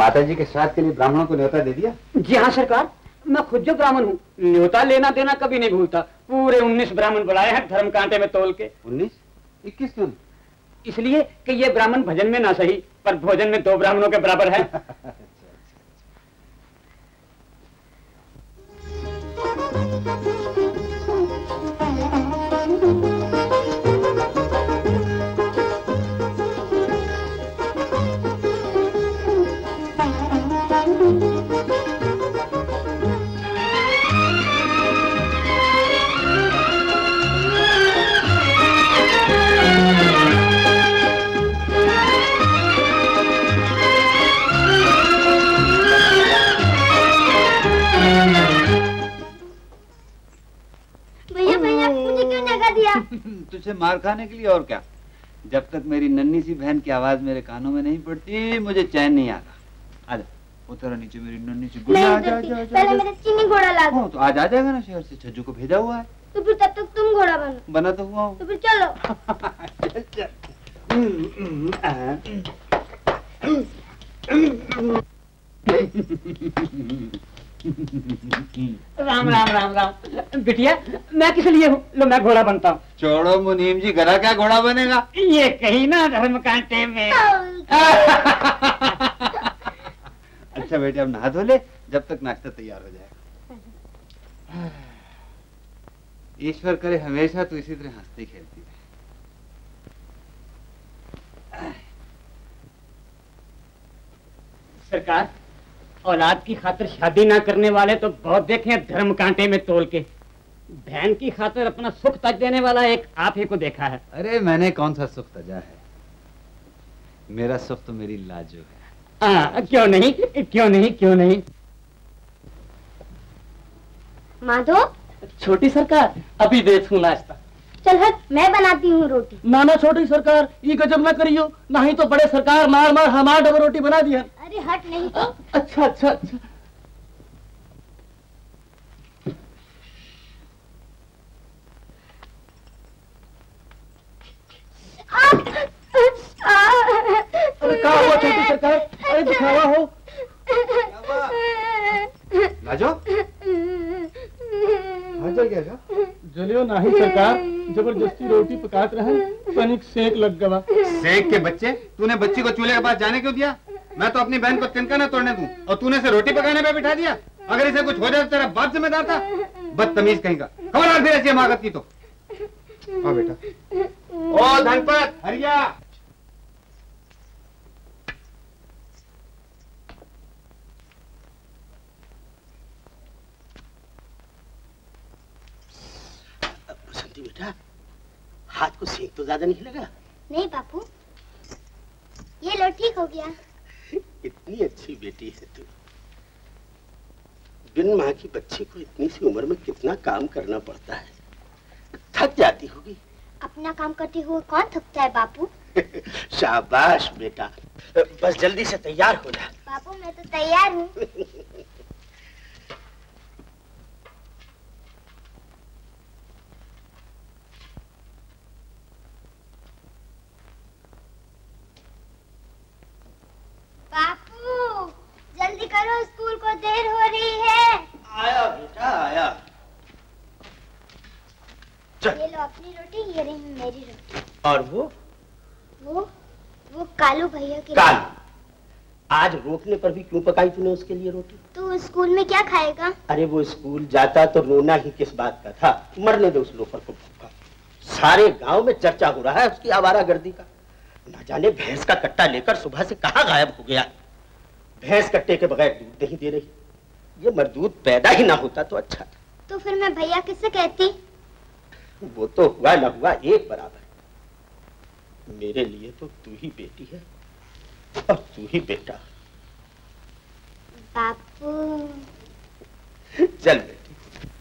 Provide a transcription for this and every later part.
माताजी के श्राद्ध के लिए ब्राह्मणों को न्योता दे दिया? जी हाँ सरकार, मैं खुद जो ब्राह्मण हूँ, न्योता लेना देना कभी नहीं भूलता। पूरे 19 ब्राह्मण बुलाए हैं धर्म कांटे में तोल के। 19? 21 क्यों? इसलिए कि ये ब्राह्मण भजन में ना सही, पर भोजन में 2 ब्राह्मणों के बराबर है। तुझे मार खाने के लिए, और क्या। जब तक मेरी नन्ही सी बहन की आवाज मेरे कानों में नहीं पड़ती मुझे चैन नहीं आता। आजा उतर नीचे मेरी नन्ही सी गुड़िया। पहले मेरे चीनी घोड़ा ला दो। तो आज आ जाएगा ना शहर से, छज्जू को भेजा हुआ है। तो फिर तब तक तुम घोड़ा बनो। बना तो हुआ हूँ। तो फिर चलो। राम राम राम राम। बिटिया मैं किस लिए हूँ? लो मैं घोड़ा बनता हूँ। छोड़ो मुनीम जी, गधा क्या घोड़ा बनेगा? ये कहीं ना धर्म कांटे में। अच्छा बेटे अब नहा धो ले, जब तक नाश्ता तैयार हो जाएगा। ईश्वर करे हमेशा तू इसी तरह हंसती खेलती रहे। सरकार, औलाद की खातिर शादी ना करने वाले तो बहुत देखे हैं धर्म कांटे में तोल के। बहन की खातिर अपना सुख तज देने वाला एक आप ही को देखा है। अरे मैंने कौन सा सुख तजा है, मेरा सुख तो मेरी लाजो है। क्यों नहीं, क्यों नहीं, क्यों नहीं। माधो। छोटी सरकार, अभी देखूं नाश्ता। चल हट, मैं बनाती हूँ रोटी। ना छोटी सरकार, ये गजब ना करियो, नहीं तो बड़े सरकार मार मार हमार डबल रोटी बना दिया। अरे हट नहीं तो। अच्छा अच्छा अच्छा। अरे क्या हुआ छोटी सरकार? अरे दिखावा हो। लाजो जल गया? जलियो नहीं सरकार, जबरदस्ती रोटी पकात रहे, तनिक सेक लग गवा। सेक के बच्चे, तूने बच्ची को चूल्हे के पास जाने क्यों दिया? मैं तो अपनी बहन को तिनका न तोड़ने दूं, और तूने इसे रोटी पकाने पे बिठा दिया। अगर इसे कुछ हो जाए तो तेरा बाप जिम्मेदार था। बदतमीज कहीं का, खबरदार फिर ऐसी हमाकत की तो। हाँ बेटा। ओ धनपत, हरिया। बसंती बेटा, हाथ को सेक तो ज्यादा नहीं लगा? नहीं बापू, ये लो ठीक हो गया। इतनी अच्छी बेटी है तू। बिन माँ की बच्ची को इतनी सी उम्र में कितना काम करना पड़ता है, थक जाती होगी। अपना काम करते हुए कौन थकता है बापू? शाबाश बेटा, बस जल्दी से तैयार हो जा। बापू मैं तो तैयार हूँ। बापू जल्दी करो, स्कूल को देर हो रही है। आया बेटा आया। ये लो अपनी रोटी, ये रही मेरी रोटी। और वो कालू भैया की। कालू, आज रोकने पर भी क्यों पकाई तूने उसके लिए रोटी? तो स्कूल में क्या खाएगा? अरे वो स्कूल जाता तो रोना ही किस बात का था। मरने दे उस लोफर को। सारे गांव में चर्चा हो रहा है उसकी आवारागर्दी का। ना जाने भैंस का कट्टा लेकर सुबह से कहाँ गायब हो गया। भैंस कट्टे के बगैर दूध नहीं दे रही। ये मरदूद पैदा ही ना होता तो अच्छा था। तो फिर मैं भैया किससे कहती? वो तो हुआ न हुआ एक बराबर। मेरे लिए तो तू ही बेटी है और तू ही बेटा। बापू चल बेटी।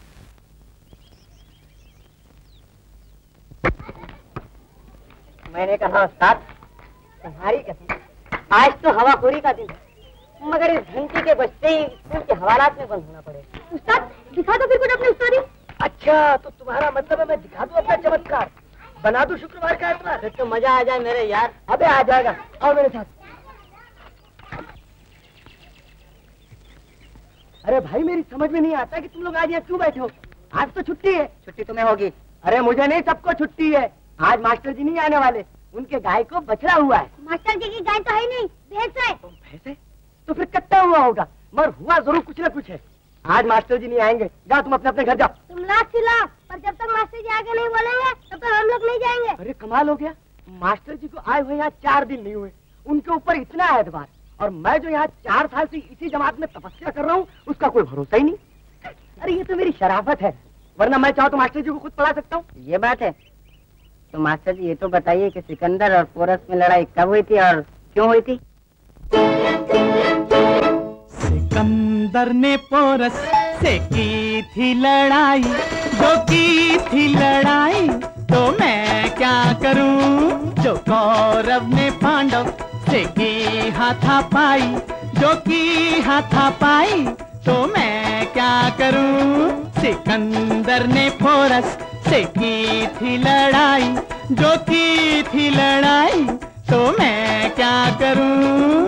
मैंने कहा उस्ताद, तुम्हारी कसम, आज तो हवाखोरी का दिन है, मगर इस घंटी के बजते ही स्कूल के हवालात में बंद होना पड़ेगा। उस्ताद दिखा दो फिर कुछ अपनी उस्तादी। अच्छा तो तुम्हारा मतलब है मैं दिखा दूं अपना चमत्कार, बना दूं शुक्रवार का एतवार? तो मजा आ जाए मेरे यार। अबे आ जाएगा, आओ मेरे साथ। अरे भाई मेरी समझ में नहीं आता कि तुम लोग आज यहाँ क्यों बैठे हो। आज तो छुट्टी है। छुट्टी तुम्हें होगी। अरे मुझे नहीं, सबको छुट्टी है। आज मास्टर जी नहीं आने वाले, उनके गाय को बछड़ा हुआ है। मास्टर जी की गाय तो है नहीं, भैंस है। भैंस है तो फिर कट्टा हुआ होगा, मगर हुआ जरूर कुछ न कुछ है। आज मास्टर जी नहीं आएंगे, जाओ तुम अपने अपने घर जाओ। तुम लाख खिलाओ, पर जब तक मास्टर जी आगे नहीं बोलेंगे तब तक हम लोग नहीं जाएंगे। अरे कमाल हो गया, मास्टर जी को आए हुए यहाँ 4 दिन नहीं हुए, उनके ऊपर इतना एतबार, और मैं जो यहाँ 4 साल से इसी जमात में तपस्या कर रहा हूँ उसका कोई भरोसा ही नहीं। अरे ये तो मेरी शराफत है, वरना मैं चाहूँ तो मास्टर जी को खुद पढ़ा सकता हूँ। ये बात है। तो मास्टर जी ये तो बताइए कि सिकंदर और पोरस में लड़ाई कब हुई थी और क्यों हुई थी? सिकंदर ने पोरस से की थी लड़ाई, जो की थी लड़ाई तो मैं क्या करूं। जो कौरव ने पांडव से की हाथापाई, जो की हाथापाई तो मैं क्या करूं। सिकंदर ने पोरस से की थी लड़ाई, जो की थी लड़ाई तो मैं क्या करूं।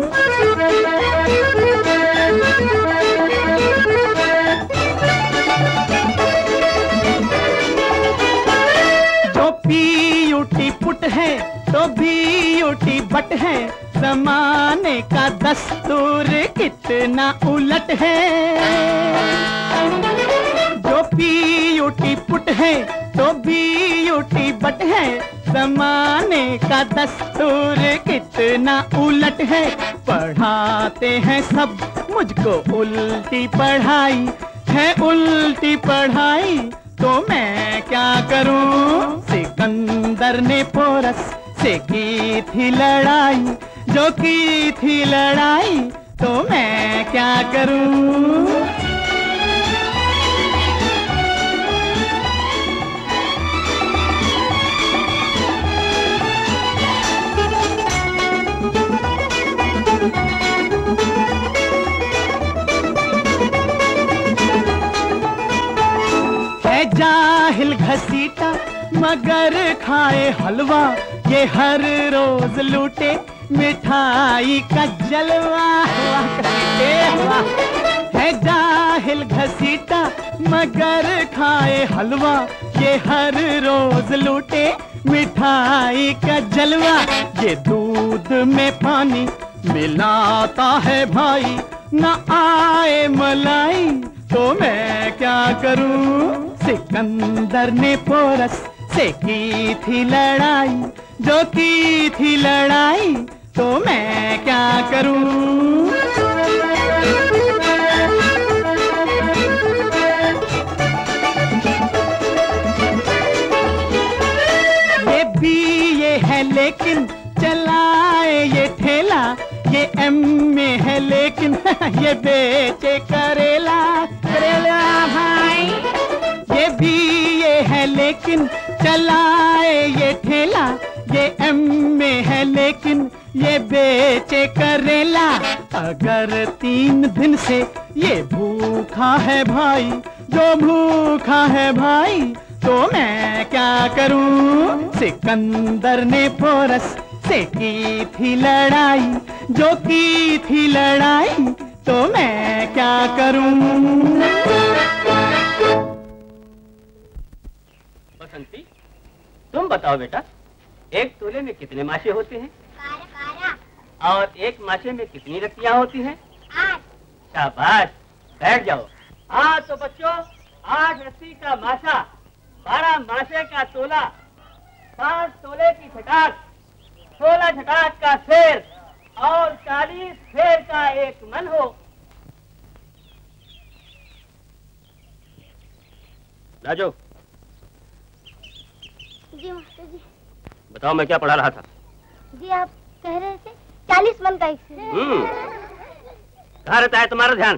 जो पीयूटी पुट है तो बीयूटी बट है, जमाने का दस्तूर कितना उलट है। जो पीयूटी पुट है तो बीयूटी बट है, जमाने का दस्तूर कितना उलट है। पढ़ाते हैं सब मुझको उल्टी पढ़ाई, है उल्टी पढ़ाई तो मैं क्या करूं। सिकंदर ने पोरस से की थी लड़ाई, जो की थी लड़ाई तो मैं क्या करूं। जाहिल घसीटा मगर खाए हलवा, ये हर रोज लूटे मिठाई का जलवा। है जाहिल घसीटा मगर खाए हलवा, ये हर रोज लूटे मिठाई का जलवा। ये दूध में पानी मिलाता है भाई, न आए मलाई तो मैं क्या करूं। सिकंदर ने पोरस से की थी लड़ाई, जो की थी लड़ाई तो मैं क्या करूं। ये बीए है लेकिन चलाए ये ठेला, ये MA है लेकिन ये बेचे करेला। करेला भाई। ये BA है लेकिन चलाए ये ठेला, ये MA है लेकिन ये बेचे करेला। अगर 3 दिन से ये भूखा है भाई, जो भूखा है भाई तो मैं क्या करूं। सिकंदर ने पोरस से की थी लड़ाई, जो की थी लड़ाई तो मैं क्या करूं। बसंती, तुम बताओ बेटा, 1 तोले में कितने माशे होते हैं? 12। और 1 माशे में कितनी रत्तियां होती हैं? 8। शाबाश, बैठ जाओ। हाँ तो बच्चों, 8 रस्सी का माशा, 12 माशे का तोला, 5 तोले की छटाक, 16 छटाक का फेर और 40 फेर का 1 मन हो। राजू, जी मास्टर जी। बताओ मैं क्या पढ़ा रहा था? जी आप कह रहे थे 40 मन का 1 फेर। कहाँ रहता है तुम्हारा ध्यान?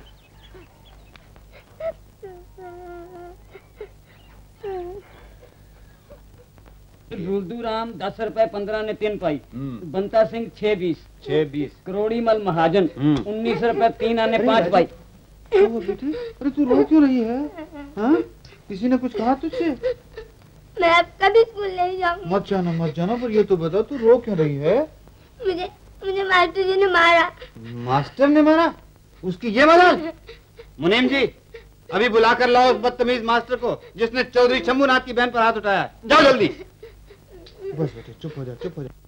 रुलदू राम 10 रुपए 15 ने 3 पाई। बंता सिंह 6-20। करोड़ीमल महाजन 19 रुपए 3 आने 5 पाई। बेटी, अरे तू रो क्यों रही है? हाँ? किसी ने कुछ कहा तुझसे? मैं अब कभी स्कूल नहीं जाऊंगी। मत जाना, पर ये तो बता तू रो क्यों रही है? मुझे मास्टर जी ने मारा। मास्टर ने मारा? उसकी ये मजाल? मुनीम जी, अभी बुला कर लाओ उस बदतमीज मास्टर को जिसने चौधरी शंभूनाथ की बहन पर हाथ उठाया है। जाओ जल्दी। बस बेटे चुप हो जा, चुप हो जा।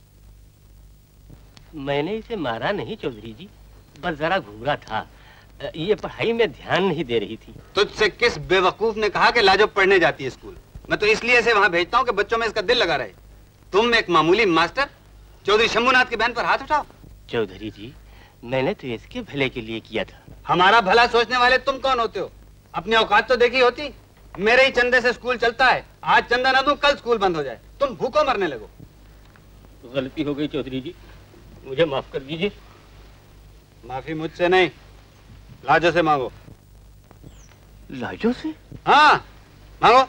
मैंने इसे मारा नहीं चौधरी जी, बस जरा घूरा था। ये पढ़ाई में ध्यान नहीं दे रही थी। तुझसे किस बेवकूफ ने कहा कि लाजो पढ़ने जाती है स्कूल? मैं तो इसलिए से वहाँ भेजता हूँ कि बच्चों में इसका दिल लगा रहे। तुम एक मामूली मास्टर चौधरी शंभूनाथ की बहन पर हाथ उठाओ। चौधरी जी, मैंने तो इसके भले के लिए किया था। हमारा भला सोचने वाले तुम कौन होते हो? अपनी औकात तो देखी होती। मेरे ही चंदे से स्कूल चलता है, आज चंदा न दूं कल स्कूल बंद हो जाए, तुम भूखों मरने लगो। गलती हो गई चौधरी जी, मुझे माफ कर दीजिए। माफी मुझसे नहीं, लाजो से मांगो। लाजो से? हाँ मांगो।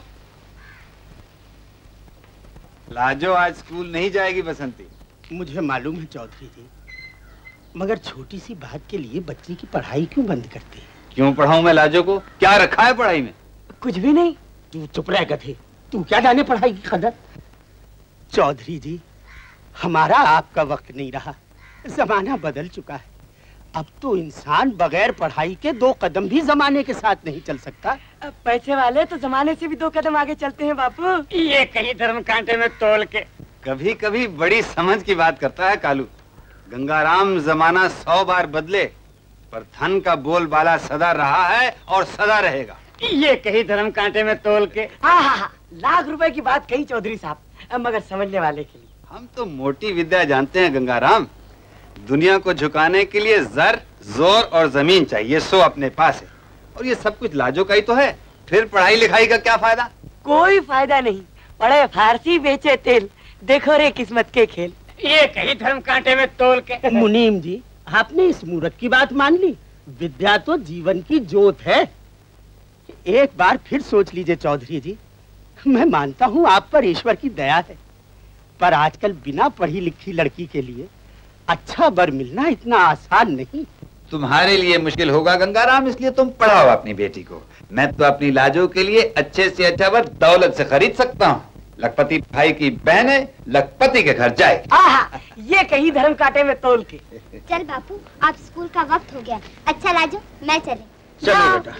लाजो आज स्कूल नहीं जाएगी बसंती। मुझे मालूम है चौधरी जी, मगर छोटी सी बात के लिए बच्ची की पढ़ाई क्यों बंद करते हैं? क्यों पढ़ाऊं मैं लाजो को? क्या रखा है पढ़ाई में? कुछ भी नहीं। तू चुप रह गधे, तू क्या जाने पढ़ाई की कदर। चौधरी जी, हमारा आपका वक्त नहीं रहा, जमाना बदल चुका है। अब तो इंसान बगैर पढ़ाई के 2 कदम भी जमाने के साथ नहीं चल सकता। अब पैसे वाले तो जमाने से भी 2 कदम आगे चलते हैं बापू। ये कहीं धर्म कांटे में तोल के। कभी कभी बड़ी समझ की बात करता है कालू। गंगाराम, जमाना 100 बार बदले पर धन का बोलबाला सदा रहा है और सदा रहेगा। ये कहीं धर्म कांटे में तोल के। हाँ, लाख रुपए की बात कही चौधरी साहब, मगर समझने वाले के लिए। हम तो मोटी विद्या जानते हैं गंगाराम। दुनिया को झुकाने के लिए जर, जोर और जमीन चाहिए, सो अपने पास है। और ये सब कुछ लाजो का ही तो है। फिर पढ़ाई लिखाई का क्या फायदा? कोई फायदा नहीं। पढ़े फारसी बेचे तेल, देखो रे किस्मत के खेल। ये कहीं धर्म कांटे में तोल के। मुनीम जी, आपने इस मूर्ख की बात मान ली। विद्या तो जीवन की जोत है। एक बार फिर सोच लीजिए चौधरी जी। मैं मानता हूँ आप पर ईश्वर की दया है, पर आजकल बिना पढ़ी लिखी लड़की के लिए अच्छा वर मिलना इतना आसान नहीं। तुम्हारे लिए मुश्किल होगा गंगाराम, इसलिए तुम पढ़ाओ अपनी बेटी को। मैं तो अपनी लाजो के लिए अच्छे से अच्छा वर दौलत से खरीद सकता हूँ। लखपति भाई की बहन है, लखपति के घर जाए। ये कहीं धर्म कांटे में तोल के। चल बापू, अब स्कूल का वक्त हो गया। अच्छा लाजो, मैं चले। चलो बेटा।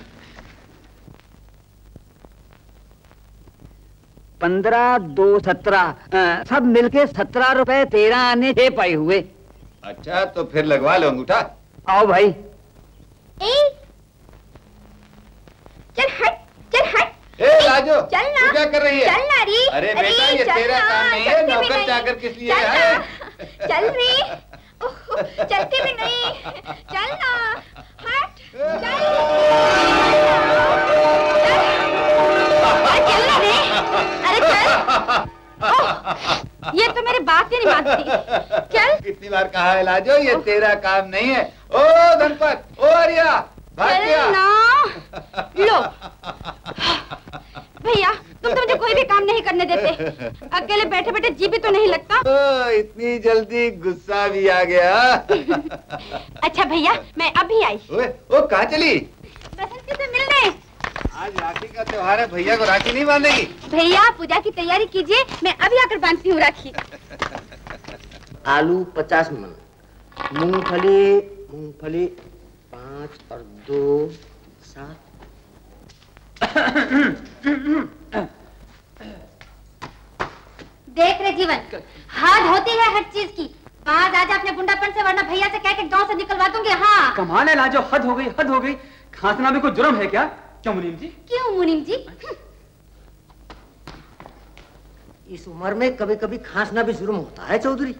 15, 2, 17 सब मिलके 17 रुपए 13 आने 6 पाई हुए। अच्छा तो फिर लगवा लो अंगूठा। आओ भाई। चल हट, चल हट। लाजो, चल ना। तू क्या कर रही है? चल ना री। अरे बेटा, ये तेरा काम नहीं है, नौकर चाकर किस लिए है? चल री। चलते भी नहीं। चल ना, हट। चल ना रे। अरे चल। ये तो मेरी बात ही नहीं मानती। चल। कितनी बार कहा है लाजो, ये तेरा काम नहीं है। ओ धनपत, ओ अरिया, भाग गया। लो भैया, तुम तो मुझे कोई भी काम नहीं करने देते। अकेले बैठे बैठे जी भी तो नहीं लगता। इतनी जल्दी गुस्सा भी आ गया। अच्छा भैया, मैं अभी आई। ओ कहाँ चली? बसंती से मिलने। आज राखी का त्योहार है, भैया को राखी नहीं बांधेगी? भैया पूजा की तैयारी कीजिए, मैं अभी आकर बांधती हूँ राखी। आलू 50 मन, मूंगफली 5 और 2 7। देख रहे जीवन, हाथ होती है हर चीज की। बाज आजा अपने गुंडापन से, वरना भैया से कह के गांव से निकलवा दूंगी। हाँ कमाल है लाजो, हद हो गई, हद हो गई। खांसना भी कोई जुर्म है क्या? क्यों मुनीम जी? क्यों मुनीम जी? इस उम्र में कभी कभी खांसना भी जुर्म होता है चौधरी।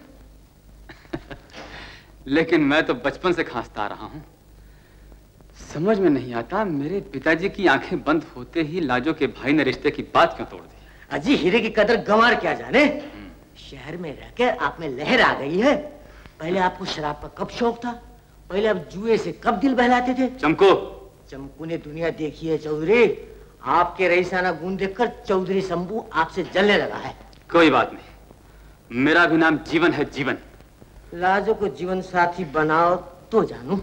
लेकिन मैं तो बचपन से खांसता आ रहा हूँ। समझ में नहीं आता, मेरे पिताजी की आंखें बंद होते ही लाजो के भाई ने रिश्ते की बात क्यों तोड़ दी? अजी हीरे की कदर गंवार क्या जाने। शहर में रहकर आप में लहर आ गई है। पहले आपको शराब का कब शौक था? पहले आप जुए से कब दिल बहलाते थे? चमकू ने दुनिया देखी है चौधरी। आपके रईसाना गुण देखकर चौधरी शंभू आपसे जलने लगा है। कोई बात नहीं, मेरा भी नाम जीवन है, जीवन। लाजो को जीवन साथी बनाओ तो जानू।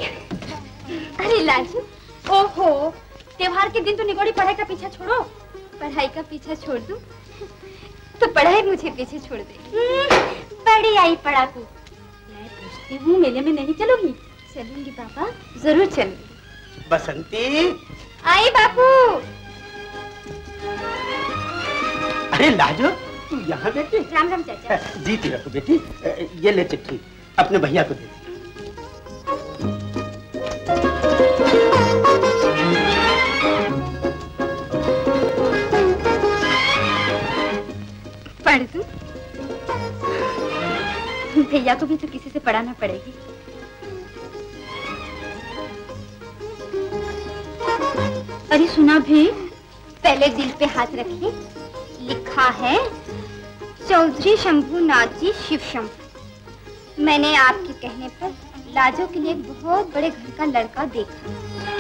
अरे लाजू, ओहो, त्योहार के दिन तो निगोड़ी पढ़ाई का पीछा छोड़ो। पढ़ाई का पीछा छोड़ दूं तो पढ़ाई मुझे पीछे छोड़ दे। बड़ी आई पढ़ाकू। मैं पूछती हूँ मेले में नहीं चलोगी? चलूंगी पापा, जरूर चलूंगी। बसंती। आई बापू। अरे लाजो, तू यहाँ बेटी? राम राम चाचा। जीती रखो बेटी। ये ले चिट्ठी, अपने भैया को दे। पढ़ दूं? भैया को भी तो किसी से पढ़ाना पड़ेगी। अरे सुना भी? पहले दिल पे हाथ रखिए। लिखा है चौधरी शंभूनाथ जी शिव शंभू। मैंने आपके कहने पर लाजो के लिए एक बहुत बड़े घर का लड़का देखा।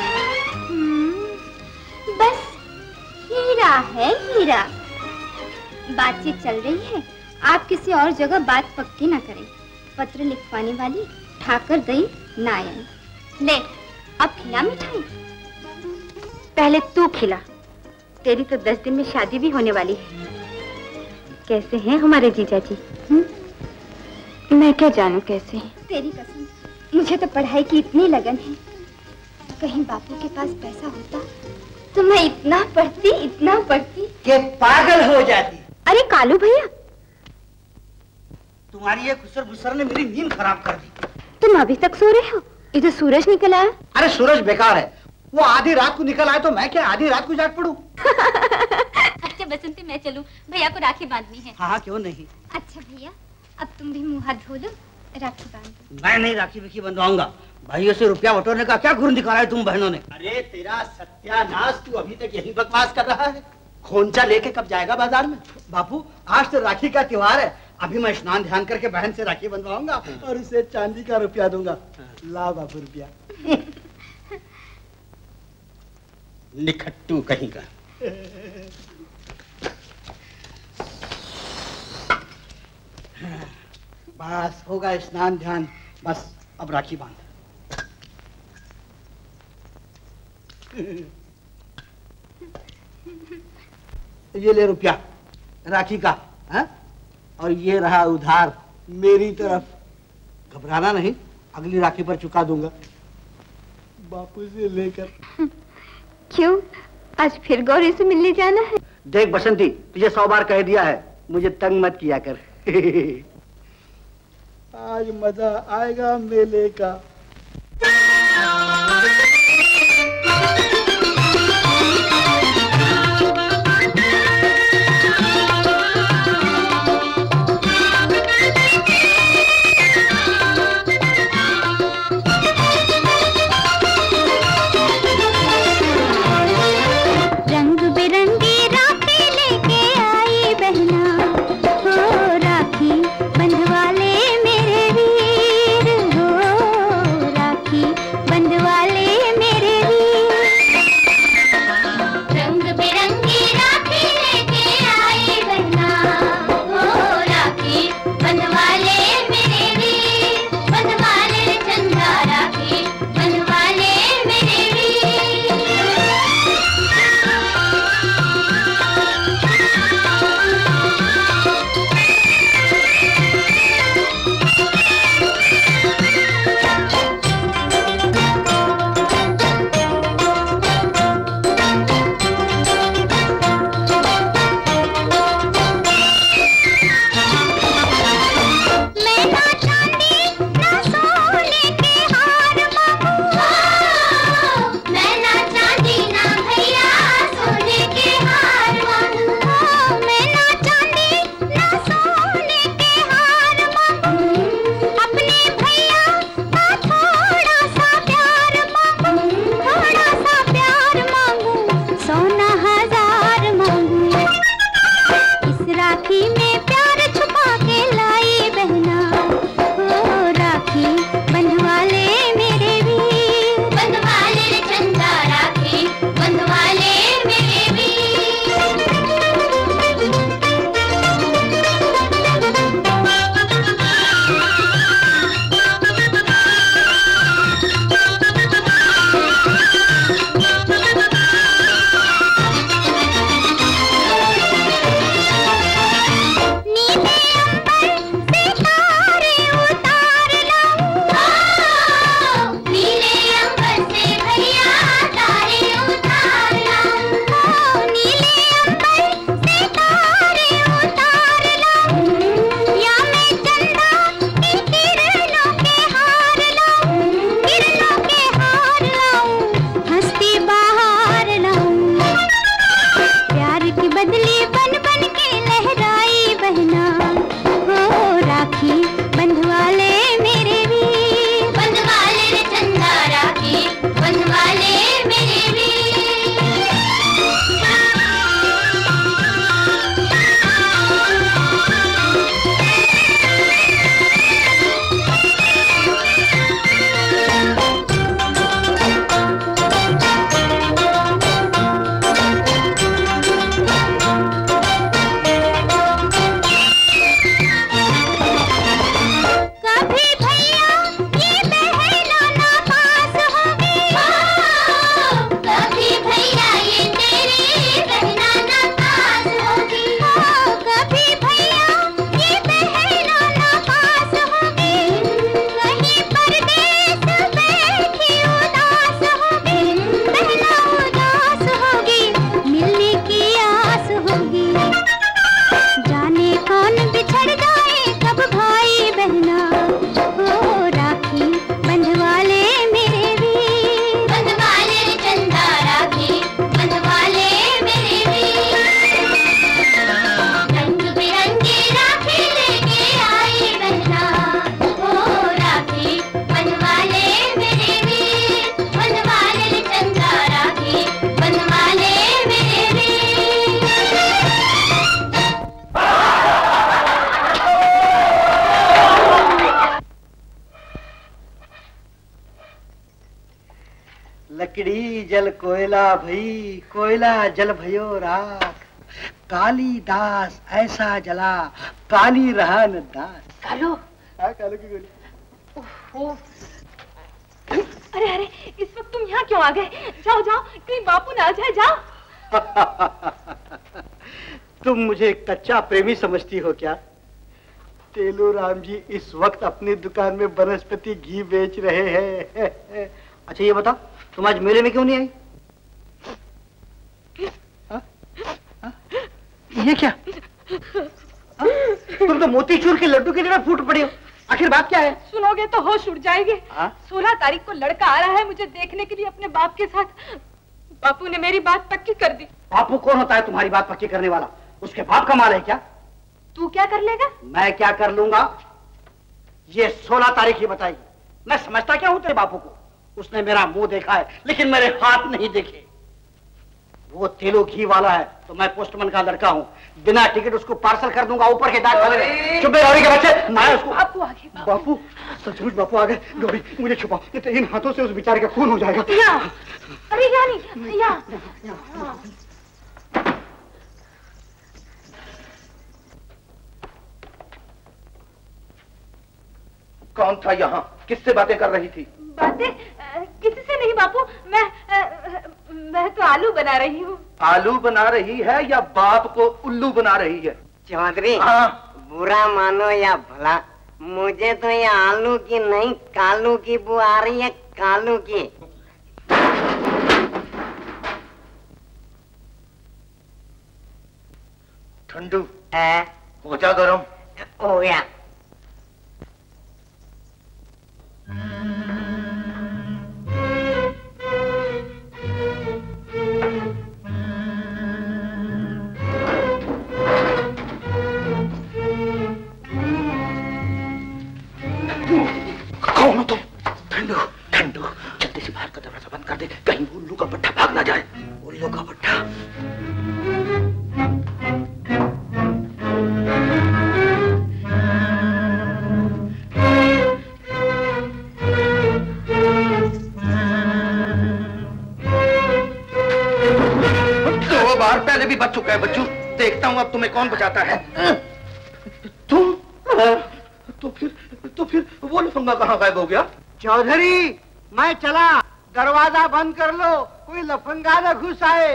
बस हीरा है हीरा। बातचीत चल रही है, आप किसी और जगह बात पक्की ना करें। पत्र लिखवाने वाली ठाकर दई नायन। ले अब खिला मिठाई। पहले तू खिला, तेरी तो 10 दिन में शादी भी होने वाली है। कैसे हैं हमारे जीजा जी? मैं क्या जानूं कैसे हैं? तेरी कसम, मुझे तो पढ़ाई की इतनी लगन है। कहीं बापू के पास पैसा होता तो मैं इतना पढ़ती कि पागल हो जाती। अरे कालू भैया, तुम्हारी ये खुसर भुसर ने मेरी नींद खराब कर दी। तुम अभी तक सो रहे हो? इधर सूरज निकल आया। अरे सूरज बेकार है, वो आधी रात को निकल आए तो मैं क्या आधी रात को जाग पड़ूं? अच्छा बसंती, मैं चलूं, भैया को राखी बांधनी है। हाँ क्यों नहीं। अच्छा भैया, अब तुम भी मुंह हाथ धो लो, राखी बांध दो। मैं नहीं राखी विखी बंधवाऊंगा। भाइयों से रुपया बटोरने का क्या गुण दिखा रहा है तुम बहनों ने? अरे तेरा सत्यानाश, तू अभी तक यही बकवास कर रहा है। खोंचा लेके कब जाएगा बाजार में? बापू आज तो राखी का त्योहार है, अभी मैं स्नान ध्यान करके बहन से राखी बंधवाऊंगा और उसे चांदी का रुपया दूंगा। ला बापू रुपया। निखट्टू कहीं का। बस होगा स्नान ध्यान, बस अब राखी बांध। ये ले रुपया राखी का, है? और ये रहा उधार मेरी तरफ। घबराना नहीं, अगली राखी पर चुका दूंगा बापू से लेकर। क्यों, आज फिर गौरी से मिलने जाना है? देख बसंती, तुझे 100 बार कह दिया है, मुझे तंग मत किया कर। आज मजा आएगा मेले का। रंग बिरंगी राखी लेके आई बहना, हो राखी बंधवाले मेरे वीर, हो राखी बंधवाले लकड़ी जल कोयला भई, कोयला जल भयो राख, काली दास ऐसा जला, काली रहा न दास। कालू। हाँ, कालू की गोली। ओह, अरे अरे, इस वक्त तुम यहाँ क्यों आ गए? जाओ जाओ, कहीं बापू ना आ जाए, जाओ। तुम मुझे कच्चा प्रेमी समझती हो क्या? तेलूराम जी इस वक्त अपनी दुकान में वनस्पति घी बेच रहे हैं। अच्छा ये बताओ, तुम आज मेले में क्यों नहीं आई? हा? हा? ये क्या? हा? तुम तो मोतीचूर के लड्डू की तरह फूट पड़ी हो। आखिर बात क्या है? सुनोगे तो होश उड़ जाएंगे। 16 तारीख को लड़का आ रहा है मुझे देखने के लिए अपने बाप के साथ। बापू ने मेरी बात पक्की कर दी। बापू कौन होता है तुम्हारी बात पक्की करने वाला? उसके बाप का माल है क्या? तू क्या कर लेगा? मैं क्या कर लूंगा ये 16 तारीख ही बताएगी। मैं समझता क्या हूं तेरे बापू को? उसने मेरा मुंह देखा है लेकिन मेरे हाथ नहीं देखे। वो तेलो घी वाला है तो मैं पोस्टमैन का लड़का हूँ। बिना टिकट उसको पार्सल कर दूंगा ऊपर के डाकखाने में। चुप गौरी के बच्चे, मैं उसको। बापू आ गए। बापू, सचमुच बापू आ गए। गौरी मुझे छुपाओ, नहीं तो इन हाथों से उस बेचारे का खून हो जाएगा। अरे यहाँ नहीं, यहाँ। कौन था यहाँ? किससे बातें कर रही थी? बातें किसी से नहीं बापू, मैं तो आलू बना रही हूँ। आलू बना रही है या बाप को उल्लू बना रही है? चौधरी, हाँ। बुरा मानो या भला, मुझे तो ये आलू की नहीं कालू की बू आ रही है, कालू की। ठंडू हो जा गरम। हो गया। कौन हो तुम? ठंडू, ठंडू, जल्दी से बाहर का दरवाजा बंद कर दे, कहीं उल्लू का पट्टा भाग ना जाए। उल्लू का पट्टा। दो बार पहले भी बच चुका है बच्चू। देखता हूँ अब तुम्हें कौन बचाता है। तुम? तो फिर वो लफंगा कहाँ गायब हो गया? चौधरी, मैं चला, दरवाजा बंद कर लो, कोई लफंगा न घुस आए।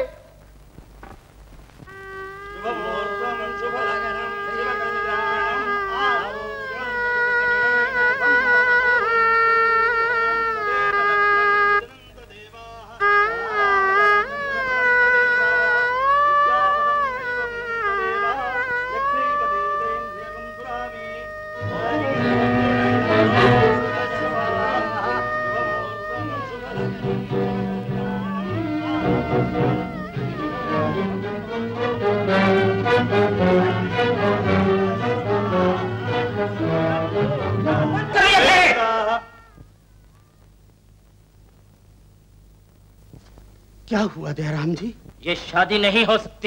क्या हुआ दयाराम जी? ये शादी नहीं हो सकती।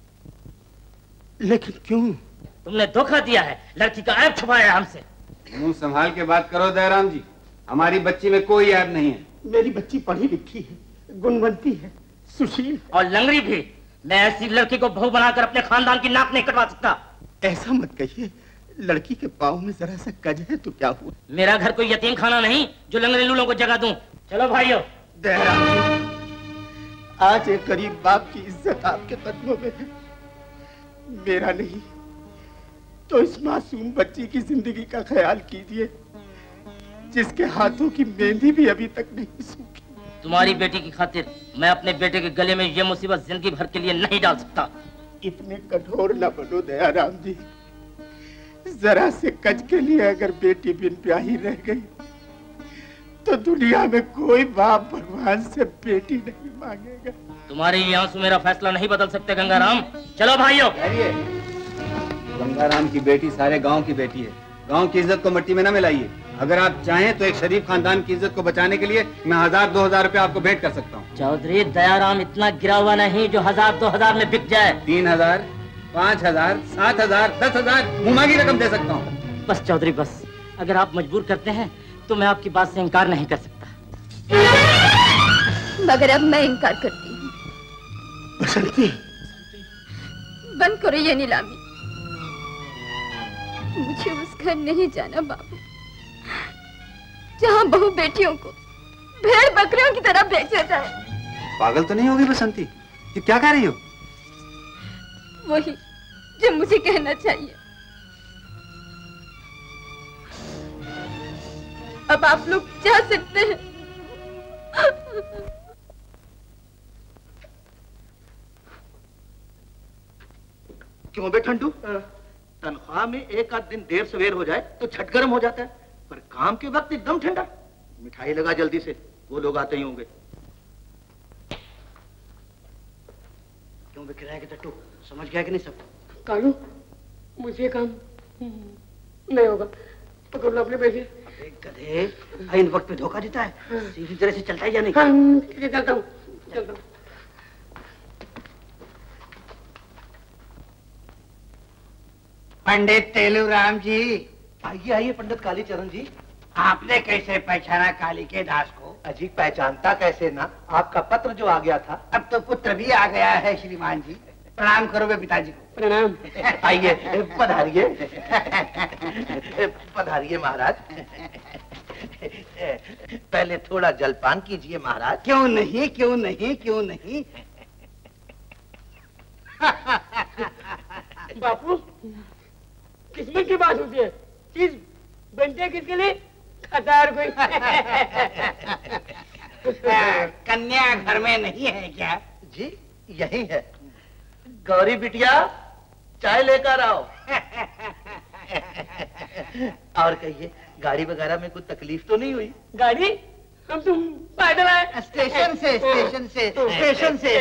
लेकिन क्यों? तुमने धोखा दिया है, लड़की का ऐब छुपाया हमसे। मुंह संभाल के बात करो दयाराम जी, हमारी बच्ची में कोई ऐब नहीं है। मेरी बच्ची पढ़ी लिखी है, गुणवंती है, सुशील और लंगड़ी भी। मैं ऐसी लड़की को बहू बनाकर अपने खानदान की नाक नहीं कटवा सकता। ऐसा मत कहिए, लड़की के पाँव में जरा सा कज है तो क्या हुआ? मेरा घर कोई यतीम खाना नहीं जो लंगड़े लूलों को जगह दूं। चलो भाइयों। दयाराम जी, आज एक गरीब बाप की इज्जत आपके कदमों में है। मेरा नहीं तो इस मासूम बच्ची की जिंदगी का ख्याल कीजिए, जिसके हाथों की मेहंदी भी अभी तक नहीं सूखी। तुम्हारी बेटी की खातिर मैं अपने बेटे के गले में ये मुसीबत जिंदगी भर के लिए नहीं डाल सकता। इतने कठोर न बनो दयाराम जी। जरा से कज के लिए अगर बेटी बिन ब्याही रह गई तो दुनिया में कोई बाप भगवान से बेटी नहीं मांगेगा। तुम्हारे ये आंसू मेरा फैसला नहीं बदल सकते गंगाराम। चलो भाइयों। गंगाराम की बेटी सारे गांव की बेटी है। गांव की इज्जत को मिट्टी में न मिलाइए। अगर आप चाहें तो एक शरीफ खानदान की इज्जत को बचाने के लिए मैं 1000-2000 रुपए आपको भेंट कर सकता हूँ। चौधरी, दयाराम इतना गिरा हुआ नहीं जो 1000-2000 में बिक जाए। 3000, 5000, 7000, 10,000 मुमागी रकम दे सकता हूँ। बस चौधरी बस, अगर आप मजबूर करते हैं तो मैं आपकी बात से इनकार नहीं कर सकता। मगर अब मैं इनकार करती हूँ। बसंती, बंद करो ये नीलामी। मुझे उस घर नहीं जाना बाबू, जहाँ बहू बेटियों को भेड़ बकरियों की तरह बेचा जाए। पागल तो नहीं होगी बसंती? ये क्या कह रही हो? वही जो मुझे कहना चाहिए। अब आप लोग जा सकते हैं। क्यों बे ठंडू? तनख्वाह में एक आध दिन देर सवेर हो जाए तो झट गर्म हो जाता है, पर काम के वक्त एकदम ठंडा। मिठाई लगा जल्दी से, वो लोग आते ही होंगे। क्यों बिखरा है कि टट्टू, समझ गया कि नहीं सब? कालू, मुझे काम नहीं होगा, पकड़ लो अपने पैसे। अबे गधे, इन वक्त पे धोखा देता है। सीधी तरह से चलता है या नहीं? हाँ, चलता हूँ, चलता हूँ। पंडित तेलूराम जी। आइए आइए पंडित कालीचरण जी। आपने कैसे पहचाना काली के दास को? अजी पहचानता कैसे ना, आपका पत्र जो आ गया था। अब तो पुत्र भी आ गया है श्रीमान जी। प्रणाम करो बे पिताजी को। प्रणाम। आइए पधारिए। पधारिए महाराज। पहले थोड़ा जलपान कीजिए महाराज। क्यों नहीं, क्यों नहीं, क्यों नहीं। बापू, किस्मत की बात होती है, चीज बनती है किसके लिए? खतार कोई। कन्या घर में नहीं है क्या? जी यही है। गौरी बिटिया, चाय लेकर आओ। और कहिए, गाड़ी वगैरह में कोई तकलीफ तो नहीं हुई? गाड़ी? हम तुम पैदल आए? स्टेशन से, स्टेशन से, स्टेशन से।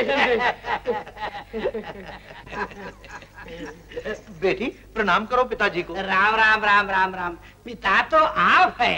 बेटी प्रणाम करो पिताजी को। राम राम राम राम राम। पिता तो आप है।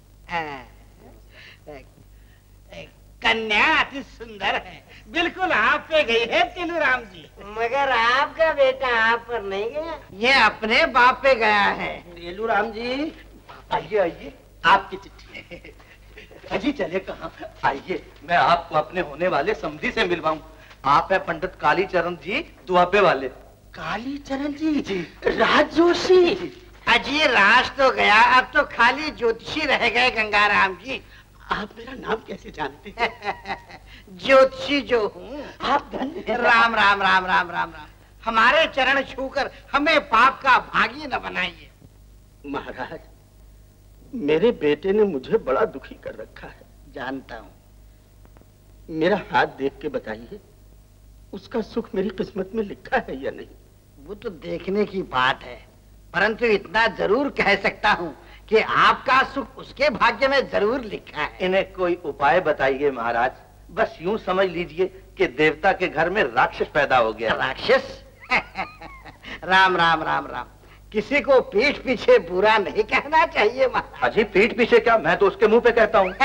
कन्या अति सुंदर है, बिल्कुल आप पे गई है तेलूराम जी। मगर आपका बेटा आप पर नहीं गया? ये अपने बाप पे गया है। तेलूराम जी आइए आइए, आपकी चिट्ठी। अजी चले कहाँ? आइए मैं आपको अपने होने वाले समधी से मिलवाऊं। आप है पंडित कालीचरण जी, दुआबे वाले। कालीचरण जी? जी। राज जोशी। अजी राज तो गया, अब तो खाली ज्योतिषी रह गए गंगाराम जी। आप मेरा नाम कैसे जानते हैं? ज्योतिषी जो हूँ। आप धन्य। राम राम राम राम राम राम। हमारे चरण छूकर हमें पाप का भागी न बनाइए। महाराज, मेरे बेटे ने मुझे बड़ा दुखी कर रखा है। जानता हूँ। मेरा हाथ देख के बताइए, उसका सुख मेरी किस्मत में लिखा है या नहीं? वो तो देखने की बात है, परंतु इतना जरूर कह सकता हूँ कि आपका सुख उसके भाग्य में जरूर लिखा है। इन्हें कोई उपाय बताइए महाराज। बस यूं समझ लीजिए कि देवता के घर में राक्षस पैदा हो गया। राक्षस? राम राम राम राम। किसी को पीठ पीछे बुरा नहीं कहना चाहिए महाराज। अजी पीठ पीछे क्या, मैं तो उसके मुंह पे कहता हूँ।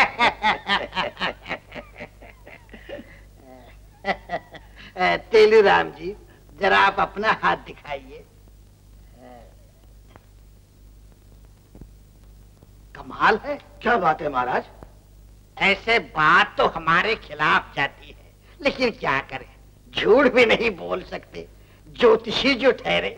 तेलूराम जी, जरा आप अपना हाथ दिखाइए। कमाल है। क्या बात है महाराज? ऐसे बात तो हमारे खिलाफ जाती है, लेकिन क्या करें, झूठ भी नहीं बोल सकते, ज्योतिषी जो ठहरे।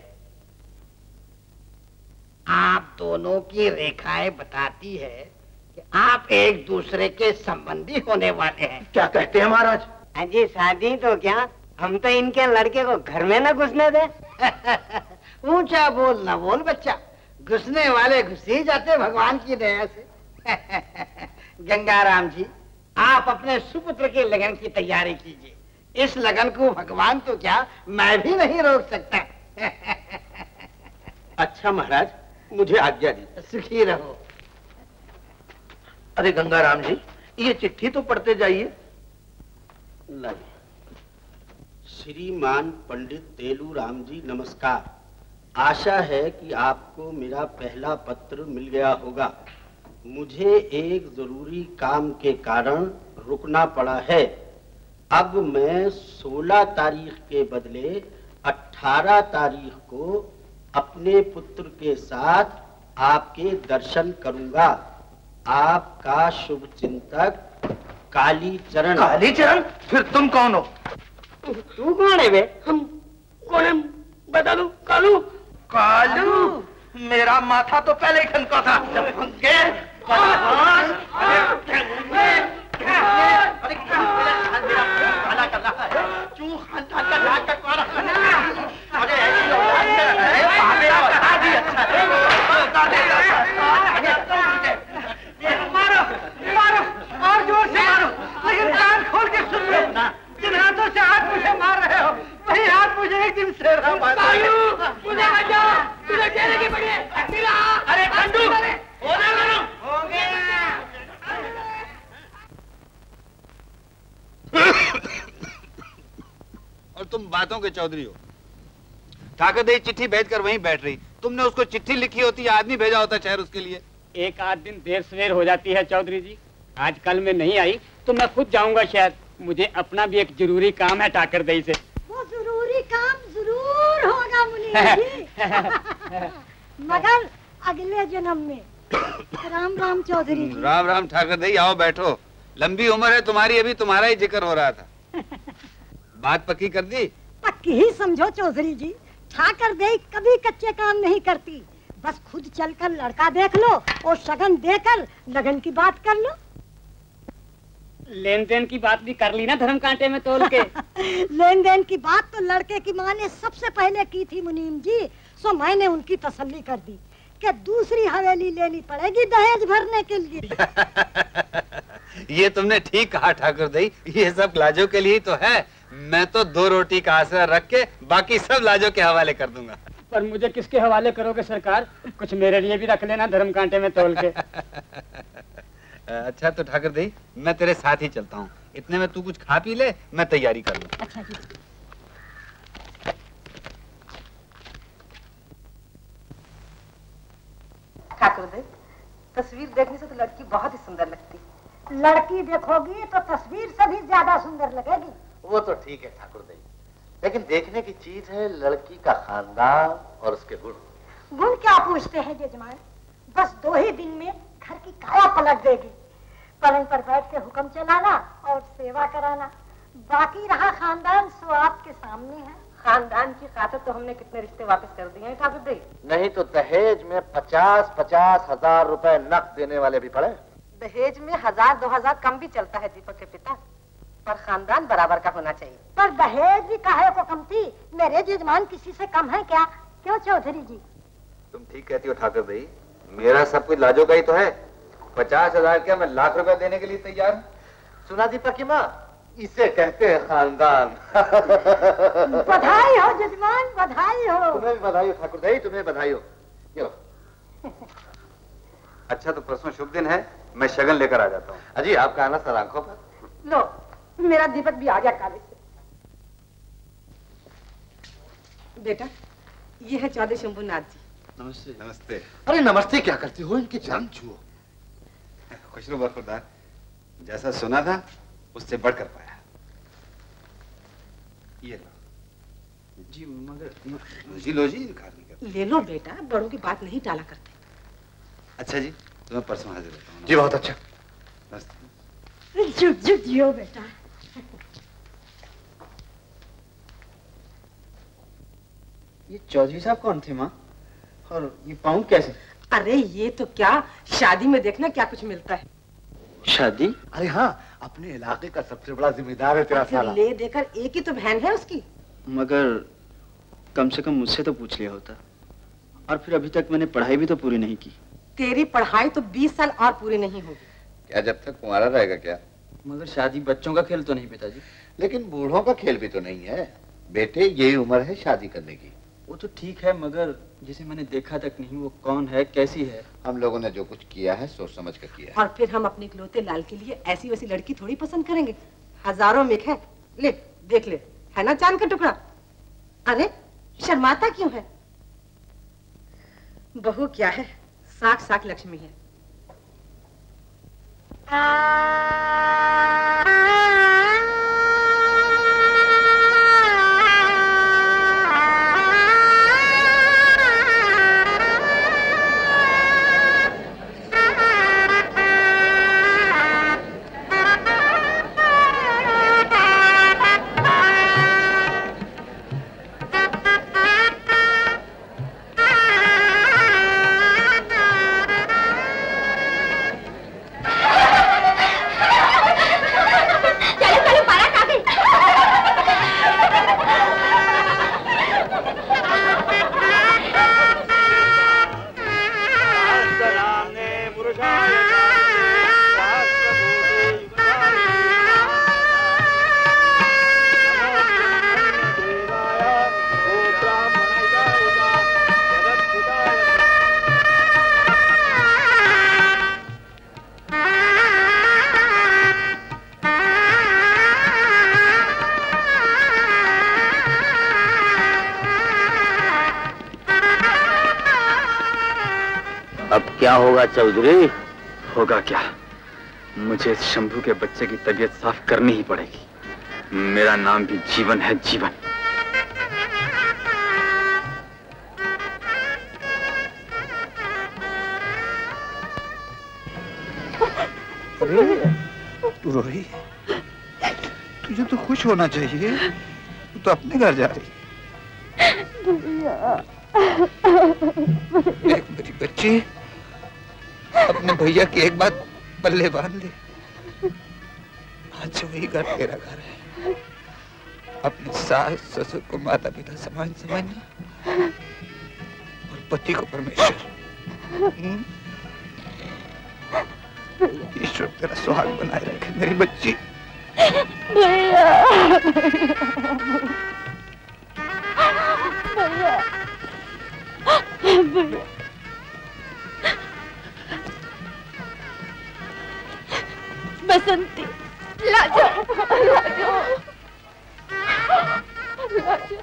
आप दोनों की रेखाएं बताती है कि आप एक दूसरे के संबंधी होने वाले हैं। क्या कहते हैं महाराज? अजी शादी तो क्या, हम तो इनके लड़के को घर में न घुसने दे। ऊंचा बोल ना बोल बच्चा, घुसने वाले घुस ही जाते भगवान की दया से। गंगाराम जी, आप अपने सुपुत्र के लगन की तैयारी कीजिए। इस लगन को भगवान तो क्या, मैं भी नहीं रोक सकता। अच्छा महाराज, मुझे आज्ञा दी। सुखी रहो। अरे गंगाराम जी, ये चिट्ठी तो पढ़ते जाइए। नहीं। श्रीमान पंडित तेलूराम जी नमस्कार। आशा है कि आपको मेरा पहला पत्र मिल गया होगा। मुझे एक जरूरी काम के कारण रुकना पड़ा है। अब मैं 16 तारीख के बदले 18 तारीख को अपने पुत्र के साथ आपके दर्शन करूंगा। आपका शुभ चिंतक कालीचरण। कालीचरण? फिर तुम कौन हो? तू कौन है बे? हम कौन है बता दो। कालू। कालू? मेरा माथा तो पहले ही ठनका था। मारो मारो और जोर से मारो, लेकिन कान खोल के सुन लो। जिन हाथों से आप मुझे मार रहे हो वही हाथ मुझे एक दिन से मुझे बचाओ, तुझे जेल की पड़ी है। अरे खंडू हो गया। और तुम बातों के चौधरी हो। ठाकर दही चिट्ठी भेजकर वहीं बैठ रही, तुमने उसको चिट्ठी लिखी होती, आदमी भेजा होता शहर उसके लिए। एक आध दिन देर सवेर हो जाती है चौधरी जी। आज कल में नहीं आई तो मैं खुद जाऊंगा शहर। मुझे अपना भी एक जरूरी काम है ठाकर दही से। वो जरूरी काम जरूर होगा मुनीम जी। मगर अगले जन्म में। राम राम चौधरी जी। राम राम ठाकर दही, आओ बैठो। लंबी उम्र है तुम्हारी, अभी तुम्हारा ही जिक्र हो रहा था। बात पक्की कर दी? पक्की ही समझो चौधरी जी। ठाकर दही कभी कच्चे काम नहीं करती। बस खुद चलकर लड़का देख लो और शगन देकर लगन की बात कर लो। लेन देन की बात भी कर ली ना धर्म कांटे में तोल के। लेन देन की बात तो लड़के की माँ ने सबसे पहले की थी मुनीम जी। सो मैंने उनकी तसल्ली कर दी कि दूसरी हवेली लेनी पड़ेगी दहेज भरने के लिए। ये तुमने ठीक कहा ठाकुर दही, ये सब लाजो के लिए ही तो है। मैं तो 2 रोटी का आसरा रख के बाकी सब लाजो के हवाले कर दूंगा। पर मुझे किसके हवाले करोगे सरकार? कुछ मेरे लिए भी रख लेना धर्म कांटे में तोल के। अच्छा तो ठाकुर दही, मैं तेरे साथ ही चलता हूँ। इतने में तू कुछ खा पी ले, मैं तैयारी कर लूँ। अच्छा जी। ठाकुर दही, तस्वीर देखने से तो लड़की बहुत ही सुंदर लगती। लड़की देखोगी तो तस्वीर से भी ज्यादा सुंदर लगेगी। वो तो ठीक है ठाकुर दही, लेकिन देखने की चीज है लड़की का खानदान और उसके गुण। गुण क्या पूछते हैं जजमान? बस 2 ही दिन में घर की काया पलट देगी। पलंग पर बैठ के हुक्म चलाना और सेवा कराना। बाकी रहा खानदान सो आपके सामने है। खानदान की खातिर तो हमने कितने रिश्ते वापस कर दिए हैं ठाकुर दही। नहीं तो दहेज में 50-50 हजार रुपए नकद देने वाले भी पड़े। दहेज में 1000-2000 कम भी चलता है दीपक के पिता, पर खानदान बराबर का होना चाहिए। पर दहेज भी काहे को कम थी? मेरे जजमान किसी से कम है क्या? क्यों चौधरी जी? तुम ठीक कहती हो ठाकुर दही, मेरा सब कुछ लाजो का ही तो है। 50,000 क्या मैं लाख रुपए देने के लिए तैयार हूँ। सुना दीपक की माँ, इसे कहते हैं खानदान। बधाई हो जजमान, बधाई हो। तुम्हें भी बधाई हो ठाकुर दही, तुम्हें बधाई हो। क्यों? अच्छा तो परसों शुभ दिन है, मैं शगन लेकर आ जाता हूँ। अजी आपका आना सर आंखों पर। लो मेरा दीपक भी आ गया काले से। बेटा ये है चौधरी शंभुनाथ जी। नमस्ते। नमस्ते। अरे नमस्ते क्या करती हो, इनके चरण छुओ। खुशरू बरखुरदार, जैसा सुना था उससे बढ़कर पाया। ये लो जी। मगर जी लो जी, ले लो बेटा, बड़ों की बात नहीं टाला करते। अच्छा जी, तो मैं परसों हाजिर होता हूँ। जी बहुत अच्छा। जुग जुग जियो बेटा। ये चौधरी साहब कौन थे माँ? और ये पाउंड कैसे? अरे ये तो क्या, शादी में देखना क्या कुछ मिलता है। शादी? अरे हाँ, अपने इलाके का सबसे बड़ा जिम्मेदार है तेरा साला। ले देकर एक ही तो बहन है उसकी। मगर कम से कम मुझसे तो पूछ लिया होता। और फिर अभी तक मैंने पढ़ाई भी तो पूरी नहीं की। तेरी पढ़ाई तो 20 साल और पूरी नहीं होगी। क्या जब तक कुंवारा रहेगा क्या? मगर शादी बच्चों का खेल तो नहीं पिताजी। लेकिन बूढ़ों का खेल भी तो नहीं है बेटे, यही उम्र है शादी करने की। वो तो ठीक है, मगर जिसे मैंने देखा तक नहीं, वो कौन है, कैसी है? हम लोगों ने जो कुछ किया है सोच समझ कर किया है। और फिर हम अपने इकलौते लाल के लिए ऐसी वैसी लड़की थोड़ी पसंद करेंगे। हजारों में है, ले देख ले, है ना चांद का टुकड़ा। अरे शर्माता क्यों है? बहू क्या है, साक्षात लक्ष्मी है। क्या होगा चौधरी? होगा क्या, मुझे इस शंभू के बच्चे की तबीयत साफ करनी ही पड़ेगी। मेरा नाम भी जीवन है, जीवन। रोही, तुझे तो खुश होना चाहिए, तू तो अपने घर जा रही। देख मेरी बच्ची, अपने भैया की एक बात पल्ले बांध ले, आज से वही घर तेरा घर है। अपने सास ससुर को माता पिता समान समझना और पति को परमेश्वर। ईश्वर तेरा सुहाग बनाए रखे मेरी बच्ची। भैया भैया भैया बसंती, लाजो लाजो लाजो।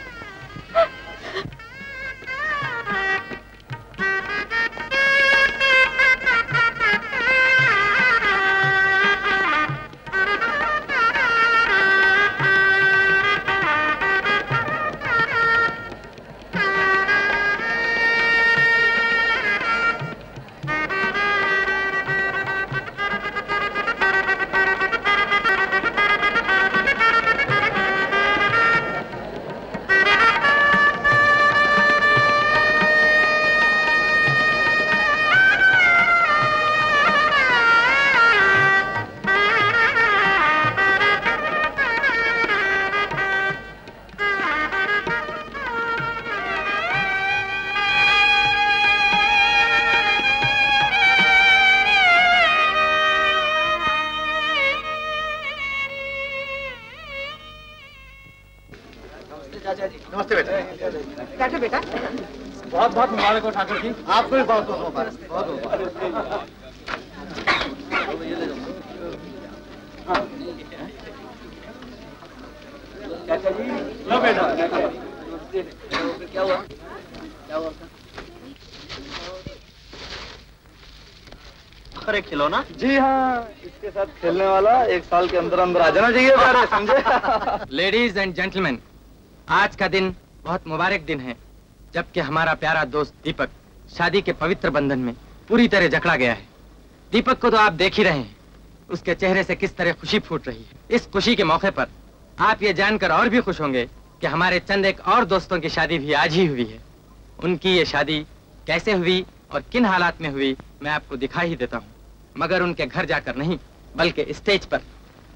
नमस्ते बेटा। बैठो बेटा। बहुत बहुत मुबारक हो ठाकुर जी। आपको भी बहुत बहुत मुबारक। बहुत मुबारक। चाचा जी लो बेटा। क्या हुआ? क्या हुआ? अरे खिलौना? जी हाँ, इसके साथ खेलने वाला 1 साल के अंदर अंदर आ जाना चाहिए, समझे? लेडीज एंड जेंटलमैन, आज का दिन बहुत मुबारक दिन है, जबकि हमारा प्यारा दोस्त दीपक शादी के पवित्र बंधन में पूरी तरह जकड़ा गया है। दीपक को तो आप देख ही रहे हैं, उसके चेहरे से किस तरह खुशी फूट रही है। इस खुशी के मौके पर आप ये जानकर और भी खुश होंगे कि हमारे चंद एक और दोस्तों की शादी भी आज ही हुई है। उनकी ये शादी कैसे हुई और किन हालात में हुई मैं आपको दिखा ही देता हूँ, मगर उनके घर जाकर नहीं बल्कि स्टेज पर।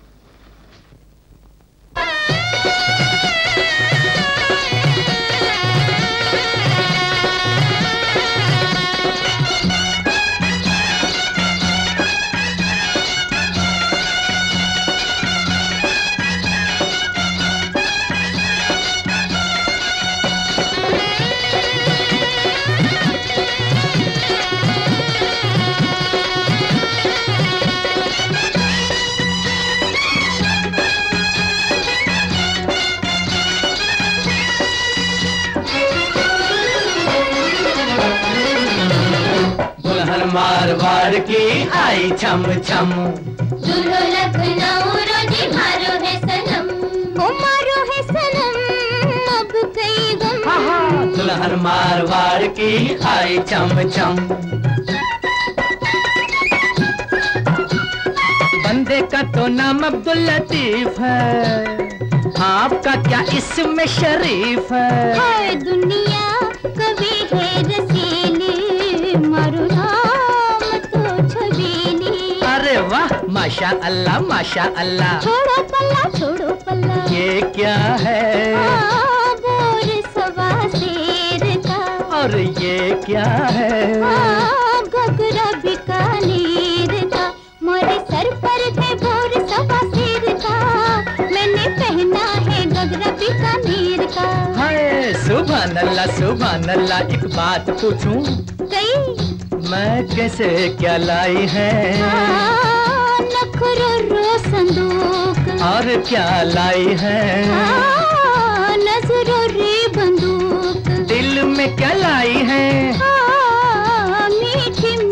मारवाड़ की आई छम छम, दुल्हो लखनऊ रोजी मारो है सनम, ओ मारो है सनम अब कई गम। दुल्हन मारवाड़ की आई छम छम। बंदे का तो नाम अब्दुल लतीफ है, आपका क्या इसमें शरीफ है। हाय दुनिया कभी है रसीली, मारो वाह माशा अल्लाह माशा अल्लाह। छोड़ो पल्ला छोड़ो पल्ला, ये क्या है? बोर सवा शेर का। और ये क्या है? घघरा बीकानेर का, मोरे सर पर है बोर सवा शेर का, मैंने पहना है घघरा बीकानेर का। हाय सुभान अल्लाह, एक बात पूछूं? कई मैं कैसे क्या लाई है? नखरो रो संदूक, और क्या लाई है? नजरो रे बंदूक, दिल में क्या लाई है? मीठी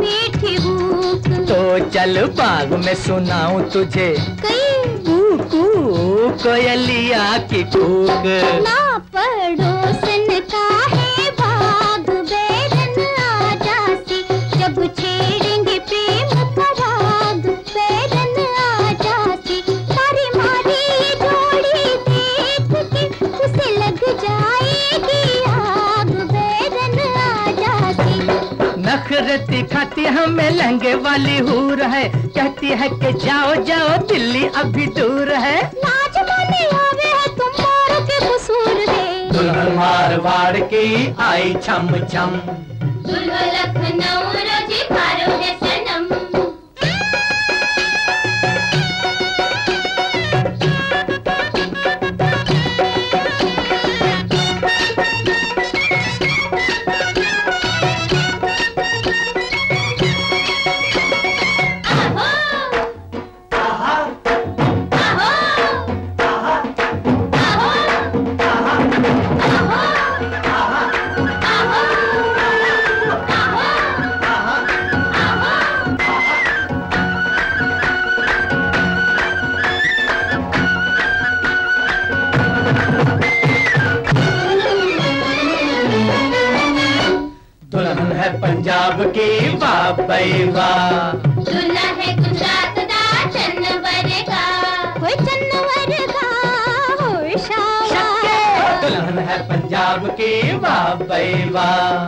चल बाग में सुनाऊं तुझे कू कोयलिया की कूक। ना पड़ोसन का है भाग बैरन आ जाती, जब छेड़ेंगे प्रेम का राग बैरन आ जाती। तारी मारी जोड़ी देख के उसे लग जाएगी आग बैरन आ जाती। नखरे दिखाती हमें लहंगे वाली हूर है, कहती है कि जाओ जाओ दिल्ली अभी दूर है। नाच माने आवे है तुम्हारा के कसूर है। दुल्हन मारवाड़ की आई छम छम, दुल्हन लखनऊ रोजी पारो है सनम। पंजाब की वाह भाई वाह, दूल्हा है गुजरात दा चन्नवर का, होय चन्नवर का होय शावा। दुल्हन है पंजाब की वाह भाई वाह।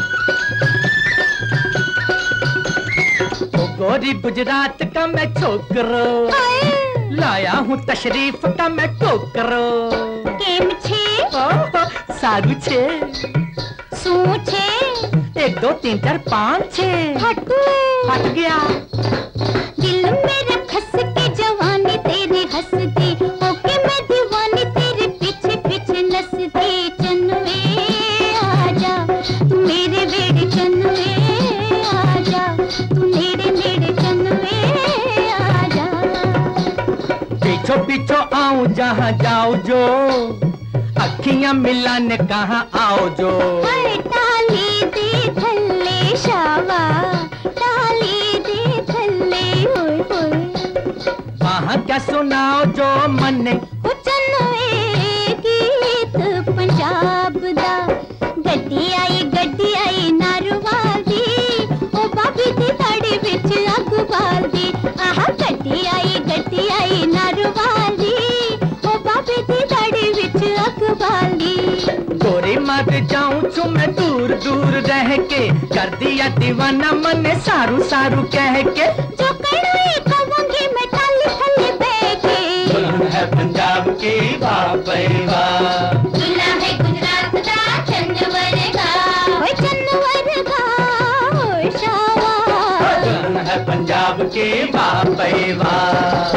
ओ गोरी गुजरात का मैं छोकरो, लाया हूँ तशरीफ का मैं टोकरो। केम छे सारू छे सूछे 1 2 3 4 5 6 हट गया। दिल मेरा खस के जवानी तेरे हंसती, ओके मैं दीवानी तेरे पीछे पीछे नसती। चन्नवे आजा तू मेरे बेड़े, चन्नवे आजा तू मेरे नेड़े, चन्नवे आजा। पीछो पीछो आऊं जहाँ जाओ जो, अखियां मिलाने कहाँ आओ जो। टाली दे थल्ले शावा, टाली दे थल्ले होय होय। वहाँ क्या सुनाओ जो मन ने, चन्नवे गीत पंजाब दा। गड्डी आई नारुवाल दी, ओ बाबी दी दाड़ी विच अग बाल दी। आहा गड्डी आई नारुवाल दी, ओ बाबी दी दाड़ी विच अग बाल दी। गोरी मर जाऊं छु मैं दूर दूर रह के, कर दिया दीवाना मन सारू सारू कह के। जो कड़वे कहूंगी मैं टाली थल्ले बह के। दुल्हन है पंजाब की वाह भाई वाह, दूल्हा है गुजरात दा चन्नवर का, होय चन्नवर का होय शावा। दुल्हन है पंजाब की वाह भाई वाह।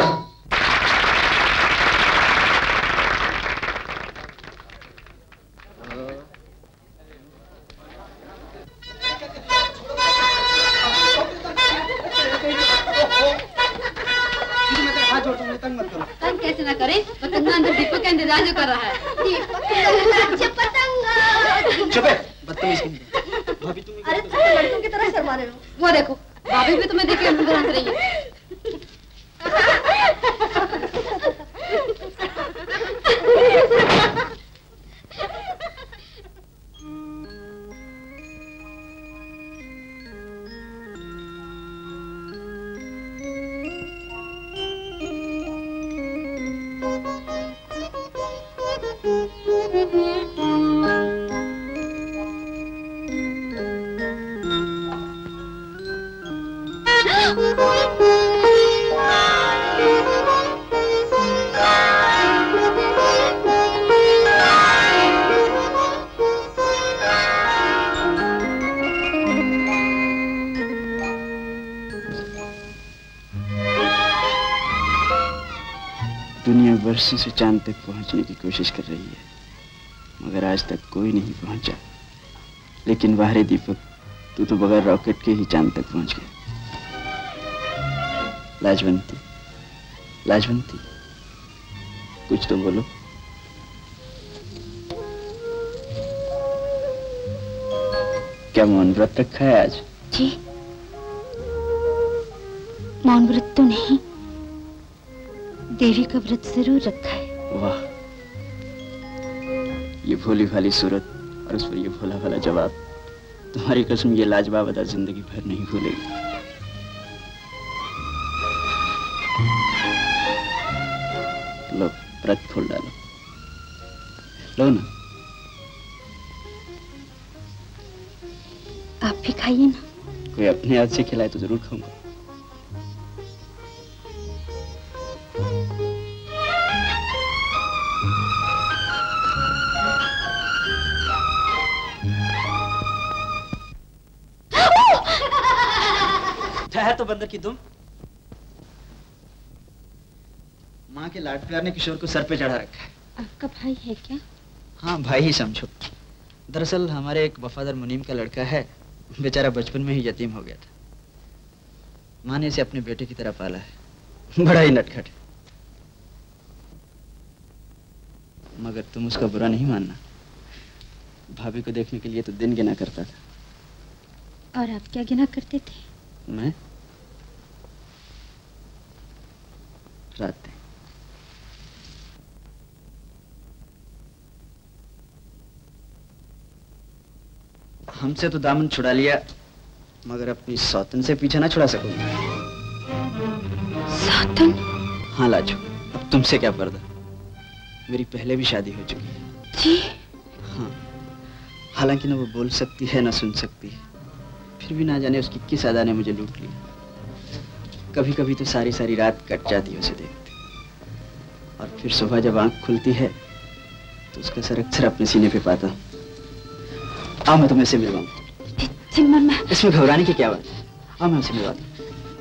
तंग कैसे ना करे, पतंगा अंदर दीपक का इंतजार जो कर रहा है। चुप है, बदतमीज भाभी। तुम अरे तुम लड़कों की तरह शर्मा रहे हो। वो देखो भाभी भी तुम्हें देख के अंदर हंस रही है। दुनिया वर्षों से चांद तक पहुंचने की कोशिश कर रही है, मगर आज तक कोई नहीं पहुंचा। लेकिन वाह रे दीपक, तू तो बगैर रॉकेट के ही चांद तक पहुंच गया। लाजवंती, लाजवंती, कुछ तो बोलो। क्या मौन व्रत रखा है आज? जी। मौन व्रत तो नहीं, देवी का व्रत जरूर रखा है। वाह, ये भोली भाली सूरत और उस पर ये भोला भाला जवाब, तुम्हारी कसम ये लाजवाब अदा जिंदगी भर नहीं भूलेगी। लो व्रत खोल डालो, लो ना। आप भी खाइए ना। कोई अपने हाथ से खिलाए तो जरूर खाऊंगा। ठहर तो बंदर की तुम। माँ के लाड प्यार ने किशोर को सर पे चढ़ा रखा है। आपका भाई है क्या? हाँ भाई ही समझो। दरअसल हमारे एक वफादार मुनीम का लड़का है, बेचारा बचपन में ही यतीम हो गया था। माँ ने इसे अपने बेटे की तरह पाला है, बड़ा ही नटखट है। मगर तुम उसका बुरा नहीं मानना। भाभी को देखने के लिए तो दिन गिना करता था। और आप क्या गिना करते थे? मैं रातें। हमसे तो दामन छुड़ा लिया, मगर अपनी सौतन से पीछा ना छुड़ा सकूंगा। सौतन? हाँ लाजो, अब तुमसे क्या पर्दा। मेरी पहले भी शादी हो चुकी है। जी? हाँ, हालांकि ना वो बोल सकती है ना सुन सकती है, फिर भी ना जाने उसकी किस अदा ने मुझे लूट लिया। कभी कभी तो सारी सारी रात कट जाती है उसे देखते, और फिर सुबह जब आंख खुलती है तो उसका सर अक्सर अपने सीने पे पाता। आओ मैं तुम्हें से मिलवाऊं। इसमें घबराने की क्या बात है, आओ मैं उसे मिलवाता हूं।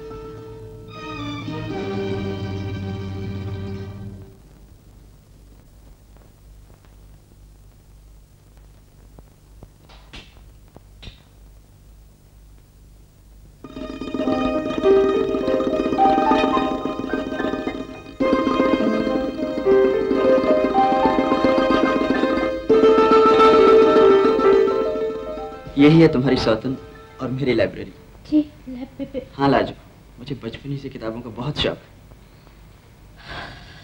यही है तुम्हारी सौतन और मेरी लाइब्रेरी। जी, लाइब्रेरी। हाँ लाजो, मुझे बचपन ही से किताबों का बहुत शौक है।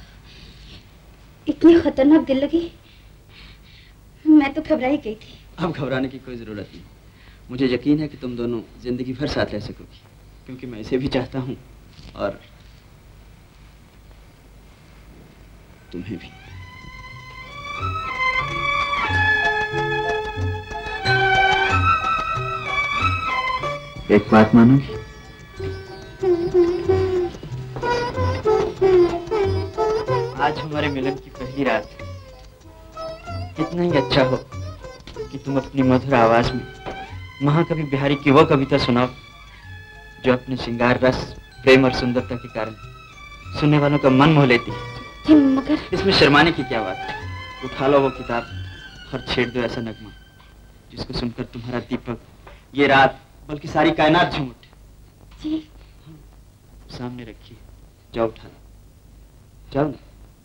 इतनी खतरनाक दिल लगी, मैं तो घबरा ही गई थी। अब घबराने की कोई जरूरत नहीं। मुझे यकीन है कि तुम दोनों जिंदगी भर साथ रह सकोगी, क्योंकि मैं इसे भी चाहता हूँ और तुम्हें भी। एक बात मानोगी? आज हमारे मिलन की पहली रात है। कितना ही अच्छा हो कि तुम अपनी मधुर आवाज में महाकवि बिहारी की वो कविता सुनाओ जो अपने श्रृंगार रस, प्रेम और सुंदरता के कारण सुनने वालों का मन मोह लेती है। मगर इसमें शर्माने की क्या बात है? उठा लो वो किताब और छेड़ दो ऐसा नगमा जिसको सुनकर तुम्हारा दीपक, ये रात, बल्कि सारी कायनात झूम उठे। जी। सामने रखिए, जाओ उठा लो, जाओ ना।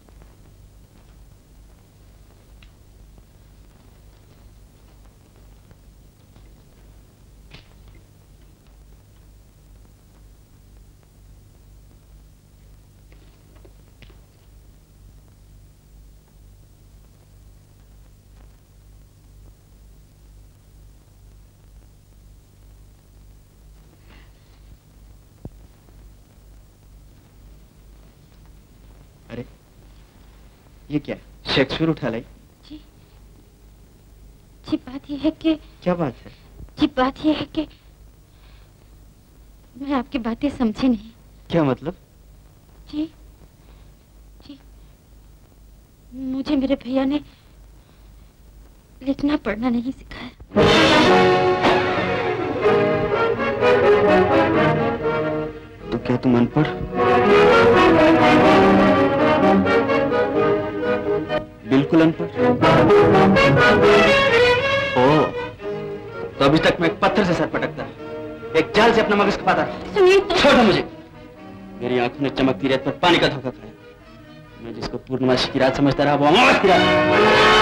अरे ये क्या, शेक्सपियर उठा लाई? जी, जी बात यह है कि। क्या बात है? जी बात यह है कि मैं आपकी बातें समझी नहीं। क्या मतलब? जी, जी मुझे मेरे भैया ने लिखना पढ़ना नहीं सिखाया। तो क्या तुम अनपढ़? बिल्कुल अनपढ़? ओ, तो अभी तक मैं एक पत्थर से सर पटकता, एक जाल से अपना मगज खपाता। छोड़ो मुझे। मेरी आंखों ने चमकती रेत पर पानी का धोखा खाया। मैं जिसको पूर्णमासी की रात समझता रहा वो अमावस की रात।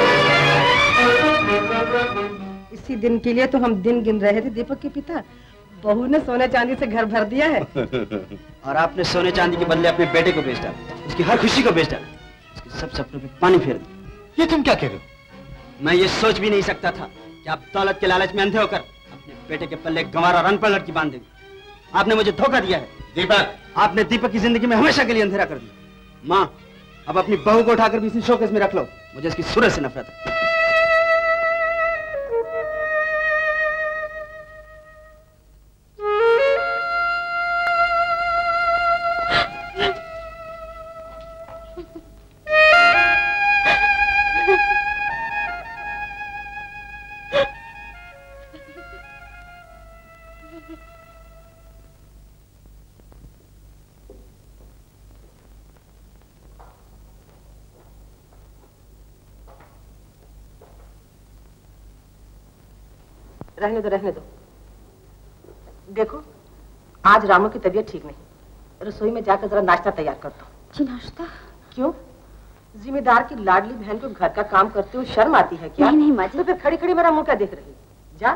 इसी दिन के लिए तो हम दिन गिन रहे थे दीपक के पिता। बहू ने सोने चांदी से घर भर दिया है। और आपने सोने चांदी के बदले अपने बेटे को बेच डाला, उसकी हर खुशी को बेच डाला, उसके सब सपनों पे पानी फेर दिया। ये तुम क्या कह रहे हो? मैं ये सोच भी नहीं सकता था कि आप दौलत के लालच में अंधे होकर अपने बेटे के पल्ले गंवार और अनपढ़ लड़की बांध देंगे। आपने मुझे धोखा दिया है दीपक। आपने दीपक की जिंदगी में हमेशा के लिए अंधेरा कर दिया। माँ, अब अपनी बहू को उठाकर भी इसी शोकेस में रख लो, मुझे इसकी सूरत से नफरत है। रहने दो। देखो, आज रामू की तबीयत ठीक नहीं, रसोई में जाकर जरा नाश्ता तैयार कर दो। जी नाश्ता? क्यों? जिम्मेदार की लाडली बहन को घर का काम करते हुए शर्म आती है क्या? नहीं माँ जी। तो फिर खड़ी खड़ी मेरा मुंह क्या देख रही? जा।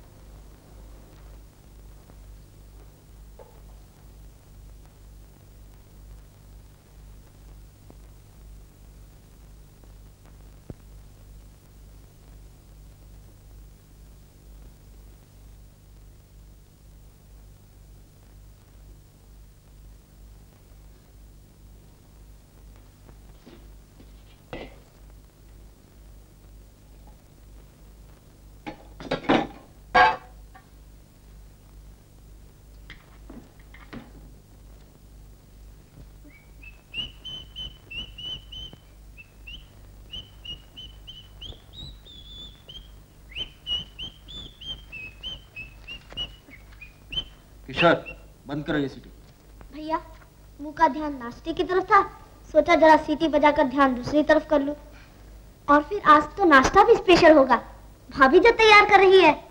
किशोर, बंद करो ये सीटी। भैया, मुंह का ध्यान नाश्ते की तरफ था, सोचा जरा सीटी बजाकर ध्यान दूसरी तरफ कर लूं। और फिर आज तो नाश्ता भी स्पेशल होगा, भाभी जो तैयार कर रही है।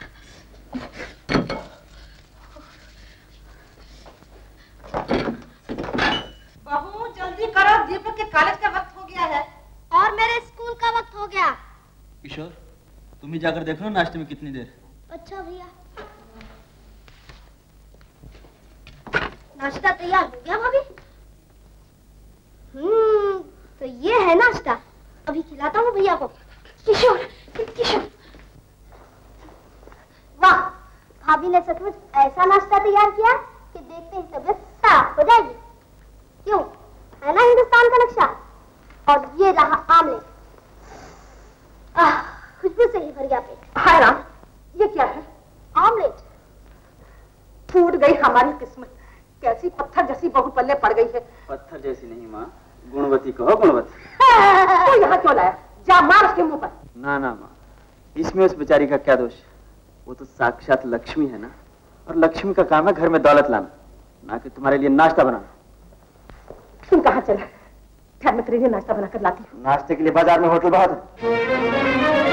बहू जल्दी करो, दीपक के कॉलेज का वक्त हो गया है। और मेरे स्कूल का वक्त हो गया। किशोर, तुम ही जाकर देखो ना नाश्ते में कितनी देर। अच्छा भैया। नाश्ता तैयार हो गया भाभी? तो ये है नाश्ता, अभी खिलाता हूँ भैया को। किशोर, किशोर, वाह, भाभी ने सचमुच ऐसा नाश्ता तैयार किया कि देखते ही तबीयत साफ हो जाएगी। क्यों, है ना हिंदुस्तान का नक्शा? और ये रहा आमलेट। खुशबू से ही भर गया पेट। हाय राम, ये क्या है? आमलेट। टूट गई हमारी किस्मत, कैसी पत्थर जैसी बहू पल्ले पड़ गई है। पत्थर जैसी नहीं माँ, गुणवती कहो, गुणवती। तो यहाँ क्यों लाया? जा मार उसके मुंह पर। ना ना माँ, इसमें उस बेचारी का क्या दोष? वो तो साक्षात लक्ष्मी है ना, और लक्ष्मी का काम है घर में दौलत लाना, ना कि तुम्हारे लिए नाश्ता बनाना। तुम कहाँ चला? ठहर, मैं तेरे लिए नाश्ता बनाकर लाती हूँ। नाश्ते के लिए बाजार में होटल बहुत है।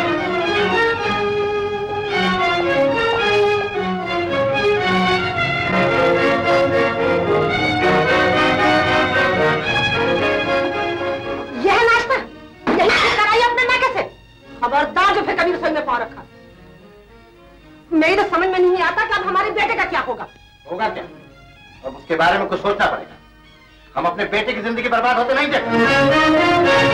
खबरदार जो फिर कभी रसोई में पाँव रखा। मेरी तो समझ में नहीं आता कि अब हमारे बेटे का क्या होगा। होगा क्या? अब उसके बारे में कुछ सोचना पड़ेगा। हम अपने बेटे की जिंदगी बर्बाद होते नहीं देखते।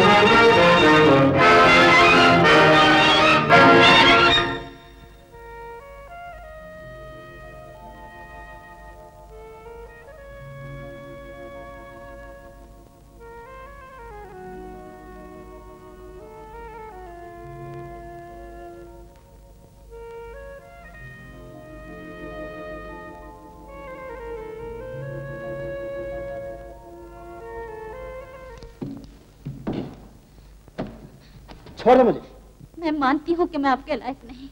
छोड़ दो मुझे। मैं मानती हूँ कि मैं आपके लायक नहीं,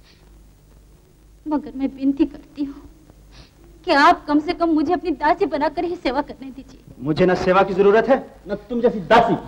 मगर मैं विनती करती हूँ कि आप कम से कम मुझे अपनी दासी बनाकर ही सेवा करने दीजिए। मुझे न सेवा की जरूरत है, न तुम जैसी दासी।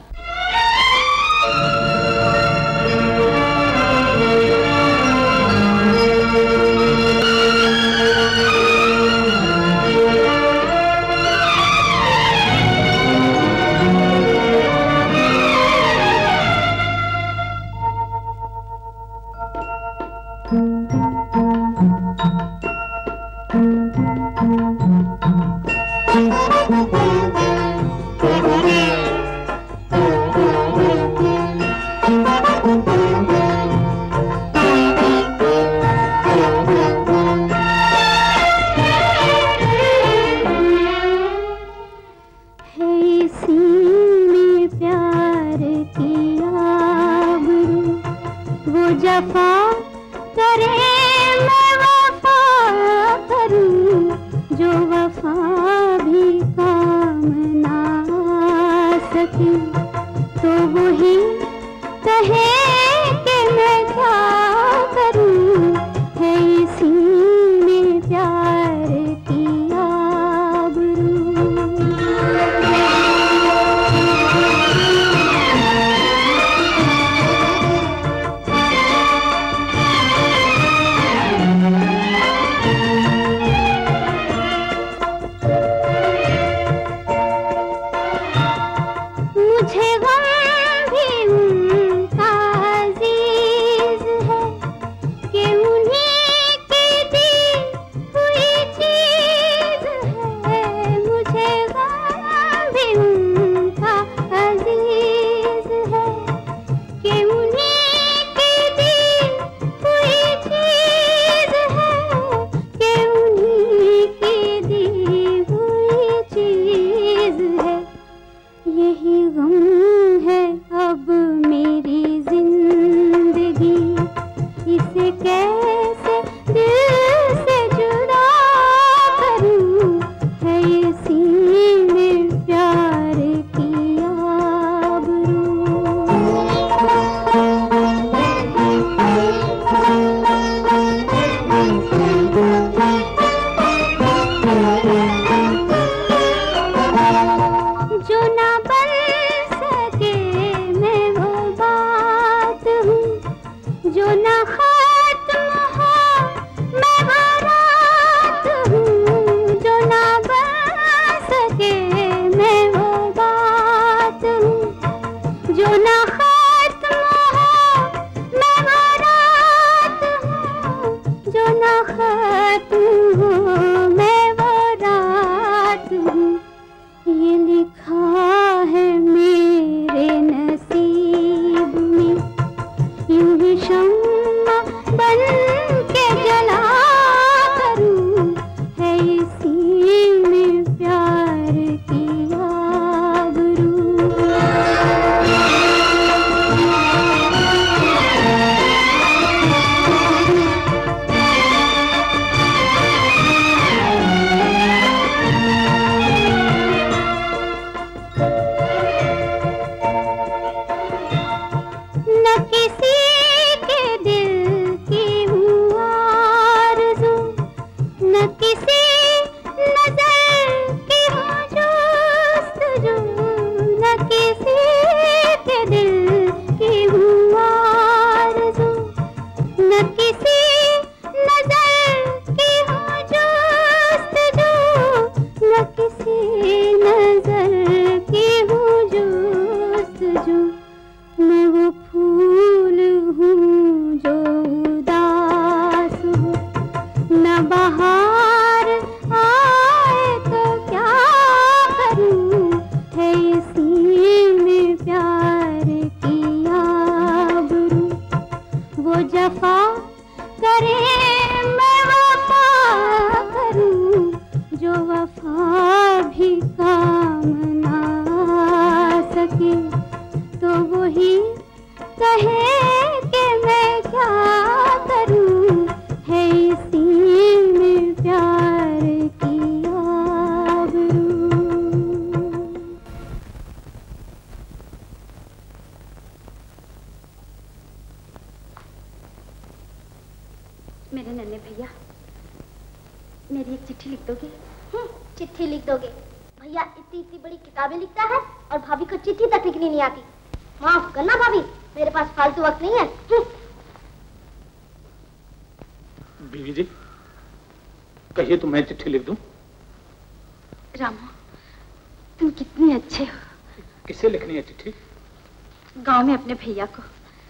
भैया को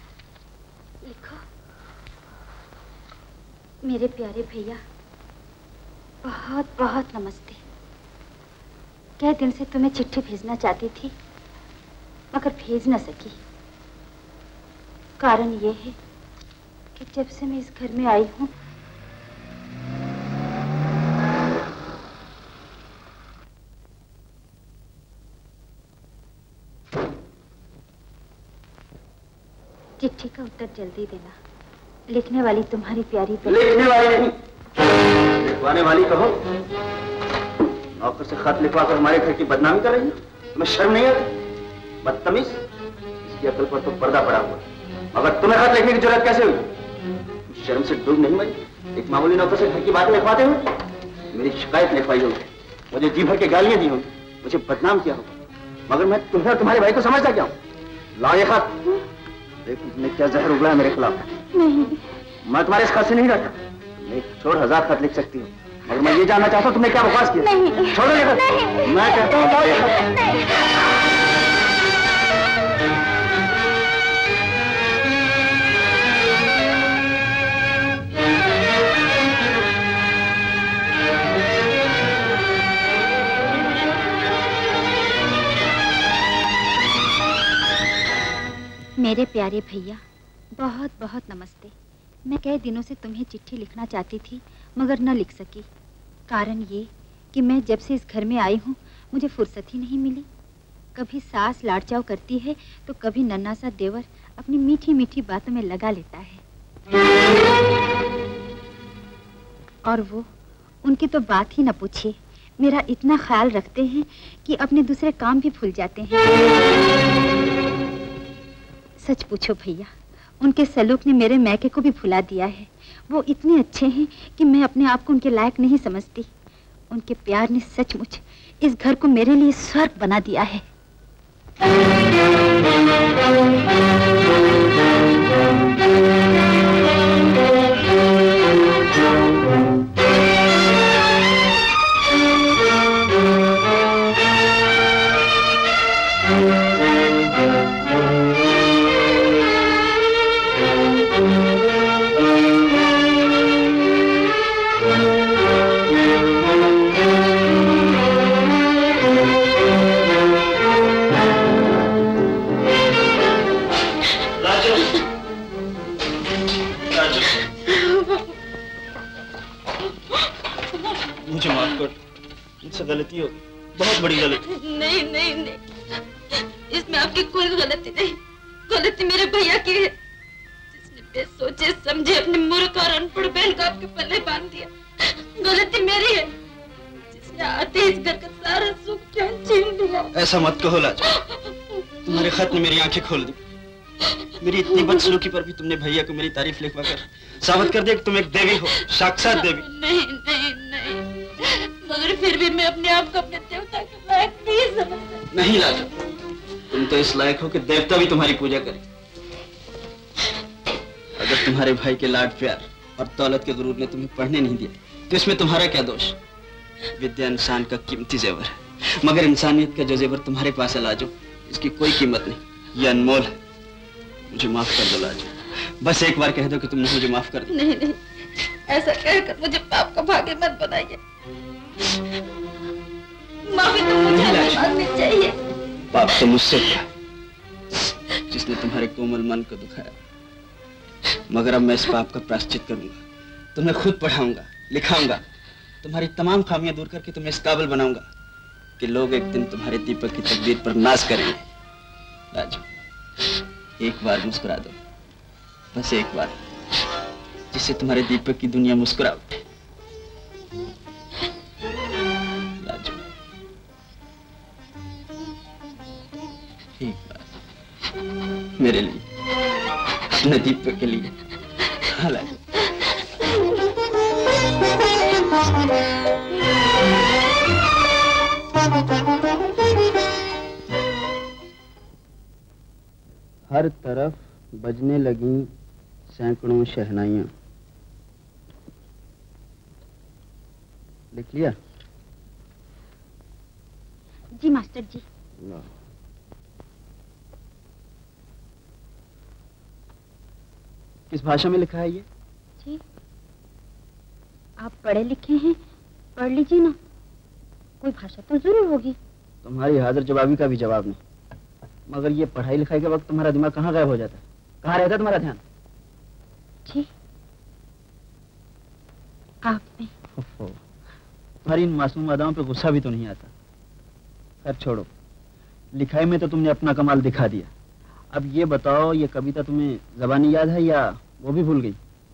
लिखो, मेरे प्यारे भैया, बहुत बहुत नमस्ते। कई दिन से तुम्हें चिट्ठी भेजना चाहती थी मगर भेज न सकी। कारण ये है कि जब से मैं इस घर में आई हूँ चिट्ठी का उत्तर जल्दी देना। लिखने वाली तुम्हारी प्यारी लिखने वाली नहीं, लिखवाने वाली कहो। नौकर से खत लिखवा कर हमारे घर की बदनामी कर रही है, तुम्हें शर्म नहीं आती? बदतमीज, इसकी अकल पर तो पर्दा पड़ा हुआ, मगर तुम्हें खत लिखने की जरूरत कैसे हुई? शर्म से डूब नहीं मरी? एक मामूली नौकर से घर की बातें लिखवाते हुए मेरी शिकायत लिखवाई होगी, मुझे जी भर के गालियां दी होगी, मुझे बदनाम किया होगा, मगर मैं तुम्हें और तुम्हारे भाई को समझता क्या हूँ? लाओ ये खत, देखो तुमने क्या जहर उगला है मेरे खिलाफ। नहीं, मैं तुम्हारे इस खत से नहीं डरता। तुम एक छोड़ 1000 खत लिख सकती हो, मगर मैं ये जानना चाहता हूँ तुमने क्या बकवास किया। नहीं, छोड़ो ये खत। मैं कहता हूँ लाओ ये खत। मेरे प्यारे भैया, बहुत बहुत नमस्ते। मैं कई दिनों से तुम्हें चिट्ठी लिखना चाहती थी मगर न लिख सकी। कारण ये कि मैं जब से इस घर में आई हूँ मुझे फुर्सत ही नहीं मिली। कभी सास लाड़चाव करती है तो कभी नन्हा सा देवर अपनी मीठी मीठी बातों में लगा लेता है। और वो, उनकी तो बात ही न पूछिए। मेरा इतना ख्याल रखते हैं कि अपने दूसरे काम भी भूल जाते हैं। सच पूछो भैया, उनके सलूक ने मेरे मैके को भी भुला दिया है। वो इतने अच्छे हैं कि मैं अपने आप को उनके लायक नहीं समझती। उनके प्यार ने सचमुच इस घर को मेरे लिए स्वर्ग बना दिया है। मुझे माफ कर, मुझसे गलती होगी, बहुत बड़ी गलती। नहीं नहीं नहीं, इसमें आपकी कोई गलती नहीं। गलती मेरे भैया की है, जिसने बेसोचे समझे अपने मूर्ख और अनपढ़ बहन को आपके पल्ले बांध दिया। गलती मेरी है, जिसने आते इस घर का सारा सुख चैन छीन लिया। ऐसा मत कहो लाजो, तुम्हारे खत ने मेरी आंखें खोल दी। मेरी इतनी बदसलूकी पर भी तुमने भैया को मेरी तारीफ लिखवा कर साबित कर दिया कि तुम एक देवी हो, साक्षात देवी। नहीं नहीं नहीं, मगर फिर भी मैं अपने आप को अपने देवता के लायक नहीं समझता। नहीं लाजो, तुम तो इस लायक हो कि देवता भी तुम्हारी पूजा करे। अगर तुम्हारे भाई के लाड प्यार और दौलत के गुरूर ने तुम्हें पढ़ने नहीं दिया तो इसमें तुम्हारा क्या दोष? विद्या इंसान का कीमती जेवर है, मगर इंसानियत का जो जेवर तुम्हारे पास है लाजो, इसकी कोई कीमत नहीं, ये अनमोल है। मुझे माफ कर दो लाजो, बस एक बार कह दो कि तुमने मुझे माफ कर दिया। नहीं नहीं, ऐसा कहकर मुझे पाप का भागी मत बनाइए। माफी तो मुझे मांगनी चाहिए। पाप तो मुझसे हुआ, जिसने तुम्हारे कोमल मन को दुखाया, मगर अब मैं इस पाप का प्रायश्चित करूंगा। तुम्हें खुद पढ़ाऊंगा, लिखाऊंगा, तुम्हारी तमाम खामियां दूर करके तुम्हें इस काबिल बनाऊंगा कि लोग एक दिन तुम्हारे दीपक की तकदीर पर नाज करेंगे। राजू, एक बार मुस्कुरा दो, बस एक बार, जिससे तुम्हारे दीपक की दुनिया मुस्कुरा उठे। राजू, एक बार मेरे लिए, अपने दीपक के लिए। हाँ लाजू। हर तरफ बजने लगी सैकड़ों शहनाइयां। लिख लिया? जी मास्टर जी। किस भाषा में लिखा है ये? जी, आप पढ़े लिखे हैं, पढ़ लीजिए ना। कोई भाषा तो जरूर होगी। तुम्हारी हाजिर जवाबी का भी जवाब नहीं। मगर ये पढ़ाई लिखाई के वक्त तुम्हारा दिमाग कहाँ गायब हो जाता है? कहाँ रहता है तुम्हारा ध्यान? जी आप में। तुम्हारी इन मासूम अदाओं पे गुस्सा भी तो नहीं आता। खैर छोड़ो, लिखाई में तो तुमने अपना कमाल दिखा दिया। अब ये बताओ, ये कविता तुम्हें ज़बानी याद है या वो भी भूल गई?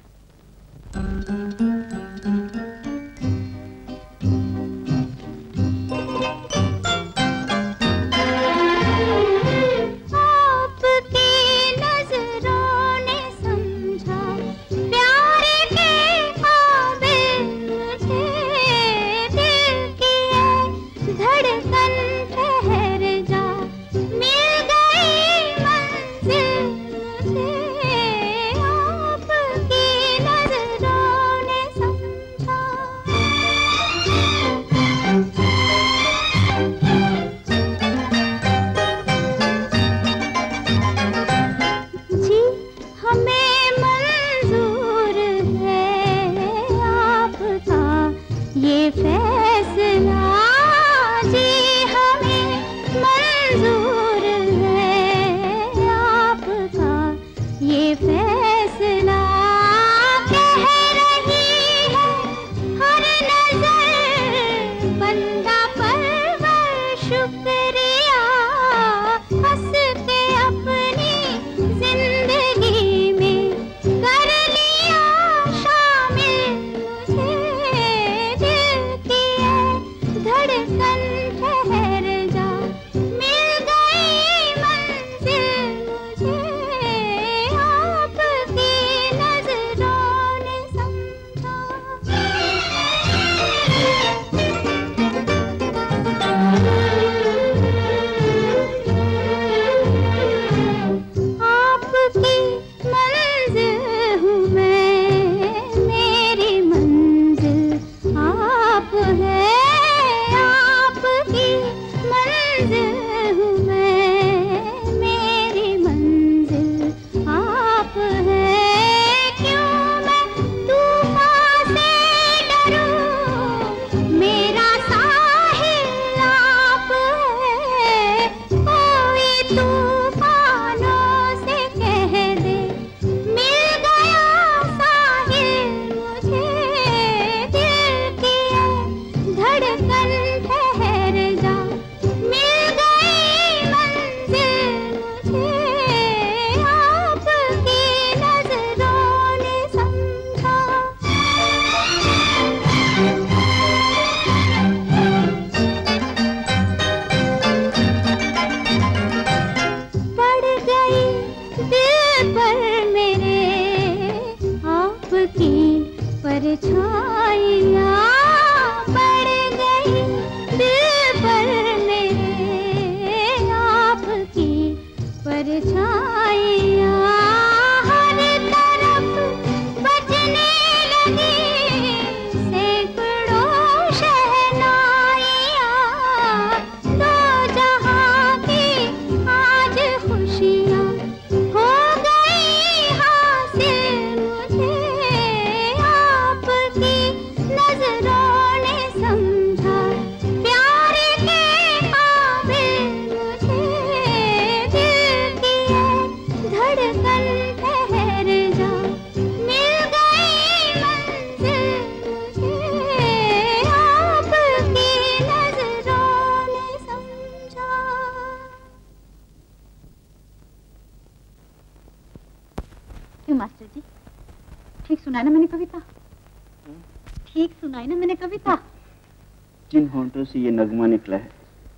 जिन होंठों से ये नगमा निकला है,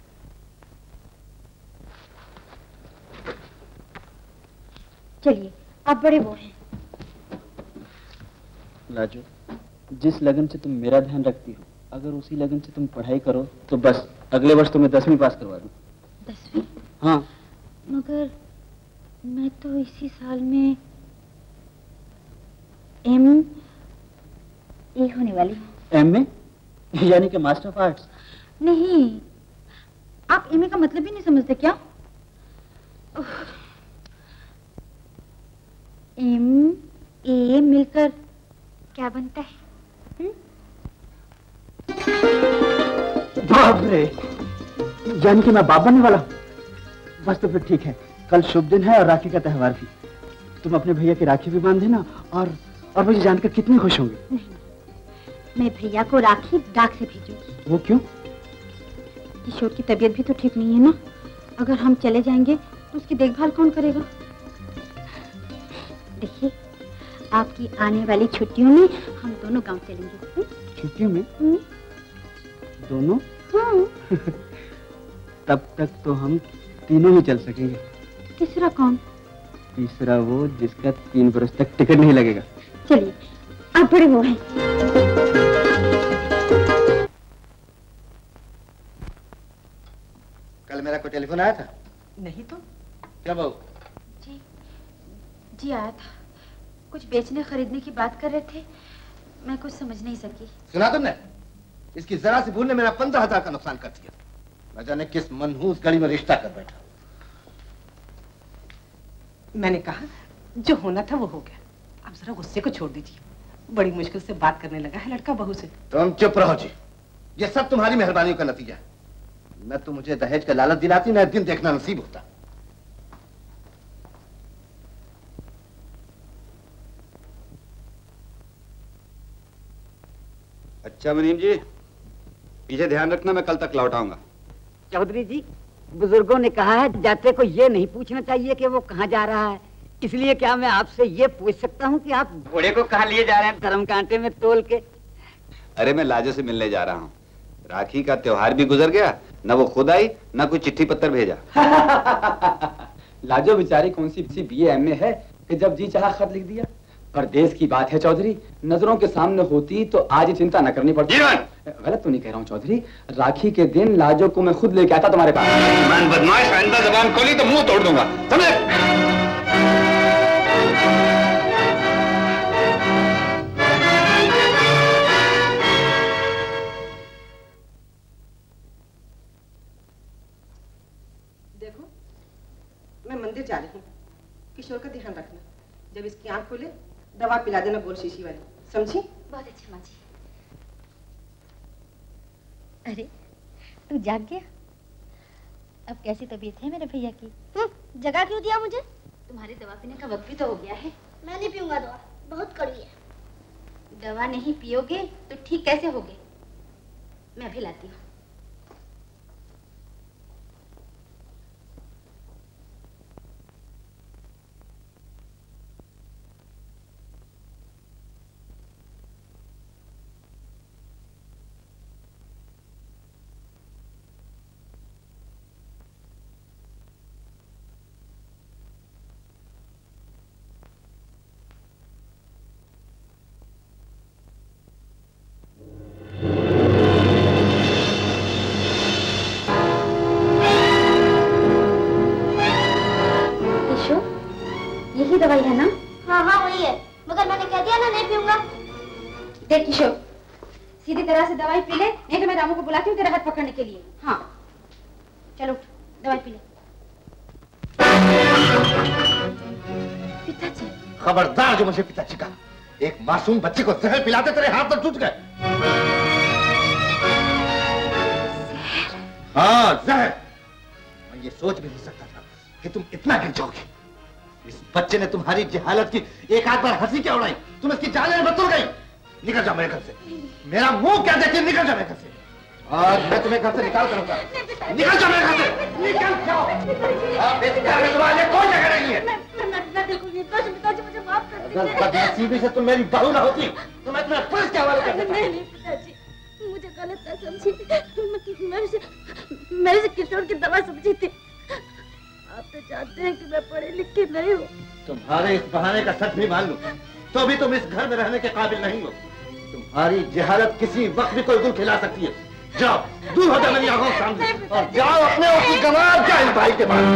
चलिए आप बड़े वो हैं। लाजो, जिस लगन से तुम मेरा ध्यान रखती हो, अगर उसी लगन से तुम पढ़ाई करो तो बस अगले वर्ष तुम्हें 10वीं पास करवा दूं। 10वीं? हाँ। मगर मैं तो इसी साल में MA होने वाली हूँ। MA? यानी कि मास्टर ऑफ आर्ट्स? नहीं, आप MA का मतलब ही नहीं समझते क्या? MA मिलकर क्या बनता है? बाप अरे जानकी मैं बाप बनने वाला हूँ? बस तो फिर ठीक है, कल शुभ दिन है और राखी का त्योहार भी। तुम अपने भैया की राखी भी बांध देना और मुझे जानकर कितने खुश होंगे। नहीं, मैं भैया को राखी डाक से भेजूंगी। वो क्यों? किशोर की तबीयत भी तो ठीक नहीं है ना। अगर हम चले जाएंगे तो उसकी देखभाल कौन करेगा? देखिए, आपकी आने वाली छुट्टियों में हम दोनों गांव चलेंगे। छुट्टियों में? दोनों? तब तक तो हम तीनों ही चल सकेंगे। तीसरा कौन? तीसरा वो जिसका 3 बरस तक टिकट नहीं लगेगा। चलिए, आप बड़े वो हैं। कल मेरा कोई टेलीफोन आया था? नहीं तो। क्या बहू? जी आया था। कुछ बेचने खरीदने की बात कर रहे थे, मैं कुछ समझ नहीं सकी। सुना तुमने? इसकी जरा सी भूल ने मेरा 15,000 का नुकसान कर दिया। न जाने किस मनहूस घड़ी में रिश्ता कर बैठा। मैंने कहा जो होना था वो हो गया, अब जरा गुस्से को छोड़ दीजिए। बड़ी मुश्किल से बात करने लगा है लड़का बहू से। तुम चुप रहो जी, ये सब तुम्हारी मेहरबानी का नतीजा है। न तो मुझे दहेज का लालच दिलाती, न दिन देखना नसीब होता। अच्छा मुनीम जी, पीछे ध्यान रखना, मैं कल तक लौट आऊंगा। चौधरी जी, बुजुर्गों ने कहा है जाते को ये नहीं पूछना चाहिए कि वो कहाँ जा रहा है, इसलिए क्या मैं आपसे ये पूछ सकता हूँ कि आप घोड़े को कहाँ लिए जा रहे हैं धर्म कांटे में तोल के? अरे मैं लाजो से मिलने जा रहा हूँ। राखी का त्योहार भी गुजर गया, न वो खुद आई न कोई चिट्ठी पत्र भेजा। लाजो बेचारी कौन सी BA MA है कि जब जी चाहा खत लिख दिया। परदेश की बात है चौधरी, नजरों के सामने होती तो आज ही चिंता न करनी पड़ती। गलत तो नहीं कह रहा हूँ चौधरी, राखी के दिन लाजो को मैं खुद लेके आता तुम्हारे पास। मैं बदमाश आइंदा जबान खोली तो मुंह तोड़ दूंगा, समझे? देखो, मैं मंदिर जा रही हूँ, किशोर का ध्यान रखना। जब इसकी आंख खुले दवा पिला देना, गोल शीशी वाली, समझी? बहुत अच्छा माँ जी। अरे तू जाग गया? अब कैसी तबीयत है मेरे भैया की? जगह क्यों दिया मुझे? तुम्हारी दवा पीने का वक्त भी तो हो गया है। मैं नहीं पीऊंगा दवा, बहुत कड़वी है। दवा नहीं पियोगे तो ठीक कैसे होगे? मैं अभी लाती हूँ। यही दवाई है ना? हाँ हाँ वही है, मगर मैंने कह दिया ना नहीं पीऊंगा। देख किशोर, सीधी तरह से दवाई पी ले, नहीं तो मैं रामू को बुलाती हूँ तेरा हाथ पकड़ने के लिए। हाँ चलो दवाई पी ले। पिताजी। खबरदार जो मुझे पिताजी कहा। एक मासूम बच्चे को जहर पिलाते तेरे हाथ तो टूट गए। हाँ जहर। मैं ये सोच भी नहीं सकता था कि तुम इतना गिर जाओगे। इस बच्चे ने तुम्हारी जहालत की एक आध बार हंसी क्या उड़ाई, तुम इसकी जाने में बतूर गई। निकल जाओ मेरे घर से। मेरा मुंह क्या देखिए, निकल जाओ मेरे घर से। और मैं तुम्हें घर से निकाल करूंगा। निकल जाओ मेरे घर से, निकल जाओ। अब इस घर में तुम्हारे लिए कोई जगह नहीं है। पिताजी मुझे माफ कर दीजिए। अगर बदनसीबी से तुम मेरी बहू ना होती तो मैं तुम्हें पुलिस के हवाले कर देता। नहीं पिताजी, मुझे गलत ना समझिए। मैं इसे किशोर की दवा समझी थी। आप तो जानते हैं कि मैं पढ़ी लिखी नहीं हूँ। तुम्हारे इस बहाने का सच भी मान लूं तो भी तुम इस घर में रहने के काबिल नहीं हो। तुम्हारी जहालत किसी वक्त भी कोई गुल खिला सकती है। जाओ, दूर हो जाओ मेरी आंखों के सामने और जाओ अपने उसकी गवार जाए भाई के पास।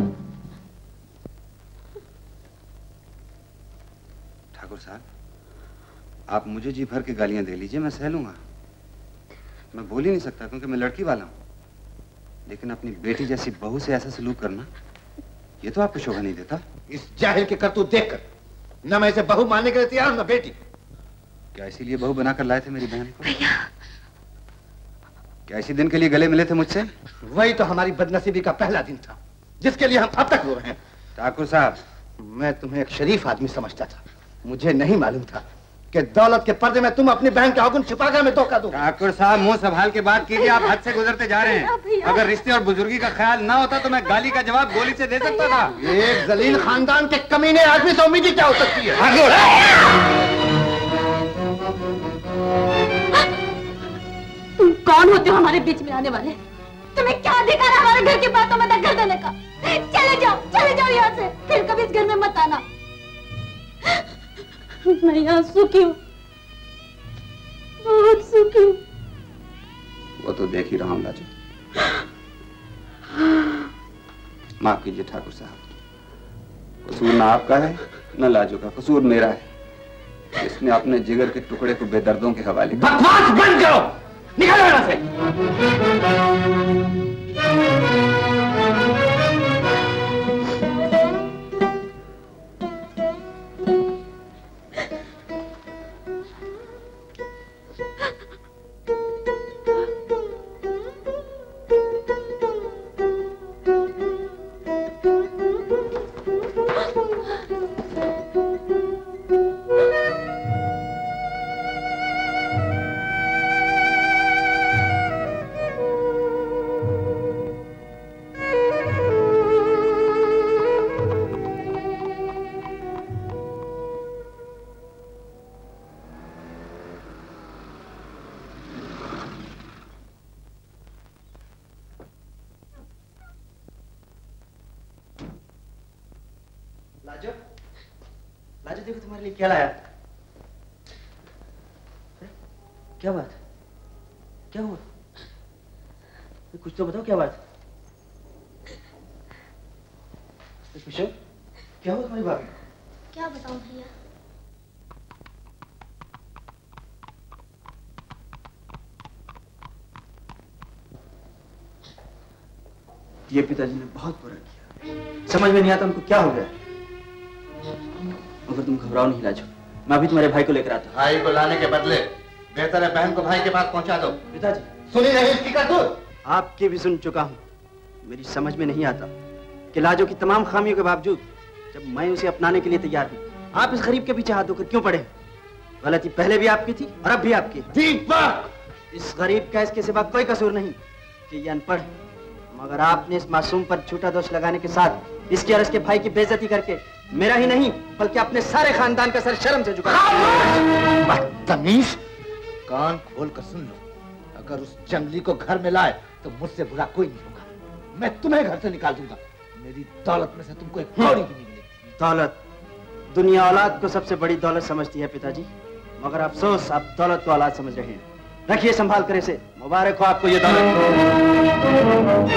ठाकुर साहब, आप मुझे जी भर के गालियां दे लीजिए, मैं सह लूंगा। मैं बोल ही नहीं सकता क्योंकि मैं लड़की वाला हूं, लेकिन अपनी बेटी जैसी बहू से ऐसा सलूक करना, ये तो आपको शोभा नहीं देता। इस जाहिल के करतूत देखकर न मैं इसे बहू मानने के लिए तैयार हूं न बेटी। क्या इसीलिए बहू बनाकर लाए थे मेरी बहन को? क्या इसी दिन के लिए गले मिले थे मुझसे? वही तो हमारी बदनसीबी का पहला दिन था, जिसके लिए हम अब तक रो रहे हैं। ठाकुर साहब, मैं तुम्हें एक शरीफ आदमी समझता था, मुझे नहीं मालूम था कि दौलत के पर्दे में तुम अपनी बहन के औगुन छुपाकर मैं धोखा दूं। ठाकुर साहब, मुंह संभाल के बात कीजिए, आप हद से गुजरते जा रहे हैं। अगर रिश्ते और बुजुर्गी का ख्याल ना होता तो मैं गाली का जवाब गोली से दे सकता था। एक जलील खानदान के कमीने आदमी से उम्मीद क्या हो सकती है? तुम कौन होते हो हमारे बीच में आने वाले? तुम्हें क्या अधिकार है हमारे घर की बातों में दखल देने का? चले जाओ यहाँ से, फिर कभी इस घर में मत आना। मैं यहाँ सुखी हूँ, बहुत सुखी हूँ। वो तो देख ही रहा हूँ लाजो। माफ कीजिए ठाकुर साहब, कसूर ना आपका है न लाजो का, कसूर मेरा है। इसने अपने जिगर के टुकड़े को बेदर्दों के हवाले किया। बकवास बंद करो, निकलो यहाँ से। लाजो देखो तुम्हारे लिए क्या लाया। क्या बात? क्या हुआ? कुछ तो बताओ, क्या बात? खुशो, क्या हुआ तुम्हारी भाभी? क्या बताऊं भैया? ये पिताजी ने बहुत बुरा किया, समझ में नहीं आता उनको क्या हो गया। मगर तुम घबराओ नहीं लाजो, मैं अभी तुम्हारे भाई को लेकर आता हूँ। भाई को लाने के बदले बेहतर है बहन को भाई के पास पहुंचा दो। पिताजी सुनी नहीं इसकी करतूत? आपकी भी सुन चुका हूँ। मेरी समझ में नहीं आता कि लाजो की तमाम खामियों के बावजूद जब मैं उसे अपनाने के लिए तैयार हूँ, आप इस गरीब के पीछे हाथ धोकर क्यों पड़े? गलती पहले भी आपकी थी और अब भी आपकी। दीपक, इस गरीब का इसके सिवा कोई कसूर नहीं कि ये अनपढ़, मगर आपने इस मासूम पर झूठा दोष लगाने के साथ इसके और इसके भाई की बेइज्जती करके मेरा ही नहीं बल्कि अपने सारे खानदान का सर शर्म से झुका। बदतमीज, कान खोल कर सुन लो, अगर उस जंगली को घर में लाए तो मुझसे बुरा कोई नहीं होगा। मैं तुम्हें घर से निकाल दूंगा, मेरी दौलत में से तुमको एक कौड़ी भी नहीं मिलेगी। दौलत, दुनिया औलाद को सबसे बड़ी दौलत समझती है पिताजी, मगर अफसोस आप दौलत को औलाद समझ रहे हैं। रखिए संभाल कर इसे, मुबारक हो आपको ये दौलत।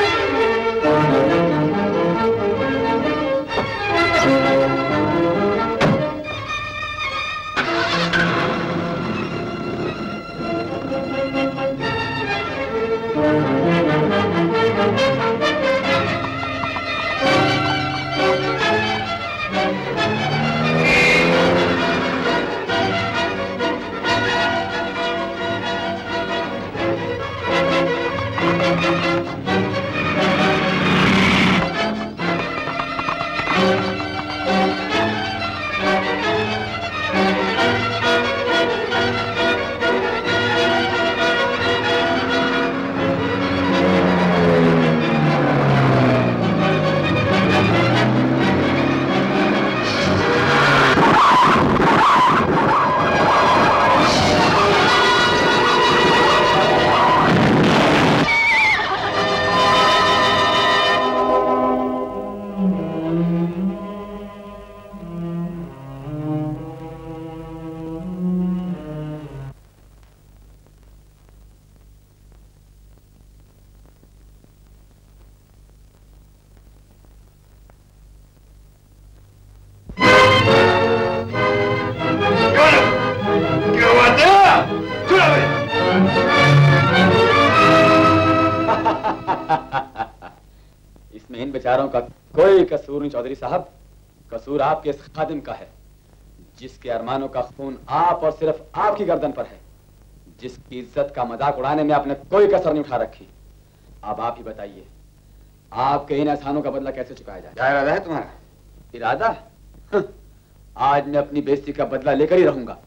इसमें इन बेचारों का कोई कसूर नहीं चौधरी साहब, कसूर आपके इस खादिम का है जिसके अरमानों का खून आप और सिर्फ आपकी गर्दन पर है। जिसकी इज्जत का मजाक उड़ाने में आपने कोई कसर नहीं उठा रखी। अब आप ही बताइए, आपके इन एहसानों का बदला कैसे चुकाया जाए? क्या इरादा है तुम्हारा? इरादा? आज मैं अपनी बेइज्जती का बदला लेकर ही रहूंगा।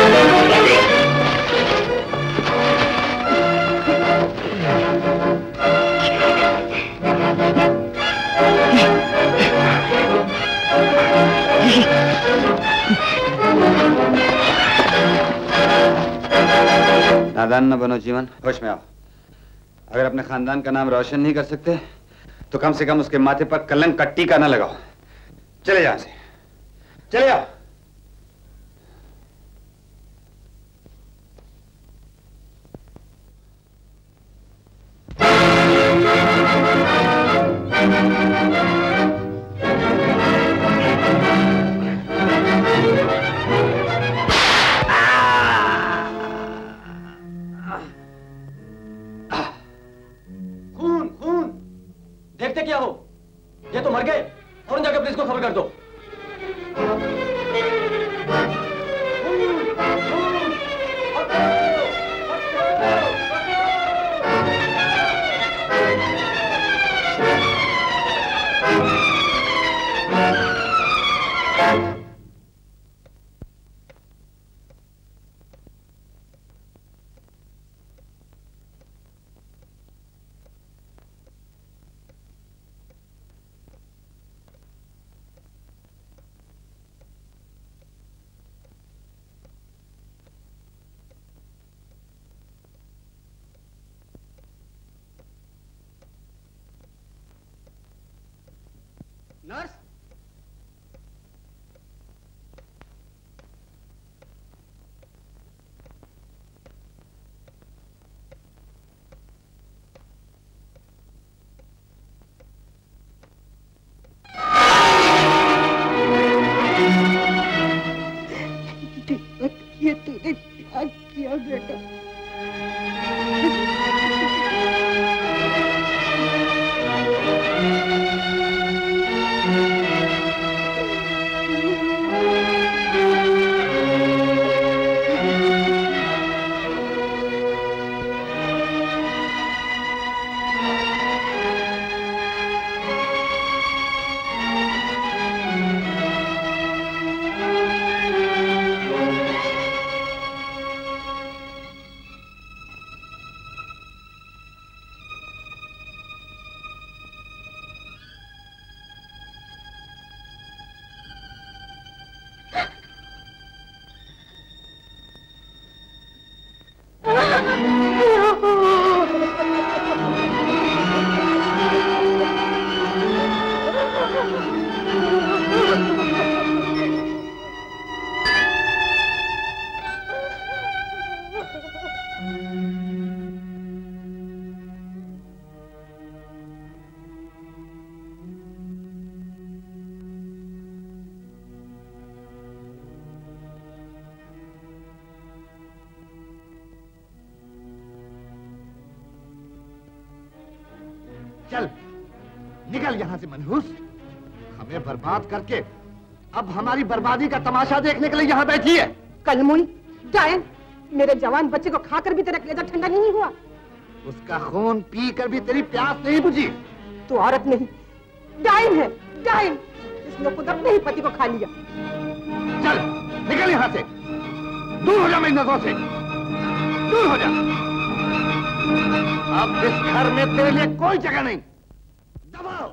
नादान न बनो जीवन, होश में आओ। अगर अपने खानदान का नाम रोशन नहीं कर सकते तो कम से कम उसके माथे पर कलंक का टीका न लगाओ। चले जाओ से, चले जाओ। देखते क्या हो, ये तो मर गए। और जाकर पुलिस को खबर कर दो। नर्स, ये तूने क्या किया बेटा? चल निकल यहाँ से मनहूस। हमें बर्बाद करके अब हमारी बर्बादी का तमाशा देखने के लिए यहाँ बैठी है। कलमुई, डायन, मेरे जवान बच्चे को खाकर भी तेरा कलेजा ठंडा नहीं हुआ। उसका खून पी कर भी तेरी प्यास नहीं बुझी। तू औरत नहीं, डायन है, डायन। इसने खुद अपने ही पति को खा लिया। चल निकल यहाँ से, दूर हो जा मेरी नजरों से, दूर हो जा। अब इस घर में तेरे लिए कोई जगह नहीं। दबाओ।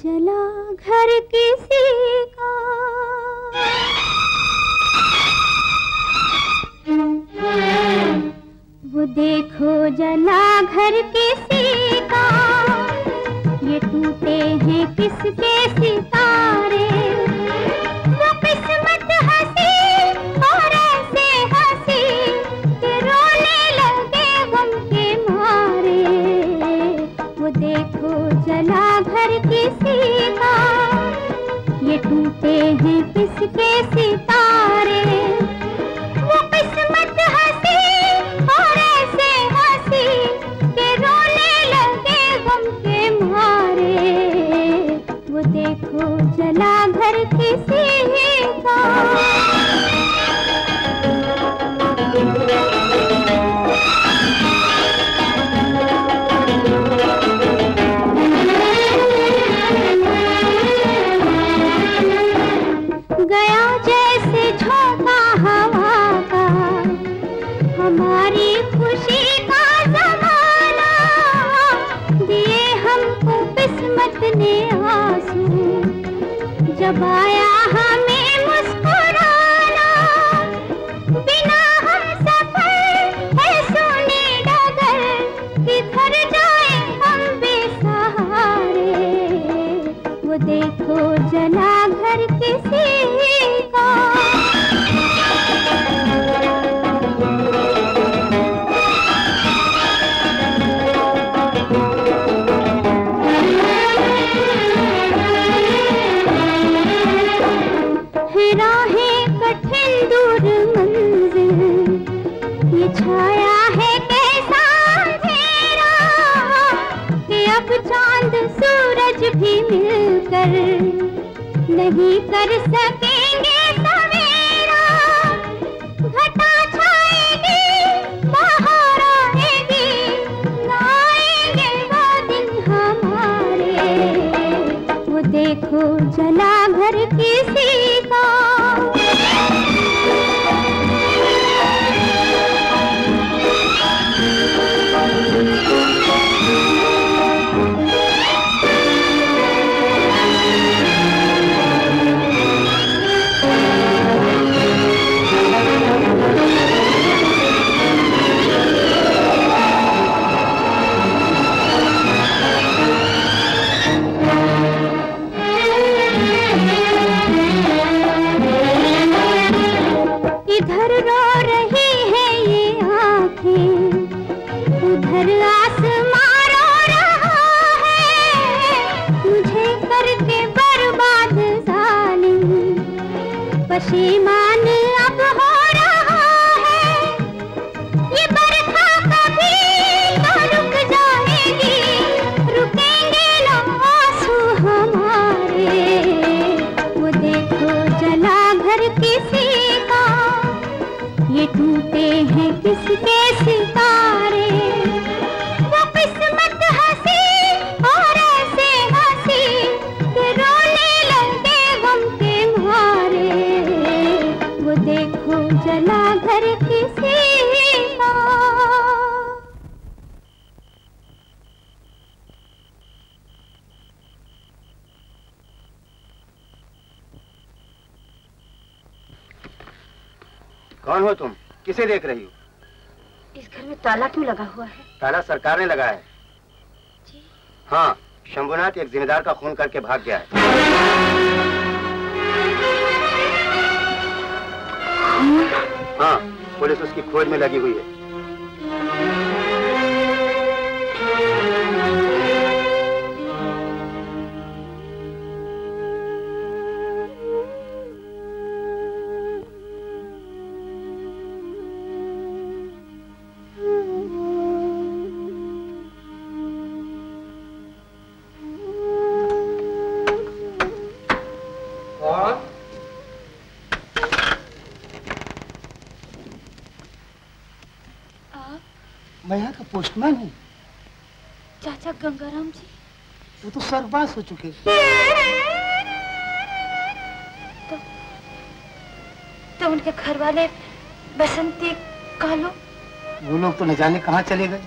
जला घर किसी का, वो देखो जला घर किसी का, ये टूटे हैं किसके सितारे, वो किस्मत हंसी और ऐसे हंसी कि रोने लगे गम के मारे, वो देखो जला घर किसी का, ये टूटे हैं किसके सितारे, वो किस्मत हंसी और ऐसे हंसी कि रोने लगे गम के मारे, वो देखो जला घर किसी का। गया जैसे झोंका हवा का, हमारी खुशी का जमाना, दिए हमको किस्मत ने आंसू, जब आया हमें मुस्कुराना, बिना हम सफर है सोने डगर, किधर जाए हम बेसहारे, वो देखो जला घर किसी का। राहें कठिन दूर मंजिल, ये छाया है कैसा अंधेरा, कि अब चांद सूरज भी मिलकर नहीं कर सकेंगे सवेरा, घटा छाएगी बाहर आएगी, ना आएंगे वो दिन हमारे, वो देखो जला घर किसी का। इधर रो रही है ये आँखें, उधर आसमां रो रहा है, मुझे करके बर्बाद जालिम, पशेमान अब हो रहा है, ये बरखा कभी तो रुक जाएगी, रुकेंगे ना आंसू हमारे, वो देखो जला घर किसी का, ये टूटे हैं किसके सितारे, वो किस्मत हंसी और ऐसे हंसी कि रोने लगे गम के मारे, वो देखो जला घर किसी का। कौन हो तुम? किसे देख रही हो? इस घर में ताला क्यों लगा हुआ है? ताला सरकार ने लगाया है। जी? हाँ, शंभुनाथ एक जिम्मेदार का खून करके भाग गया है। हाँ, पुलिस उसकी खोज में लगी हुई है। मैं यहाँ का पोस्टमैन हूँ। चाचा गंगाराम जी? वो तो स्वर्गवास हो चुके। तो उनके घर वाले बसंती कालो? वो लोग तो न जाने कहाँ चले गए।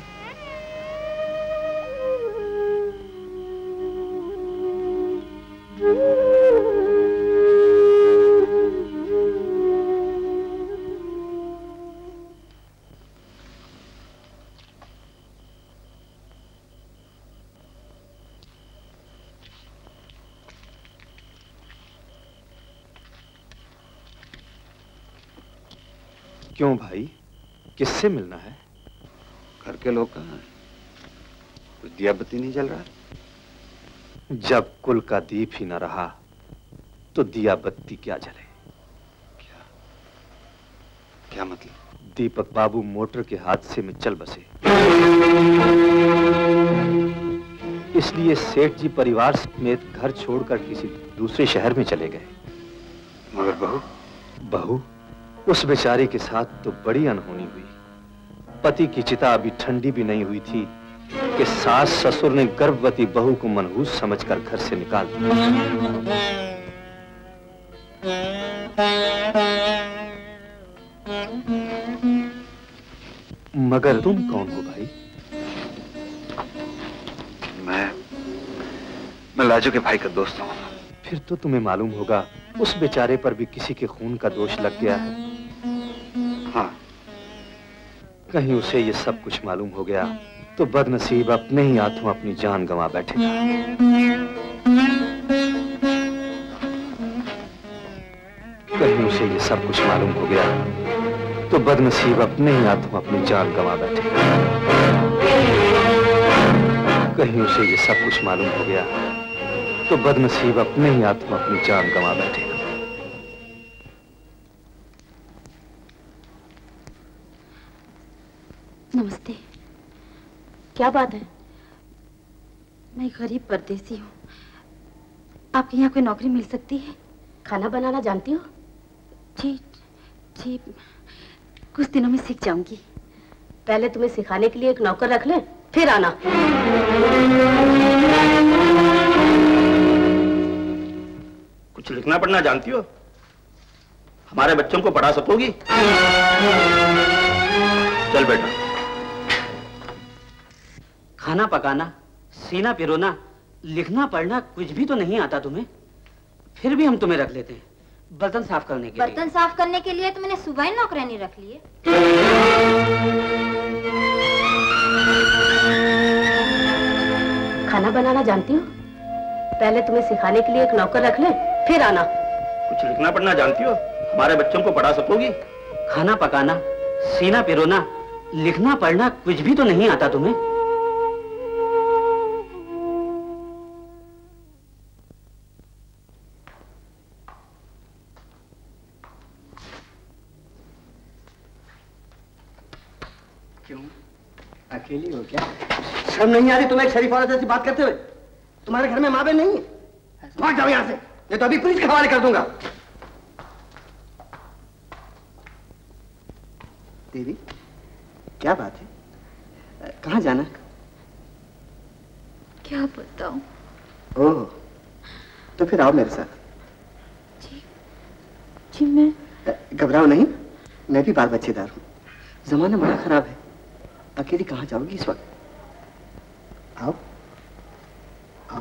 क्यों भाई, किससे मिलना है? घर के लोग कहाँ हैं? कुछ दिया बत्ती नहीं जल रहा? जब कुल का दीप ही न रहा तो दिया बत्ती क्या जले? क्या मतलब? दीपक बाबू मोटर के हादसे में चल बसे, इसलिए सेठ जी परिवार समेत घर छोड़कर किसी दूसरे शहर में चले गए। मगर बहू? बहू उस बेचारे के साथ तो बड़ी अनहोनी हुई। पति की चिता अभी ठंडी भी नहीं हुई थी कि सास ससुर ने गर्भवती बहू को मनहूस समझकर घर से निकाल दिया। मगर तुम कौन हो भाई? मैं लाजू के भाई का दोस्त हूँ। फिर तो तुम्हें मालूम होगा उस बेचारे पर भी किसी के खून का दोष लग गया है। हाँ। कहीं उसे ये सब कुछ मालूम हो गया तो बदनसीब अपने ही हाथों अपनी जान गंवा बैठेगा। कहीं उसे ये सब कुछ मालूम हो गया तो बदनसीब अपने ही हाथों अपनी जान गंवा बैठेगा। कहीं उसे ये सब कुछ मालूम हो गया तो बदनसीब अपने ही हाथों अपनी जान गंवा बैठेगा। नमस्ते। क्या बात है? मैं गरीब परदेसी हूँ, आपके यहाँ कोई नौकरी मिल सकती है? खाना बनाना जानती हो? जी जी, कुछ दिनों में सीख जाऊंगी। पहले तुम्हें सिखाने के लिए एक नौकर रख ले, फिर आना। कुछ लिखना पढ़ना जानती हो? हमारे बच्चों को पढ़ा सकोगी? चल बेटा। खाना पकाना, सीना पिरोना, लिखना पढ़ना कुछ भी तो नहीं आता तुम्हें? फिर भी हम तुम्हें रख लेते हैं बर्तन साफ करने के लिए। बर्तन साफ करने के लिए तो मैंने सुबह ही नौकरानी रख ली है। खाना बनाना जानती हो? पहले तुम्हें सिखाने के लिए एक नौकर रख ले, फिर आना। कुछ लिखना पढ़ना जानती हो? हमारे बच्चों को पढ़ा सकोगी? खाना पकाना, सीना पिरोना, लिखना पढ़ना कुछ भी तो नहीं आता तुम्हें? क्यों, अकेली हो क्या? शर्म नहीं आ रही तुम्हें एक शरीफ औरत जैसी बात करते हुए? तुम्हारे घर में माँ बहन नहीं है? भाग जाओ यहाँ से, नहीं तो अभी पुलिस के हवाले कर दूंगा। देवी, क्या बात है? कहाँ जाना? क्या बताऊं? ओह, तो फिर आओ मेरे साथ। जी मैं घबराओ नहीं, मैं भी बाल बच्चेदार हूँ। जमाना बड़ा खराब है, अकेली कहाँ जाओगी इस वक्त? आओ आओ।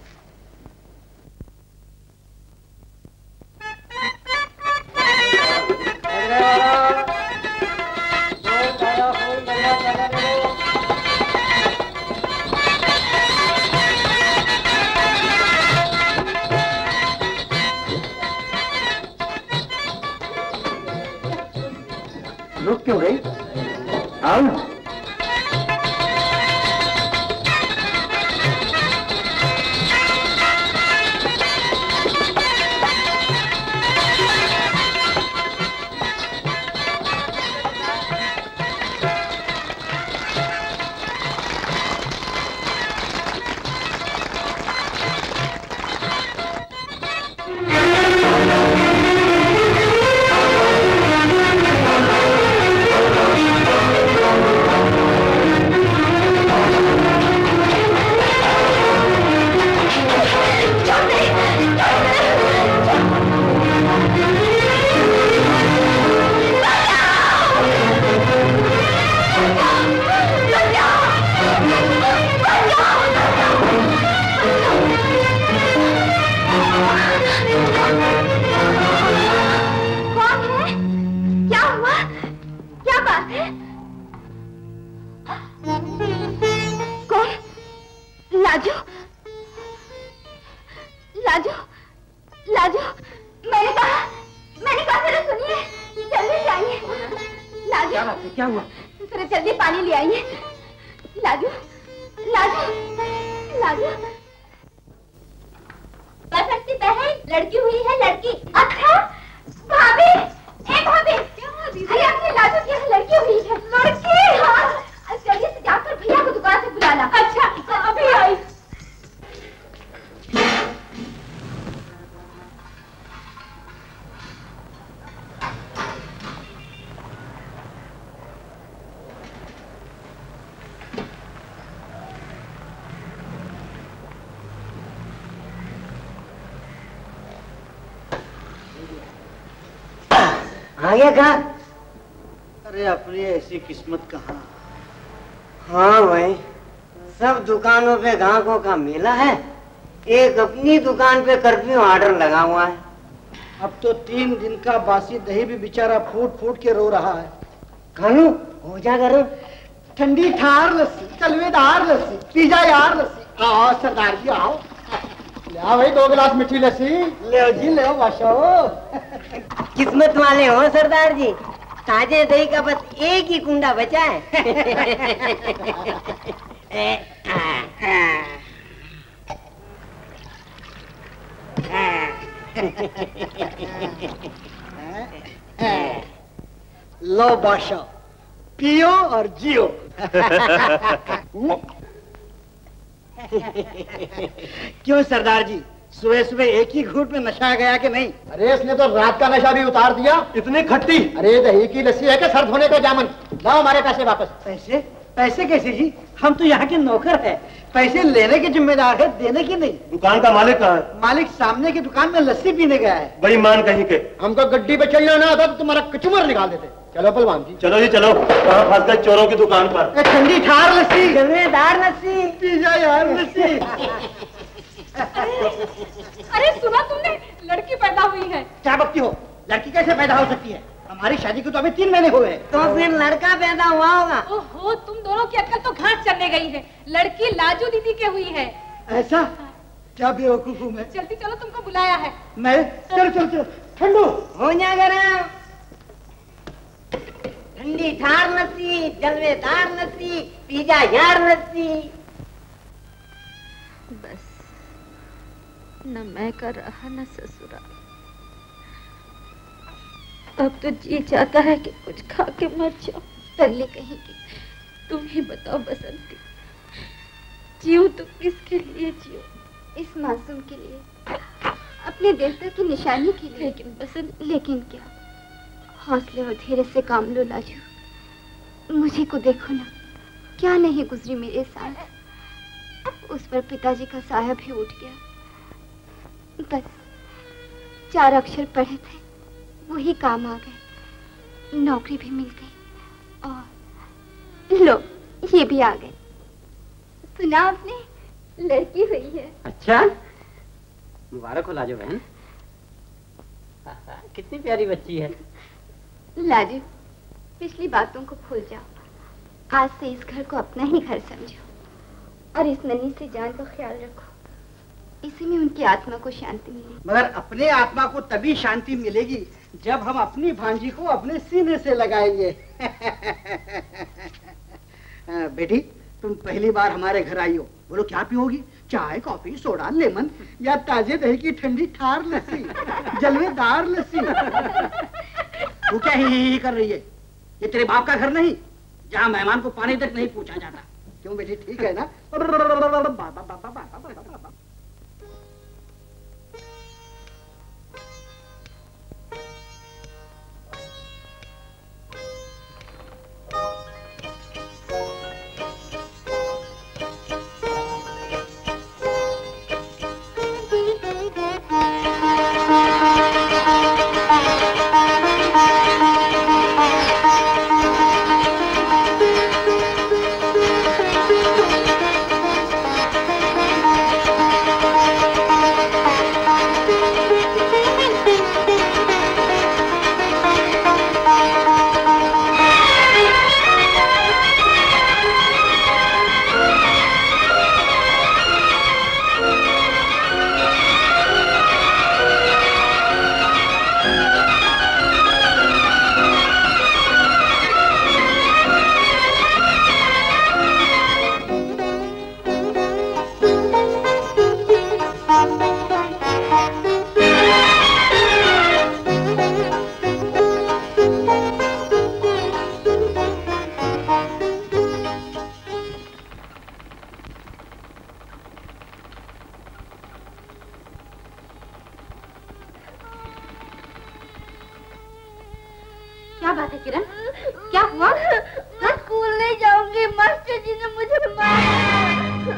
रुक क्यों गई? आओ ना। लाजू, लाजू, लाजू, मैंने कहा जरा सुनिए, जल्दी से आइए। क्या बात है, क्या हुआ? थोड़ा जल्दी पानी ले आइए। लाजू, लाजू, लाजू। बसंती बहन, लड़की हुई है, लड़की। अच्छा, भाभी, ए भाभी, क्या हुआ दीदी? अरे अपने लाजू की यहाँ लड़की हुई है। लड़की? हाँ। जल्दी से जाकर भैया को दुकान से बुला ला। अच्छा, अभी आई। आ गया कहा? अरे अपनी ऐसी किस्मत कहाँ। हाँ भाई, सब दुकानों पे ग्राहकों का मेला है, एक अपनी दुकान पे कर्फ्यू ऑर्डर लगा हुआ है। अब तो 3 दिन का बासी दही भी बेचारा फूट फूट के रो रहा है। खानू हो जा करो। ठंडी ठार लस्सी, कलवेदार लस्सी, पिज्जा यार लस्सी। आओ सरदार जी आओ, ले आओ भाई 2 गिलास मीठी लस्सी। ले जी ले बादशाह। किस्मत वाले हो सरदार जी, ताजे दही का बस एक ही कुंडा बचा है। लो बादशाह, पियो और जियो। क्यों सरदार जी, सुबह सुबह एक ही घूंट में नशा गया कि नहीं? अरे इसने तो रात का नशा भी उतार दिया। इतनी खट्टी। अरे दही की लस्सी है कि सर धोने का जामन। लाओ हमारे पैसे वापस। पैसे? पैसे कैसे जी? हम तो यहाँ के नौकर हैं। पैसे लेने के जिम्मेदार है, देने की नहीं। दुकान का मालिक कहाँ है? मालिक सामने की दुकान में लस्सी पीने गया है। बेईमान कहीं के। हमको गड्डी पे चलना ना आता तो तुम्हारा कचूमर निकाल देते। चलो पहलवान जी। चलो जी चलो। कहाँ फंस गए? चोरों की दुकान पर। ठंडी ठार लस्सी, कलवेदार लस्सी, पिज्जा यार लस्सी। अरे सुना तुमने, लड़की पैदा हुई है। क्या बकती हो? लड़की कैसे पैदा हो सकती है? हमारी शादी को तो अभी 3 महीने हुए। तो फिर लड़का पैदा हुआ होगा। ओहो, तुम दोनों की अक्ल तो घाट चलने गई है। लड़की लाजू दीदी के हुई है। ऐसा? क्या बेवकूफ हूँ मैं। जल्दी चलो, तुमको बुलाया है। मैं चलो चलो चलो। ठंडू हो जा गरम। ठंडी ठार लस्सी, जलवेदार लस्सी, पिज्जा यार लस्सी। बस न मैं का रहा न ससुरा। अब तो जी चाहता है कि कुछ खा के मर जाओ। तरले कहेगी। तुम ही बताओ बसंती, जियो तो किसके लिए जियो? इस मासूम के लिए, अपने देवता की निशानी के लिए। लेकिन बसंत, लेकिन क्या? हौसले और धैर्य से काम लो लाजू। मुझे को देखो ना, क्या नहीं गुजरी मेरे साथ। उस पर पिताजी का साया भी उठ गया। बस 4 अक्षर पढ़े थे, वही काम आ गए। नौकरी भी मिल गई और लो ये भी आ गए। सुना आपने, लड़की हुई है। अच्छा, मुबारक हो लाजो बहन। कितनी प्यारी बच्ची है। लाजू, पिछली बातों को भूल जाओ। आज से इस घर को अपना ही घर समझो और इस नन्ही से जान का ख्याल रखो। इसी में उनकी आत्मा को शांति मिलेगी। मगर अपने आत्मा को तभी शांति मिलेगी जब हम अपनी भांजी को अपने सीने से लगाएंगे। बेटी, तुम पहली बार हमारे घर आई हो, बोलो क्या पियोगी? चाय, कॉफी, सोडा, लेमन या ताजे दही की ठंडी ठार लस्सी, जलवेदार लस्सी? तू क्या ही कर रही है? ये तेरे बाप का घर नहीं जहाँ मेहमान को पानी तक नहीं पूछा जाता। क्यों बेटी, ठीक है ना? किरण, क्या हुआ? मैं स्कूल नहीं जाऊंगी, मास्टर जी ने मुझे मारा।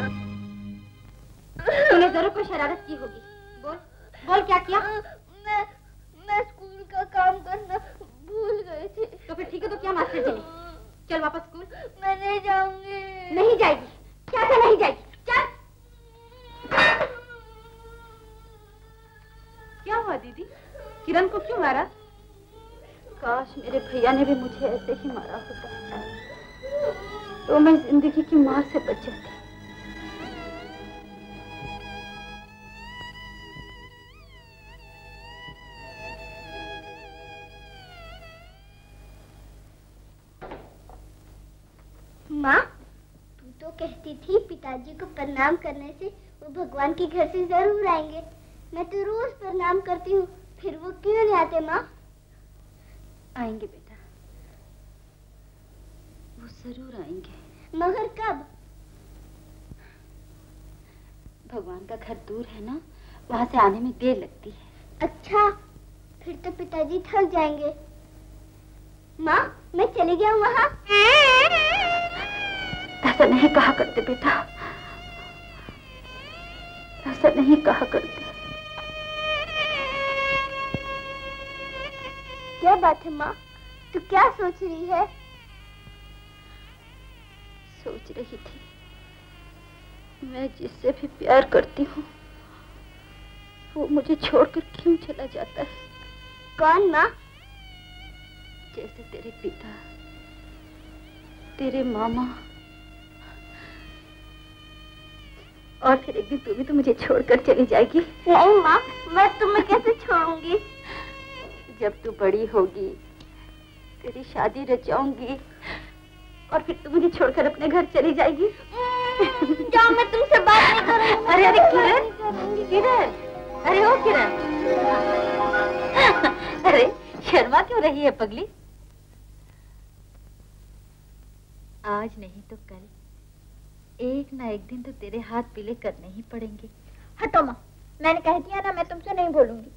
तूने जरूर कोई शरारत की होगी। बोल बोल, क्या किया? मैं स्कूल का काम करना भूल गई थी। तो फिर ठीक है, तो क्या मास्टर जी ने? चल वापस स्कूल। मैं नहीं जाऊंगी। नहीं जाएगी? क्या से नहीं जाएगी? चल। क्या हुआ दीदी? किरण को क्यों मारा? काश मेरे भैया ने भी मुझे ऐसे ही मारा होता तो मैं जिंदगी की मार से बच जाती। माँ, तू तो कहती थी पिताजी को प्रणाम करने से वो भगवान के घर से जरूर आएंगे। मैं तो रोज प्रणाम करती हूँ, फिर वो क्यों नहीं आते माँ? आएंगे बेटा, वो जरूर आएंगे। मगर कब? भगवान का घर दूर है ना, वहाँ से आने में देर लगती है। अच्छा, फिर तो पिताजी थक जाएंगे। माँ, मैं चली गया वहाँ। ऐसा नहीं कहा करते बेटा, ऐसा नहीं कहा करते। क्या बात है माँ, तू क्या सोच रही है? सोच रही थी मैं जिससे भी प्यार करती हूँ वो मुझे छोड़कर क्यों चला जाता है। कौन माँ? जैसे तेरे पिता, तेरे मामा, और फिर एक दिन तू भी तो मुझे छोड़कर चली जाएगी। नहीं माँ, मैं तुम्हें कैसे छोड़ूंगी? जब तू बड़ी होगी, तेरी शादी रचाऊंगी और फिर तू मुझे छोड़कर अपने घर चली जाएगी। जाओ, मैं तुमसे बात नहीं करूंगी। अरे अरे किरण, किरण, अरे ओ किरण, अरे शर्मा क्यों रही है पगली? आज नहीं तो कल एक ना एक दिन तो तेरे हाथ पीले करने ही पड़ेंगे। हटो माँ, मैंने कह दिया ना, मैं तुमसे नहीं बोलूंगी।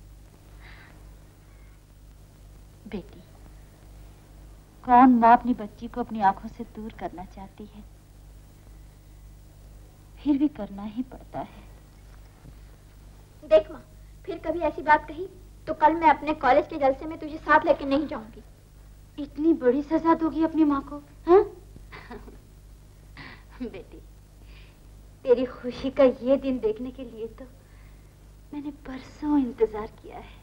बेटी, कौन माँ अपनी बच्ची को अपनी आंखों से दूर करना चाहती है, फिर भी करना ही पड़ता है। देख माँ, फिर कभी ऐसी बात कही तो कल मैं अपने कॉलेज के जलसे में तुझे साथ लेके नहीं जाऊंगी। इतनी बड़ी सजा दोगी अपनी माँ को? हाँ? बेटी, तेरी खुशी का ये दिन देखने के लिए तो मैंने बरसों इंतजार किया है,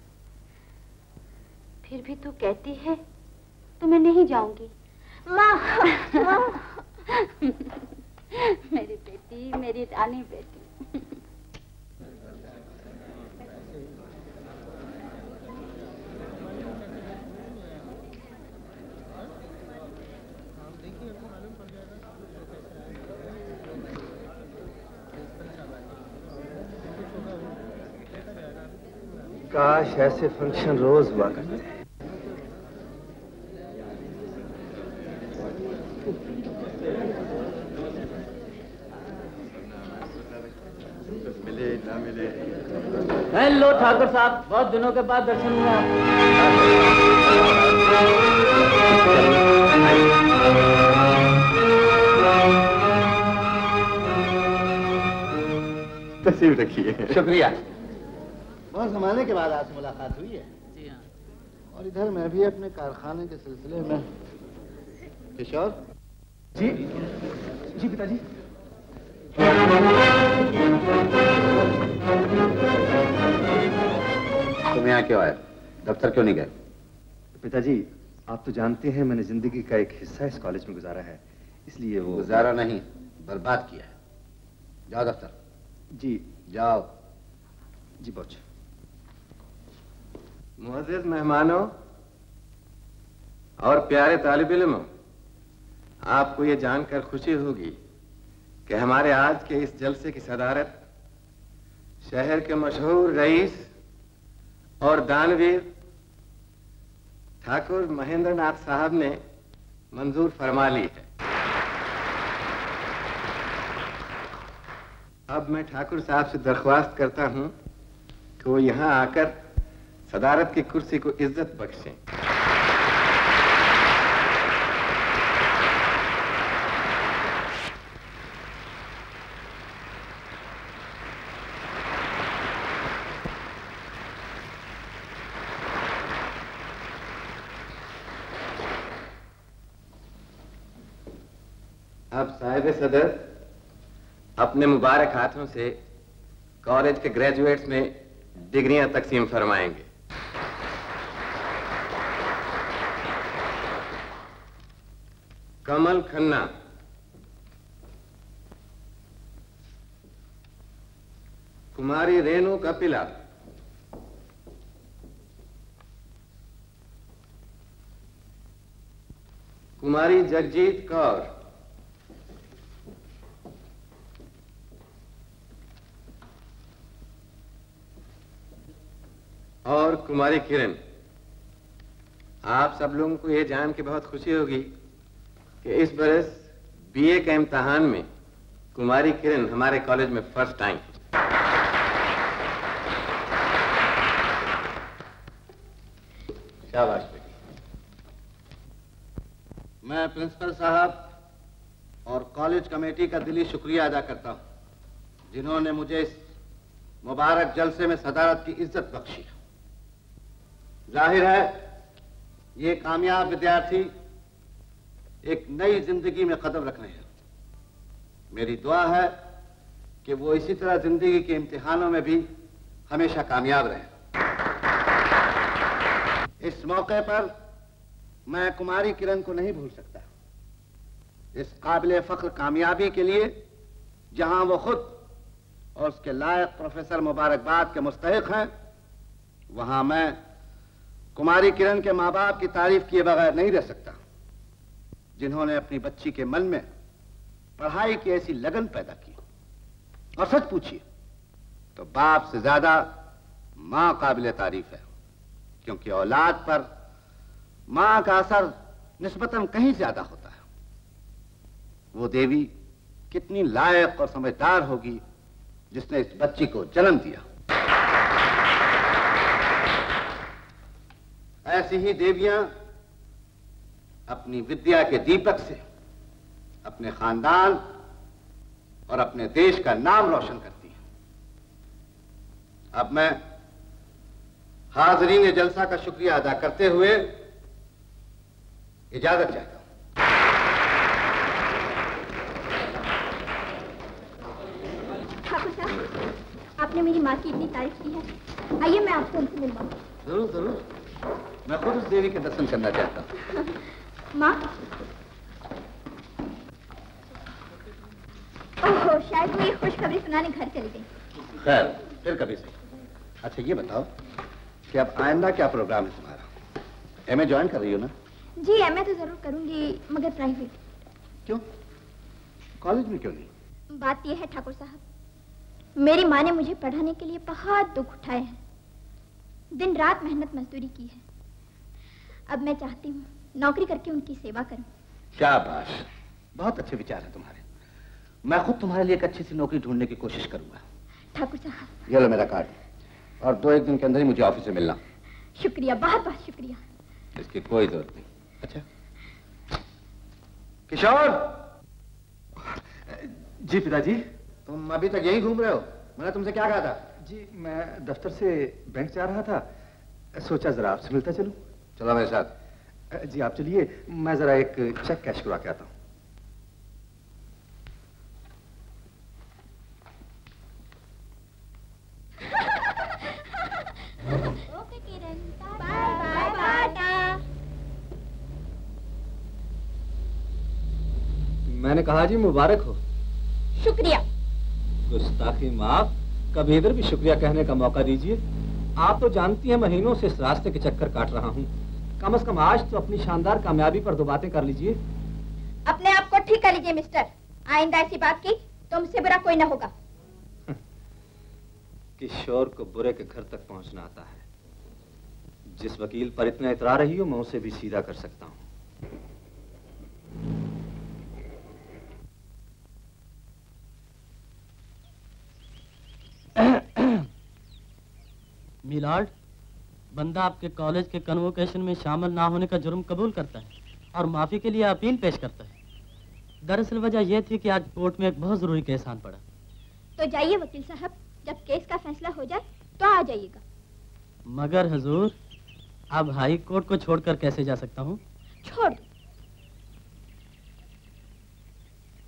फिर भी तू कहती है तो मैं नहीं जाऊंगी। माँ, मेरी बेटी, मेरी रानी बेटी। काश ऐसे फंक्शन रोज हुआ करते हैं। मिले ना मिले। हेलो ठाकुर साहब, बहुत दिनों के बाद दर्शन हुआ। तशरीफ रखिए। शुक्रिया। बहुत जमाने के बाद आज मुलाकात हुई है। जी हाँ। और इधर मैं भी अपने कारखाने के सिलसिले में। किशोर जी जी पिताजी। तुम यहाँ क्यों आए? दफ्तर क्यों नहीं गए? पिताजी, आप तो जानते हैं मैंने जिंदगी का एक हिस्सा इस कॉलेज में गुजारा है, इसलिए वो। गुजारा नहीं, बर्बाद किया है। जाओ दफ्तर। जी जाओ। जी पहुंच। मुअज़्ज़िज़ मेहमानों और प्यारे तालिब इल्म, आपको ये जानकर खुशी होगी कि हमारे आज के इस जलसे की सदारत शहर के मशहूर रईस और दानवीर ठाकुर महेंद्र नाथ साहब ने मंजूर फरमा ली है। अब मैं ठाकुर साहब से दरख्वास्त करता हूं कि वो यहां आकर सदारत की कुर्सी को इज्जत बख्शें। अब साहिब सदर अपने मुबारक हाथों से कॉलेज के ग्रेजुएट्स में डिग्रियां तकसीम फरमाएंगे। कमल खन्ना, कुमारी रेणु कपिला, कुमारी जगजीत कौर, और कुमारी किरण। आप सब लोगों को यह जान के बहुत खुशी होगी कि इस बरस बीए के इम्तिहान में कुमारी किरण हमारे कॉलेज में फर्स्ट आई। शाबाश बेटी। मैं प्रिंसिपल साहब और कॉलेज कमेटी का दिली शुक्रिया अदा करता हूं, जिन्होंने मुझे इस मुबारक जलसे में सदारत की इज्जत बख्शी। जाहिर है ये कामयाब विद्यार्थी एक नई जिंदगी में कदम रख रहे हैं। मेरी दुआ है कि वो इसी तरह जिंदगी के इम्तिहानों में भी हमेशा कामयाब रहे। इस मौके पर मैं कुमारी किरण को नहीं भूल सकता। इस काबिल फख्र कामयाबी के लिए जहां वो खुद और उसके लायक प्रोफेसर मुबारकबाद के मुस्तहिक हैं, वहां मैं कुमारी किरण के माँ बाप की तारीफ किए बगैर नहीं रह सकता, जिन्होंने अपनी बच्ची के मन में पढ़ाई की ऐसी लगन पैदा की। और सच पूछिए तो बाप से ज्यादा मां काबिल तारीफ है, क्योंकि औलाद पर मां का असर निस्बतन कहीं ज्यादा होता है। वो देवी कितनी लायक और समझदार होगी जिसने इस बच्ची को जन्म दिया। ऐसी ही देवियां अपनी विद्या के दीपक से अपने खानदान और अपने देश का नाम रोशन करती हैं। अब मैं हाज़रीन जलसा का शुक्रिया अदा करते हुए इजाजत चाहता हूं। ठाकुर साहब, आपने मेरी माँ की इतनी तारीफ की है, आइए मैं आपसे उनसे मिलवाऊं। जरूर जरूर, मैं खुद उस देवी के दर्शन करना चाहता हूं। माँ, ओहो, शायद वो ये खुशखबरी सुनाने घर चली गई। खैर, फिर कभी से। अच्छा ये बताओ कि अब आइंदा क्या प्रोग्राम है तुम्हारा? एमए ज्वाइन कर रही हो ना? जी, एमए तो जरूर करूंगी, मगर प्राइवेट। क्यों? कॉलेज में क्यों नहीं? बात यह है ठाकुर साहब, मेरी माँ ने मुझे पढ़ाने के लिए बहुत दुख उठाए हैं, दिन रात मेहनत मजदूरी की है। अब मैं चाहती हूँ नौकरी करके उनकी सेवा करूं। शाबाश, बहुत अच्छे विचार हैं तुम्हारे। मैं खुद तुम्हारे लिए एक अच्छी सी नौकरी ढूंढने की कोशिश करूंगा। ठाकुर साहब, ये लो मेरा कार्ड, और 2-1 दिन के अंदर ही मुझे ऑफिस से मिलना। शुक्रिया, बहुत बहुत शुक्रिया। इसकी कोई जरूरत नहीं। अच्छा किशोर। जी पिताजी। तुम अभी तक यहीं घूम रहे हो? मैंने तुमसे क्या कहा था? जी मैं दफ्तर से बैंक जा रहा था, सोचा जरा आपसे मिलता चलूं। चलो मेरे साथ। जी आप चलिए, मैं जरा एक चेक कैश करवा के आता हूं। Okay Kiran, bye bye bye. मैंने कहा जी मुबारक हो। शुक्रिया। गुस्ताखी माफ, कभी इधर भी शुक्रिया कहने का मौका दीजिए। आप तो जानती हैं महीनों से इस रास्ते के चक्कर काट रहा हूँ, कम से कम आज तो अपनी शानदार कामयाबी पर 2 बातें कर लीजिए। अपने आप को ठीक कर लीजिए मिस्टर, आइंदा ऐसी बात की तो मुझसे बुरा कोई ना होगा। किशोर को बुरे के घर तक पहुंचना आता है। जिस वकील पर इतना इतरा रही हो, मैं उसे भी सीधा कर सकता हूँ। मिलॉर्ड, बंदा आपके कॉलेज के कन्वोकेशन में शामिल ना होने का जुर्म कबूल करता है और माफी के लिए अपील पेश करता है। दरअसल वजह यह थी कि आज कोर्ट में एक बहुत जरूरी केस आन पड़ा। तो जाइए वकील साहब, जब केस का फैसला हो जाए तो आ जाइएगा। मगर हुजूर, अब हाई कोर्ट को छोड़कर कैसे जा सकता हूँ? छोड़ दो।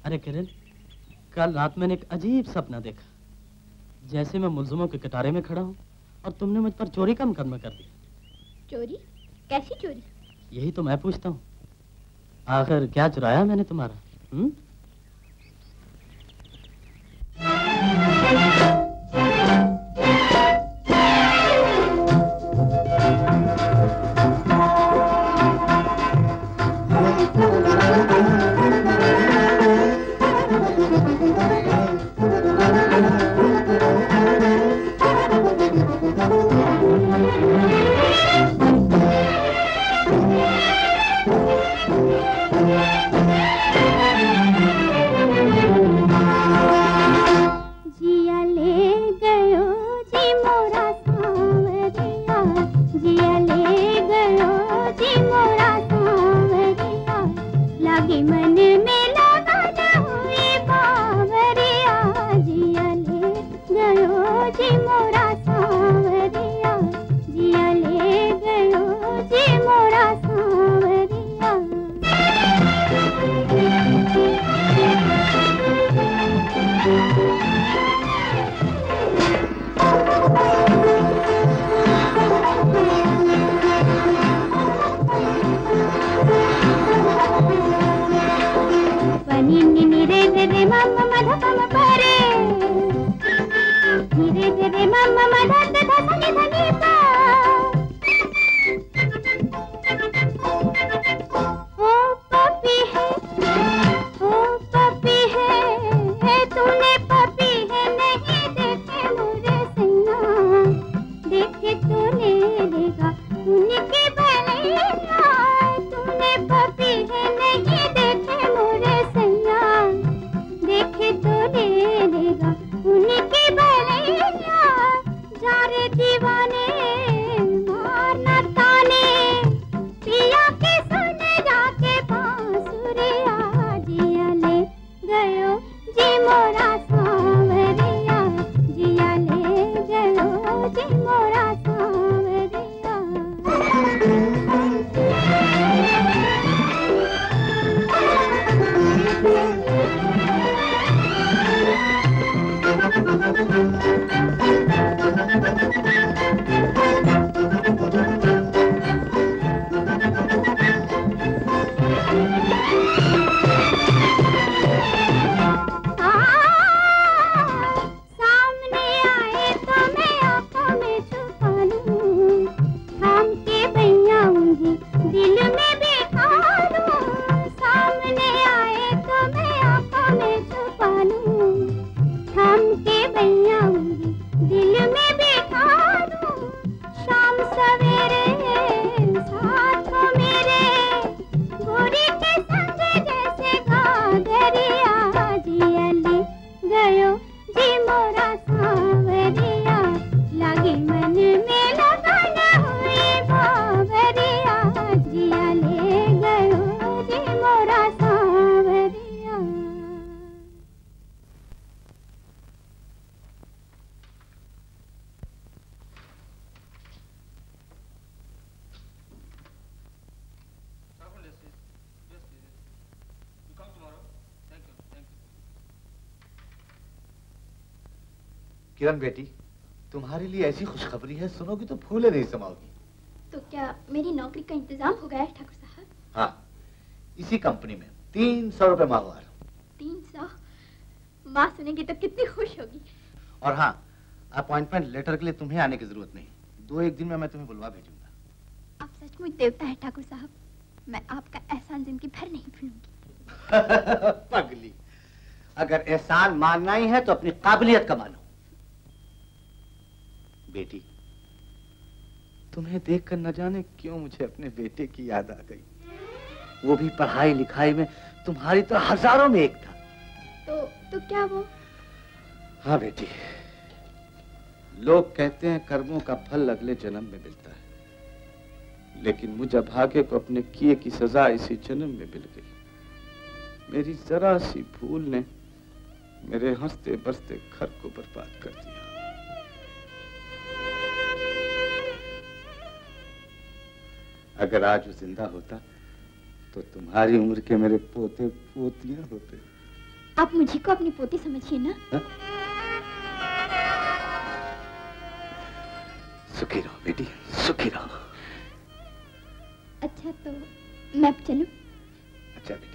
अरे किरण, कल रात मैंने एक अजीब सपना देखा, जैसे मैं मुलजिमों के कटारे में खड़ा हूँ और तुमने मुझ पर चोरी का मुकदमा कर दिया। चोरी? कैसी चोरी? यही तो मैं पूछता हूँ, आखिर क्या चुराया मैंने तुम्हारा? किरण बेटी, तुम्हारे लिए ऐसी खुशखबरी है, सुनोगी तो फूले नहीं समाओगी। तो क्या मेरी नौकरी का इंतजाम हो गया है ठाकुर साहब? हाँ, इसी कंपनी में 300 रुपए माहवार। 300? माँ सुनेगी तो कितनी खुश होगी। और हाँ, अपॉइंटमेंट लेटर के लिए तुम्हें आने की जरूरत नहीं, 2-1 दिन में मैं तुम्हें बुलवा भेजूंगा। आप सचमुच देवता है ठाकुर साहब, मैं आपका एहसान जिंदगी भर नहीं भूलूंगी। पगली, अगर एहसान मानना ही है तो अपनी काबिलियत का मानो। बेटी, तुम्हें देखकर न जाने क्यों मुझे अपने बेटे की याद आ गई। वो भी पढ़ाई लिखाई में तुम्हारी तो हजारों में एक था। तो क्या वो? हाँ बेटी, लोग कहते हैं कर्मों का फल अगले जन्म में मिलता है, लेकिन मुझे भाग्य को अपने किए की सजा इसी जन्म में मिल गई। मेरी जरा सी भूल ने मेरे हंसते बसते घर को बर्बाद कर दिया। अगर आज वो जिंदा होता तो तुम्हारी उम्र के मेरे पोते पोतियां होते। आप मुझे को अपनी पोती समझिए ना। सुखी रहो बेटी, सुखी रहो। अच्छा तो मैं अब चलूं? अच्छा बेटी।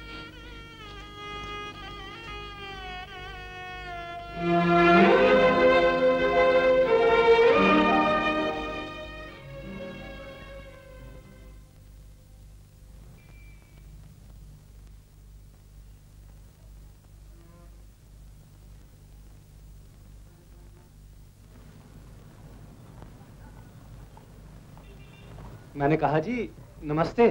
मैंने कहा जी नमस्ते।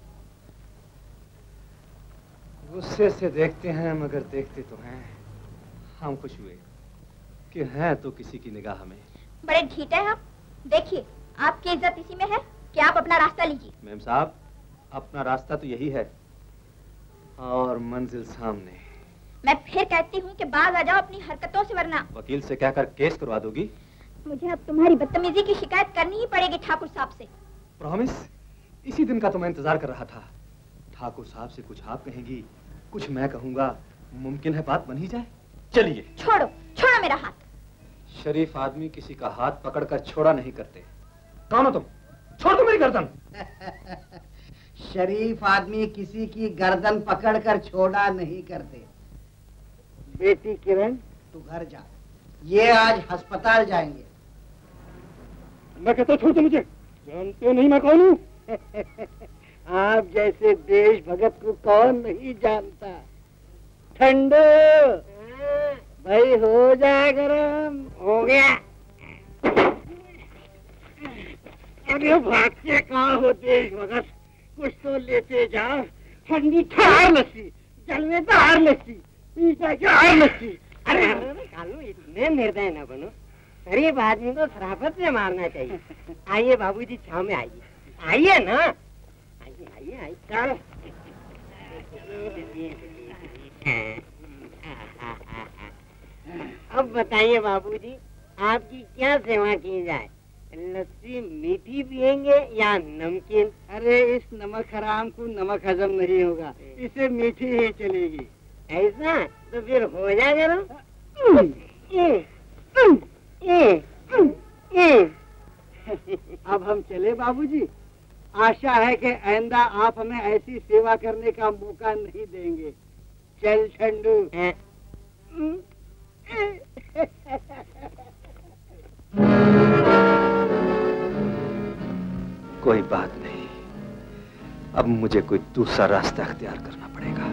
गुस्से से देखते हैं मगर देखते तो हैं। हम खुश हुए कि हैं तो किसी की निगाह में। बड़े ढीठे हैं आप। देखिए आपकी इज्जत इसी में है कि आप अपना रास्ता लीजिए। मैम साहब, अपना रास्ता तो यही है और मंजिल सामने। मैं फिर कहती हूँ कि बाज आ जाओ अपनी हरकतों से, वरना वकील से कहकर केस करवा दोगी? मुझे अब तुम्हारी बदतमीजी की शिकायत करनी ही पड़ेगी ठाकुर साहब से। प्रॉमिस? इसी दिन का तो मैं इंतजार कर रहा था। ठाकुर साहब से कुछ आप कहेंगी, कुछ मैं कहूंगा, मुमकिन है बात बन ही जाए। चलिए। छोड़ो, छोड़ो मेरा हाथ। शरीफ आदमी किसी का हाथ पकड़कर छोड़ा नहीं करते। कौन हो तुम? छोड़ दो मेरी गर्दन। शरीफ आदमी किसी की गर्दन पकड़कर छोड़ा नहीं करते। बेटी किरण, तू घर जा, ये आज अस्पताल जाएंगे। मैं कहता छोड़ दो मुझे, जानते नहीं मैं कौन हूँ। आप जैसे देश भगत को कौन नहीं जानता। ठंडो भाई, हो जाए गरम। हो गया। अरे भागते कहाँ हो देश भगत, कुछ तो लेते जाओ। ठंडी ठार लस्सी, जलवेदार लस्सी, पीछा लस्सी। अरे कालू, इतने निर्दय न बनो। गरीब आदमी को शराफत से मारना चाहिए। आइए बाबूजी, छाव में आइए। आइए ना, आइए आइए आइए। चलो। अब बताइए बाबूजी, आपकी क्या सेवा की जाए? लस्सी मीठी पियेंगे या नमकीन? अरे इस नमक हराम को नमक हजम नहीं होगा, इसे मीठी ही चलेगी। ऐसा तो फिर हो जाएगा ना। अब हम चले बाबूजी। आशा है कि आइंदा आप हमें ऐसी सेवा करने का मौका नहीं देंगे। चल ठंडू। कोई बात नहीं, अब मुझे कोई दूसरा रास्ता अख्तियार करना पड़ेगा।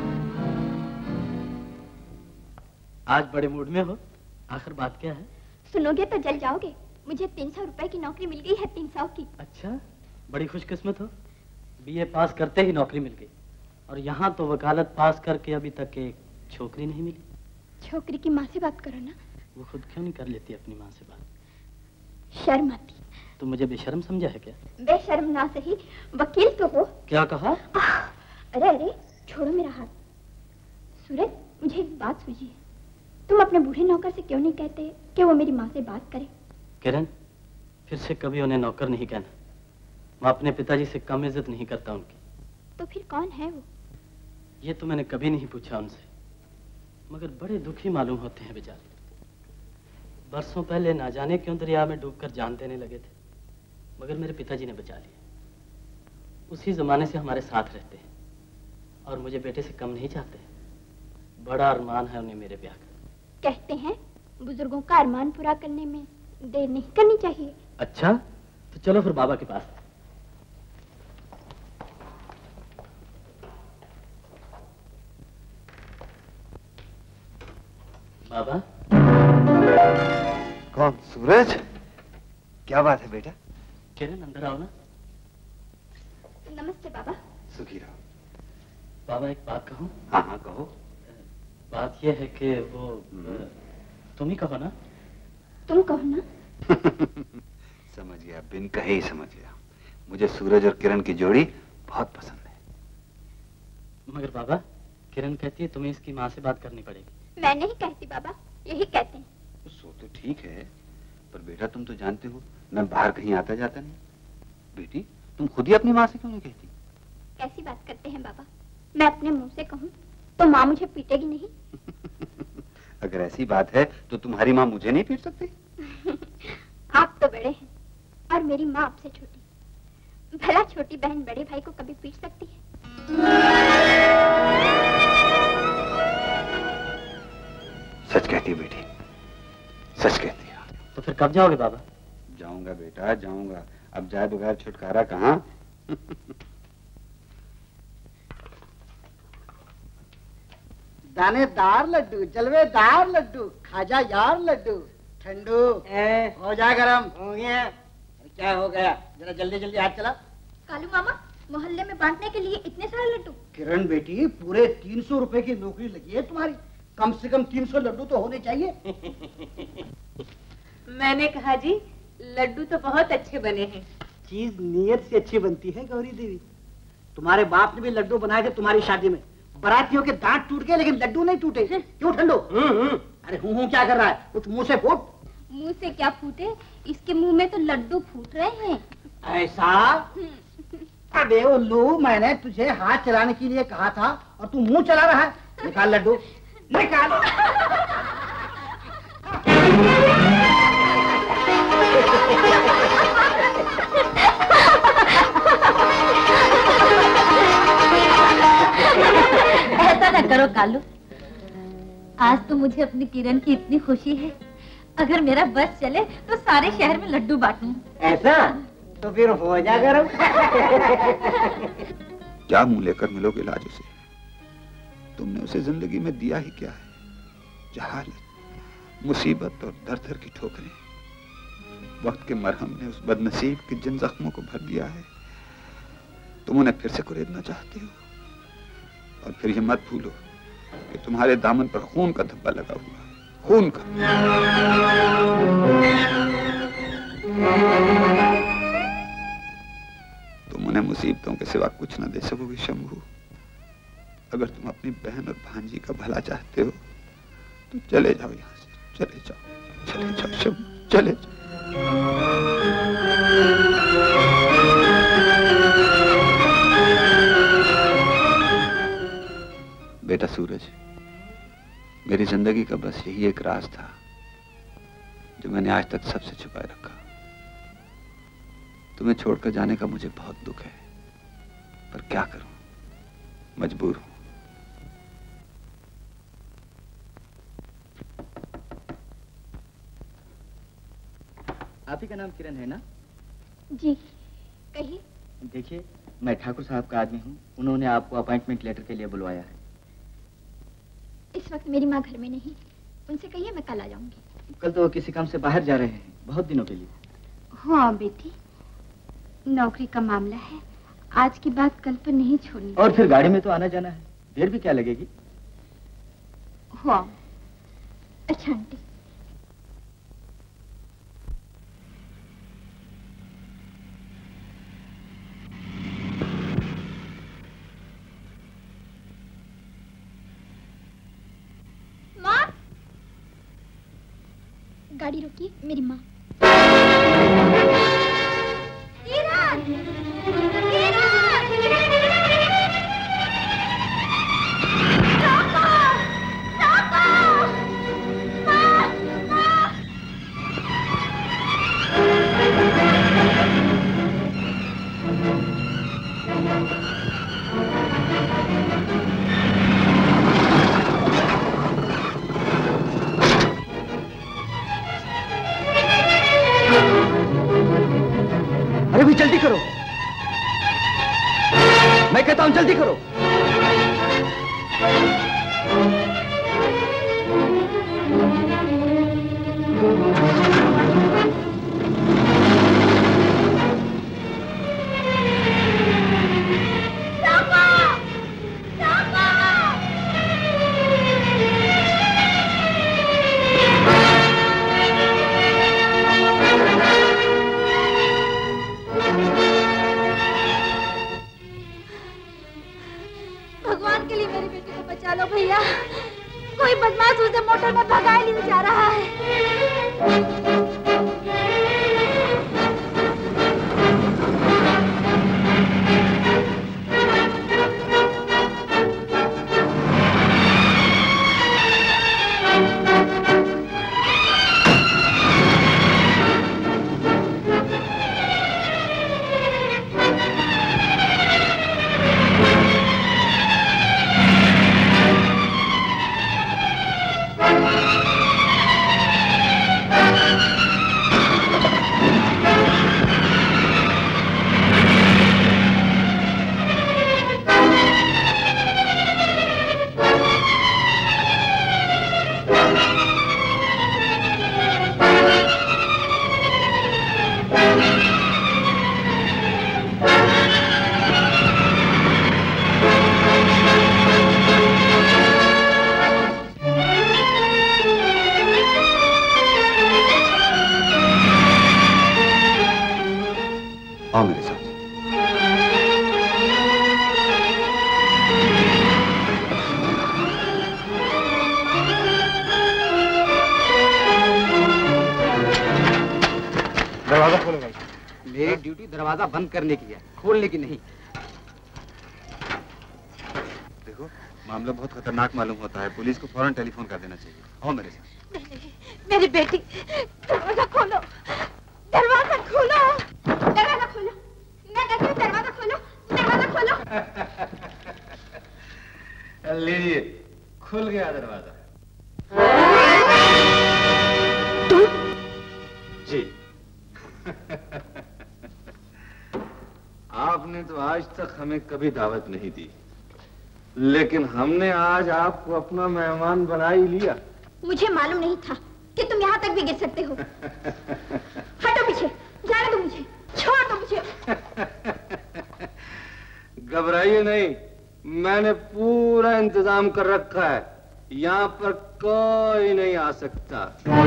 आज बड़े मूड में हो, आखिर बात क्या है? सुनोगे तो जल जाओगे। मुझे 300 रुपए की नौकरी मिल गई है, 300 की। अच्छा, बड़ी खुशकिस्मत हो। बीए पास करते ही नौकरी मिल गई, और यहाँ तो वकालत पास करके अभी तक एक छोकरी नहीं मिली। छोकरी की माँ से बात करो ना। वो खुद क्यों नहीं कर लेती अपनी माँ से बात? शर्म आती। तुम मुझे बेशर्म समझा है क्या? बेशर्म ना सही, वकील तो हो। क्या कहा? अरे अरे, छोड़ो मेरा हाथ। सूरज, मुझे एक बात सूझी है। तुम अपने बूढ़े नौकर से क्यों नहीं कहते कि वो मेरी माँ से बात करे? किरण, फिर से कभी उन्हें नौकर नहीं कहना। मैं अपने पिताजी से कम इज्जत नहीं करता उनकी। तो फिर कौन है वो? ये तो मैंने कभी नहीं पूछा उनसे, मगर बड़े दुखी मालूम होते हैं बेचारे। बरसों पहले ना जाने क्यों दरिया में डूबकर जान देने लगे थे, मगर मेरे पिताजी ने बचा लिया। उसी जमाने से हमारे साथ रहते हैं और मुझे बेटे से कम नहीं चाहते। बड़ा अरमान है उन्हें मेरे ब्याह का। कहते हैं बुजुर्गों का अरमान पूरा करने में देर नहीं करनी चाहिए। अच्छा, तो चलो फिर बाबा के पास। बाबा। कौन? सूरज? क्या बात है बेटा? किरण, अंदर आओ ना। नमस्ते बाबा। सुखी रहो। बाबा, एक बात कहूँ? हाँ हाँ कहो। बात यह है कि वो तुम ही कहो ना। तुम कहो ना। समझ गया, बिन कहे ही समझ गया। मुझे सूरज और किरण की जोड़ी बहुत पसंद है। मगर बाबा, किरण कहती है तुम्हें इसकी माँ से बात करनी पड़ेगी। मैं नहीं कहती बाबा, यही कहते हैं। सो तो ठीक है, पर बेटा तुम तो जानते हो मैं बाहर कहीं आता जाता नहीं। बेटी, तुम खुद ही अपनी माँ से क्यों नहीं कहती? कैसी बात करते हैं बाबा? मैं अपने मुंह से कहूँ तो माँ मुझे पीटेगी नहीं? अगर ऐसी बात है तो तुम्हारी माँ मुझे नहीं पीट सकती? आप तो बड़े हैं और मेरी माँ आपसे छोटी। भला छोटी बहन बड़े भाई को कभी पीट सकती है? सच कहती है बेटी, सच कहती है। तो फिर कब जाओगे बाबा? जाऊंगा बेटा, जाऊंगा। अब जाए बगैर छुटकारा कहाँ? दानेदार लड्डू, जलवेदार लड्डू, खाजा यार लड्डू, ठंडू हो जा गरम। हो गया। क्या हो गया? जरा जल्दी जल्दी हाथ चला। कालू मामा, मोहल्ले में बांटने के लिए इतने सारे लड्डू? किरण बेटी, पूरे 300 रुपए की नौकरी लगी है तुम्हारी, कम से कम 300 लड्डू तो होने चाहिए। मैंने कहा जी, लड्डू तो बहुत अच्छे बने हैं। चीज नियत से अच्छी बनती है गौरी देवी। तुम्हारे बाप ने भी लड्डू बनाए थे तुम्हारी शादी में, बारातियों के दांत टूट गए लेकिन लड्डू नहीं टूटे। क्यों ठंडो? अरे हूँ क्या कर रहा है? कुछ मुंह से फूट। मुंह से क्या फूटे, इसके मुंह में तो लड्डू फूट रहे हैं। ऐसा? अबे उल्लू, मैंने तुझे हाथ चलाने के लिए कहा था और तू मुंह चला रहा है। निकाल लड्डू, निकाल। ऐसा ना करो कालू, आज तो मुझे अपनी किरण की इतनी खुशी है, अगर मेरा बस चले तो सारे शहर में लड्डू बांटूं। ऐसा? तो फिर हो जा गरम। क्या मुंह लेकर मिलोगे लाजो से? तुमने उसे जिंदगी में दिया ही क्या है? जहालत, मुसीबत और दर दर की ठोकरें। वक्त के मरहम ने उस बदनसीब के जिन जख्मों को भर दिया है, तुम उन्हें फिर से कुरेदना चाहते हो। और फिर ये मत भूलो कि तुम्हारे दामन पर खून का धब्बा लगा हुआ है, खून का। तुम उन्हें मुसीबतों के सिवा कुछ न दे सकोगे शंभू। अगर तुम अपनी बहन और भांजी का भला चाहते हो तो चले जाओ यहाँ से, चले जाओ, चले जाओ शंभू, चले जाओ। बेटा सूरज, मेरी जिंदगी का बस यही एक राज था जो मैंने आज तक सबसे छुपाए रखा। तुम्हें छोड़कर जाने का मुझे बहुत दुख है, पर क्या करूं, मजबूर हूं। आप ही का नाम किरण है ना? जी, कहिए। देखिए, मैं ठाकुर साहब का आदमी हूँ, उन्होंने आपको अपॉइंटमेंट लेटर के लिए बुलवाया है। इस वक्त मेरी माँ घर में नहीं, उनसे कहिए मैं कल आ जाऊंगी। कल तो किसी काम से बाहर जा रहे हैं, बहुत दिनों के लिए। हाँ बेटी, नौकरी का मामला है, आज की बात कल पर नहीं छोड़नी। और फिर गाड़ी में तो आना जाना है, देर भी क्या लगेगी? हाँ, अच्छा आंटी। माँ, गाड़ी रोकिए, मेरी माँ। अरे भी जल्दी करो, मैं कहता हूं जल्दी करो। भगवान के लिए मेरी बेटी को बचा लो भैया, कोई बदमाश उसे मोटर में भगाए ले जा रहा है। ड्यूटी दरवाजा बंद करने की है, खोलने की नहीं। देखो मामला बहुत खतरनाक मालूम होता है, पुलिस को फौरन टेलीफोन कर देना चाहिए। आओ मेरे साथ। नहीं, मेरी बेटी, दरवाजा खोलो, दरवाजा खोलो, दरवाजा खोलो, मैं कहती हूँ दरवाजा खोलो, दरवाजा खोलो। लीजिए, खुल गया दरवाजा। जी आपने तो आज तक हमें कभी दावत नहीं दी, लेकिन हमने आज आपको अपना मेहमान बना ही लिया। मुझे मालूम नहीं था कि तुम यहाँ तक भी गिर सकते हो। हटो पीछे, जाने दो मुझे, छोड़ दो मुझे। घबराइए नहीं, मैंने पूरा इंतजाम कर रखा है, यहाँ पर कोई नहीं आ सकता।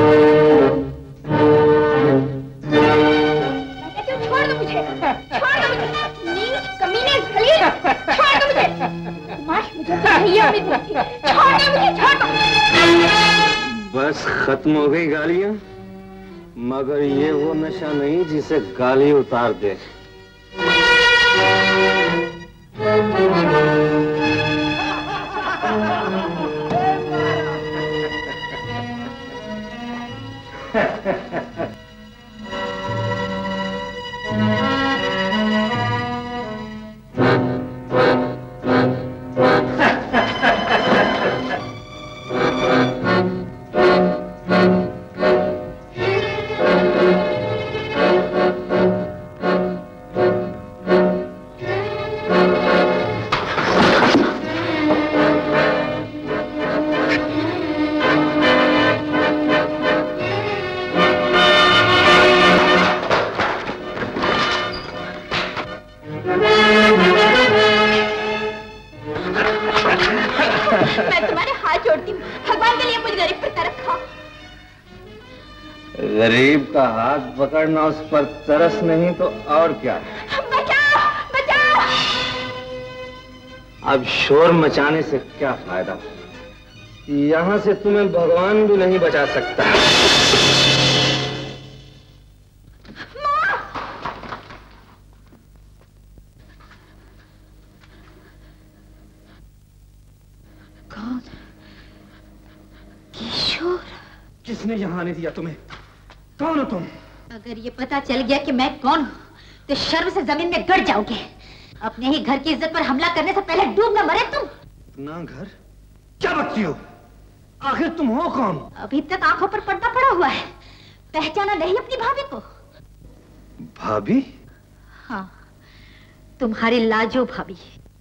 छोड़ दो मुझे, छोड़ दो मुझे, नीच कमीने जलील, छोड़ दो मुझे। माश मुझे भैया भी नहीं, छोड़ दो मुझे, छोड़ दो। बस खत्म हो गई गालियां, मगर ये वो नशा नहीं जिसे गाली उतार दे। गरीब का हाथ पकड़ना उस पर तरस नहीं तो और क्या। बचाओ, बचाओ। अब शोर मचाने से क्या फायदा, यहाँ से तुम्हें भगवान भी नहीं बचा सकता। कौन? किशोर? किसने यहाँ आने दिया तुम्हें? कौन हो तुम? अगर ये पता चल गया कि मैं कौन हूँ तो शर्म से जमीन में गड़ जाओगे। अपने ही घर की इज्जत पर हमला करने से पहले डूब न मरे तुम। अपना घर? क्या बकती हो? आखिर तुम हो कौन? अभी तक आंखों पर पर्दा पड़ा हुआ है, पहचाना नहीं अपनी भाभी को? भाभी? हाँ, तुम्हारी लाजो भाभी,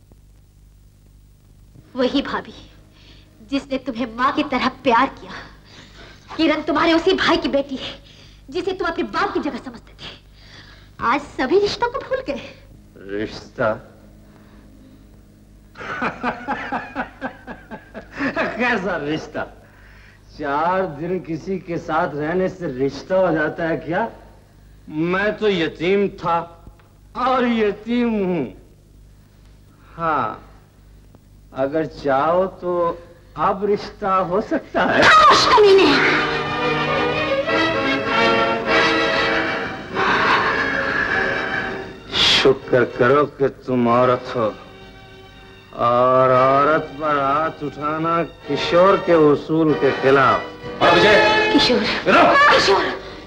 वही भाभी जिसने तुम्हें माँ की तरह प्यार किया। किरण तुम्हारे उसी भाई की बेटी है जिसे तुम अपने बाप की जगह समझते थे। आज सभी रिश्तों को भूल गए। रिश्ता? कैसा रिश्ता? 4 दिन किसी के साथ रहने से रिश्ता हो जाता है क्या? मैं तो यतीम था और यतीम हूं। हाँ, अगर चाहो तो अब रिश्ता हो सकता है। शुक्र करो कि तुम औरत हो, और औरत पर हाथ उठाना किशोर के उसूल के खिलाफ। और विजय! किशोर! किशोर!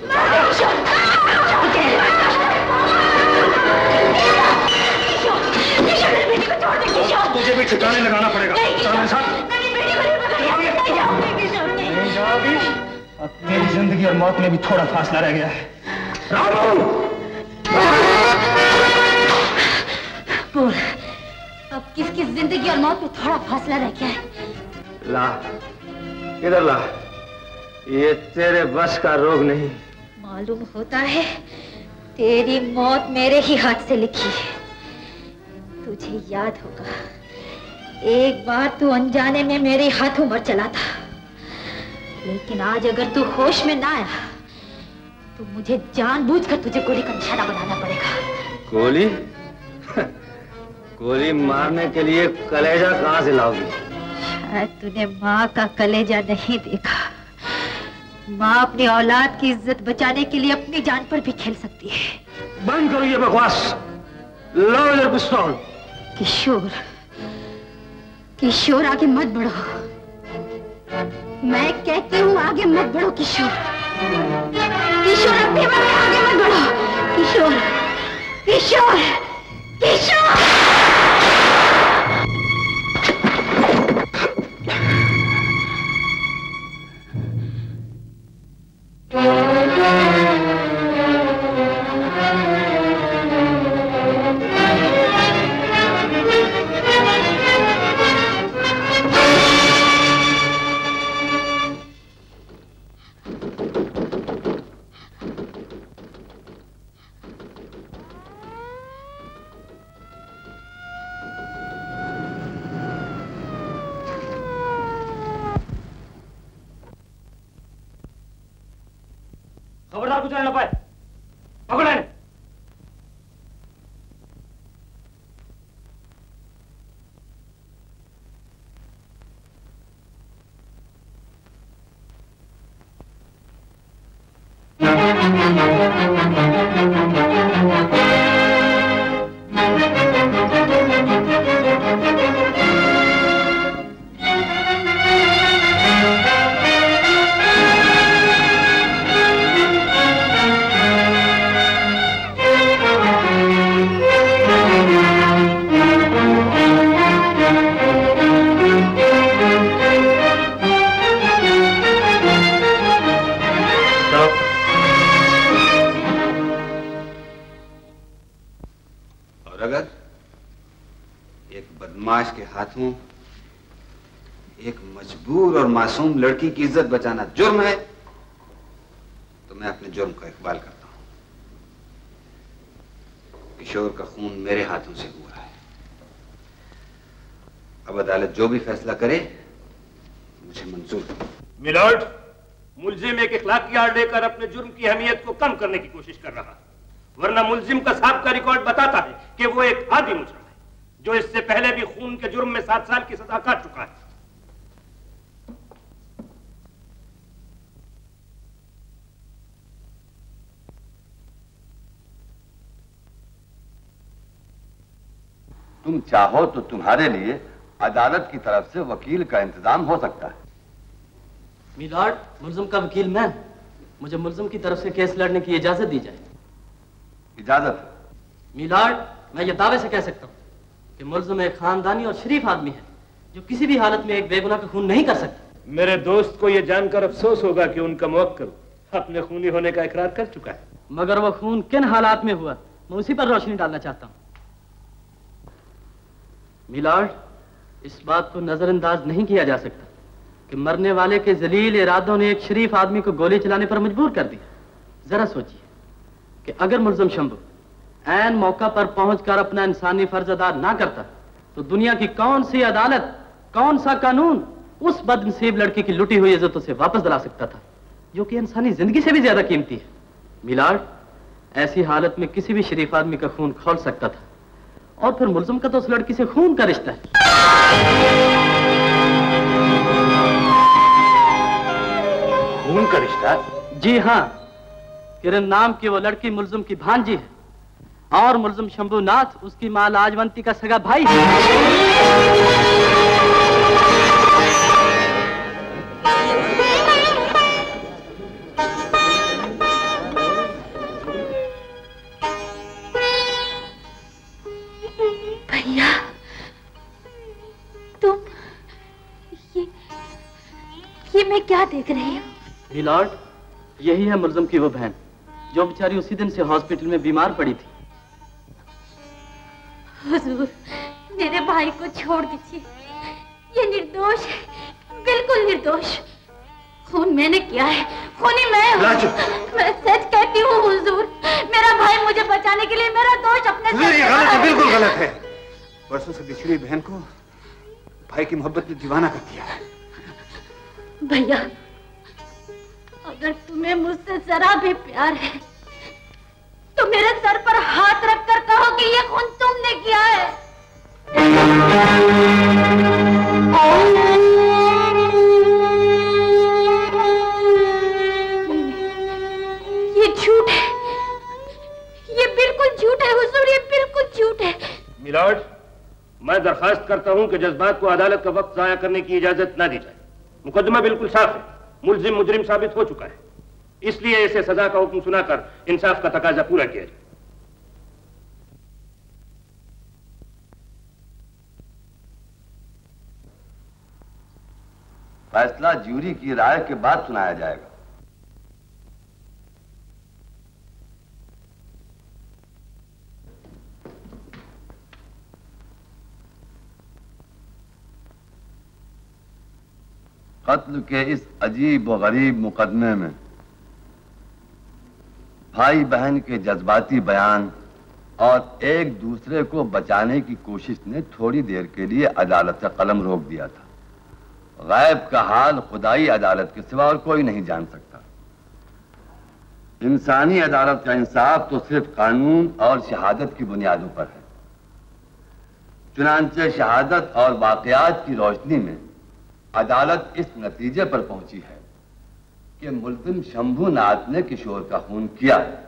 तुझे भी ठिकाने लगाना पड़ेगा। चल मेरे साथ। नहीं जाओगी? अब तेरी जिंदगी और मौत में भी थोड़ा फासला रह गया है। बोल, अब किसकी जिंदगी और मौत में थोड़ा फासला रह गया है? ला, इधर ला। ये तेरे बस का रोग नहीं। मालूम होता है तेरी मौत मेरे ही हाथ से लिखी है। तुझे याद होगा, एक बार तू अनजाने में मेरे हाथों मर चला था, लेकिन आज अगर तू होश में ना आया तो मुझे जानबूझकर तुझे गोली का निशाना बनाना पड़ेगा। गोली? गोली मारने के लिए कलेजा कहाँ से लाओगी? शायद तूने माँ का कलेजा नहीं देखा। माँ अपनी औलाद की इज्जत बचाने के लिए अपनी जान पर भी खेल सकती है, बंद करो ये बकवास। लाओ इधर पिस्तौल। किशोर, किशोर आगे मत बढ़ो। मैं कहती हूँ आगे मत बढ़ो किशोर। किशोर अपने आगे मत बढ़ो। किशोर, किशोर, किशोर। खबरदार कुछ न पाए। पकड़ो इन्हें। बदमाश के हाथों एक मजबूर और मासूम लड़की की इज्जत बचाना जुर्म है, तो मैं अपने जुर्म का इकबाल करता हूं। किशोर का खून मेरे हाथों से हुआ है। अब अदालत जो भी फैसला करे मुझे मंजूर है। मिलॉर्ड, मुल्जिम एक इखलाकी आड़ लेकर अपने जुर्म की अहमियत को कम करने की कोशिश कर रहा, वरना मुल्जिम का साबिका रिकॉर्ड बताता है कि वो एक आदी मुजरिम है जो इससे पहले भी खून के जुर्म में 7 साल की सजा काट चुका है। तुम चाहो तो तुम्हारे लिए अदालत की तरफ से वकील का इंतजाम हो सकता है। मिलॉर्ड, मुल्जिम का वकील मैं, मुझे मुल्जिम की तरफ से केस लड़ने की इजाजत दी जाए। इजाजत? मिलॉर्ड, मैं ये दावे से कह सकता हूँ कि मुल्जिम एक खानदानी और शरीफ आदमी है जो किसी भी हालत में एक बेगुनाह का खून नहीं कर सकता। मेरे दोस्त को यह जानकर अफसोस होगा कि उनका मुवक्किल अपने खूनी होने का इकरार कर चुका है, मगर वो खून किन हालात में हुआ मैं उसी पर रोशनी डालना चाहता हूँ। मिलॉर्ड, इस बात को नजरअंदाज नहीं किया जा सकता कि मरने वाले के जलील इरादों ने एक शरीफ आदमी को गोली चलाने पर मजबूर कर दिया। जरा सोचिए कि अगर मुल्जिम शंभू ऐन मौका पर पहुंचकर अपना इंसानी फर्ज अदा ना करता तो दुनिया की कौन सी अदालत, कौन सा कानून उस बदनसीब लड़की की लुटी हुई इज्जतों से वापस दिला सकता था, जो कि इंसानी जिंदगी से भी ज्यादा कीमती है। मिलॉर्ड, ऐसी हालत में किसी भी शरीफ आदमी का खून खोल सकता था, और फिर मुल्जिम का तो उस लड़की से खून का रिश्ता है। खून का रिश्ता? जी हाँ, किरण नाम की वो लड़की मुल्जिम की भांजी है और मुल्जिम शंभूनाथ उसकी मां लाजवंती का सगा भाई है। भैया, तुम ये मैं क्या देख रही हूँ? मिलॉर्ड, यही है मुल्जिम की वो बहन जो बेचारी उसी दिन से हॉस्पिटल में बीमार पड़ी थी। हुजूर, मेरे भाई को छोड़ दीजिए, ये निर्दोष है, बिल्कुल निर्दोष। खून मैंने किया है, खूनी मैं हूँ। मैं सच कहती हूँ हुजूर, मेरा भाई मुझे बचाने के लिए मेरा दोष अपने ये गलत है, बिल्कुल गलत है। वर्षों से बिछड़ी बहन को भाई की मोहब्बत ने दीवाना कर दिया है। भैया, अगर तुम्हें मुझसे जरा भी प्यार है तो मेरे सर पर हाथ रखकर कहो कि ये खून तुमने किया है। ये झूठ है, ये बिल्कुल मैं दरखास्त करता हूं कि जज्बात को अदालत का वक्त जाया करने की इजाजत न दी जाए। मुकदमा बिल्कुल साफ है, मुल्जिम मुजरिम साबित हो चुका है, इसलिए इसे सजा का हुक्म सुनाकर इंसाफ का तकाजा पूरा किया जाए। फैसला ज्यूरी की राय के बाद सुनाया जाएगा। कत्ल के इस अजीब व गरीब मुकदमे में भाई बहन के जज्बाती बयान और एक दूसरे को बचाने की कोशिश ने थोड़ी देर के लिए अदालत का कलम रोक दिया था। गैब का हाल खुदाई अदालत के सिवा और कोई नहीं जान सकता। इंसानी अदालत का इंसाफ तो सिर्फ कानून और शहादत की बुनियादों पर है। चुनांचे शहादत और वाकयात की रोशनी में अदालत इस नतीजे पर पहुंची है कि मुल्जिम शंभूनाथ ने किशोर का खून किया है,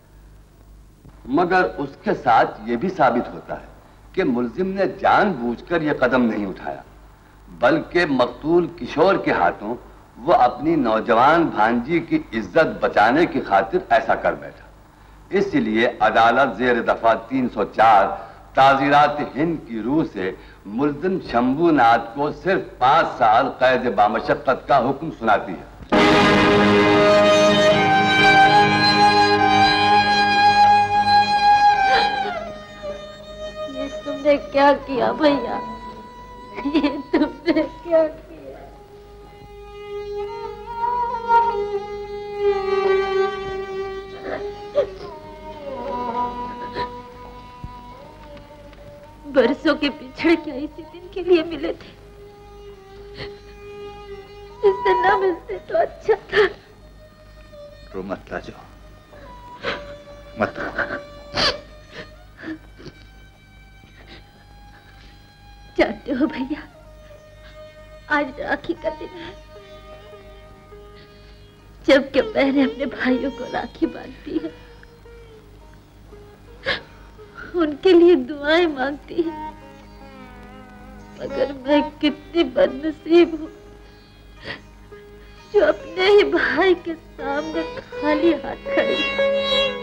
मगर उसके साथ यह भी साबित होता है कि मुल्जिम ने जानबूझकर यह कदम नहीं उठाया, बल्कि मकतूल किशोर के हाथों वो अपनी नौजवान भांजी की इज्जत बचाने की खातिर ऐसा कर बैठा। इसलिए अदालत जेर दफा 304 ताजीरात हिंद की रूह से मुल्जिम शंभूनाथ को सिर्फ 5 साल कैद बामशक्कत का हुक्म सुनाती है। ये तुमने क्या किया भैया? ये तुमने क्या किया? बरसों के पिछड़ क्या इसी दिन के लिए मिले थे? इससे न मिलते तो अच्छा था। रो मत लाजो, मत रो। जानते हो भैया, आज राखी का दिन है, जबकि मैंने अपने भाइयों को राखी बांधती है, उनके लिए दुआएं मांगती है, मगर मैं कितनी बदनसीब हूँ जो अपने ही भाई के सामने खाली हाथ खड़ी हूँ।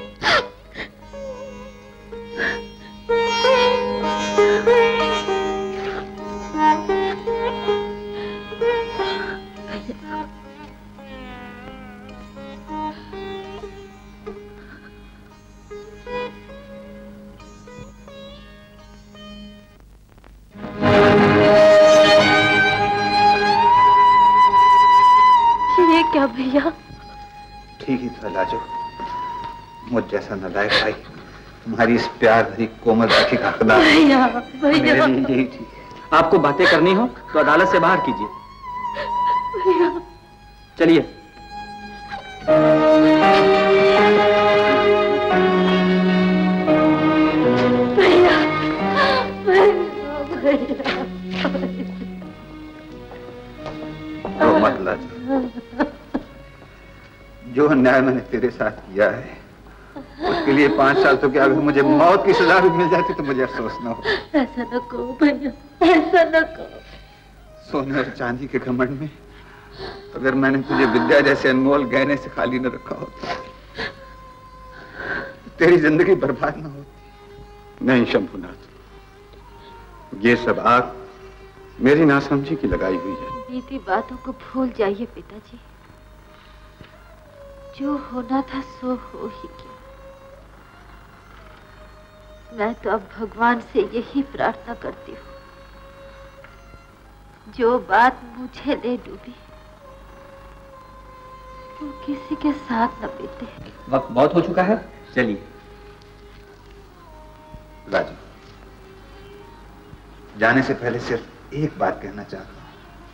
क्या भैया? ठीक ही था लाजो, मुझ जैसा नालायक भाई तुम्हारी इस प्यार भरी कोमल राखी का हकदार। भैया, भैया। मेरे लिए यही ठीक है। आपको बातें करनी हो तो अदालत से बाहर कीजिए। भैया। चलिए। भैया, भैया, रो मत लाजो, जो अन्याय मैंने तेरे साथ किया है उसके लिए 5 साल तो क्या, अगर मुझे मौत की सजा भी मिल जाती तो मुझे अफसोस न हो। ऐसा न कहो भैया, ऐसा न कहो। सोने और चांदी के घमंड में अगर मैंने तुझे विद्या जैसे अनमोल गहने से खाली न रखा होता तो तेरी जिंदगी बर्बाद न होती। नहीं शंभूनाथ, ये सब आग मेरी नासमझी की लगाई हुई है। बीती बातों को भूल जाइए पिताजी, जो होना था सो हो ही गया। मैं तो अब भगवान से यही प्रार्थना करती हूँ, जो बात मुझे ले डूबी वो किसी के साथ न बीते। वक्त बहुत हो चुका है, चलिए। राजू, जाने से पहले सिर्फ एक बात कहना चाहता हूँ।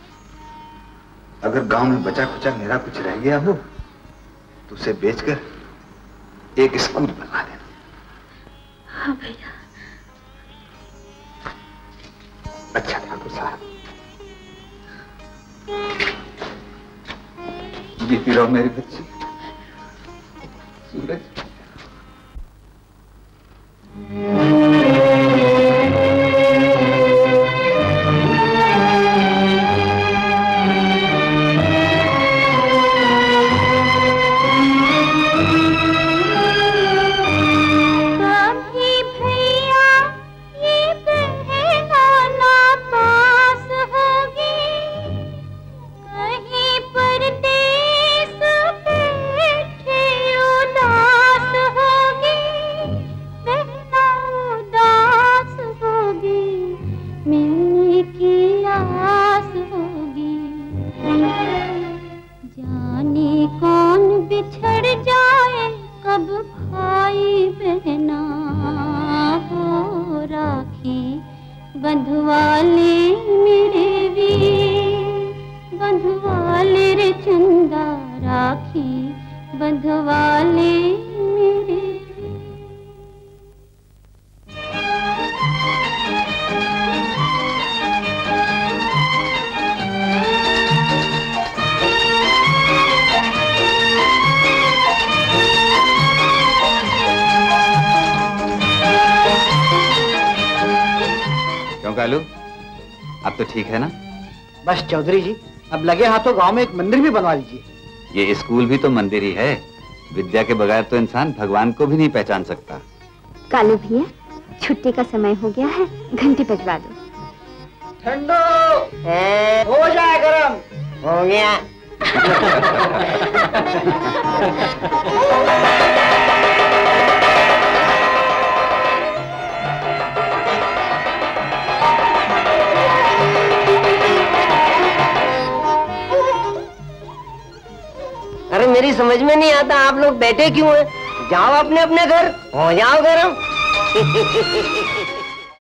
अगर गांव में बचा खुचा मेरा कुछ रह गया हो तो उसे बेचकर एक स्कूल बनवा देना। हाँ भैया। अच्छा ठाकुर साहब, जीती रहो मेरी बच्ची। सूरज। बंधवाले मेरे वीर, बंधवाले रे चंदा राखी, बंधवाले मेरे। क्यों कालू, अब तो ठीक है ना? बस चौधरी जी, अब लगे हाथों गांव में एक मंदिर भी बनवा लीजिए। ये स्कूल भी तो मंदिर ही है। विद्या के बगैर तो इंसान भगवान को भी नहीं पहचान सकता। कालू भैया, छुट्टी का समय हो गया है, घंटी बजवा दो। ठंडो हो जाए गरम। हो गया। अरे मेरी समझ में नहीं आता, आप लोग बैठे क्यों हैं? जाओ अपने अपने घर, हो जाओ गरम।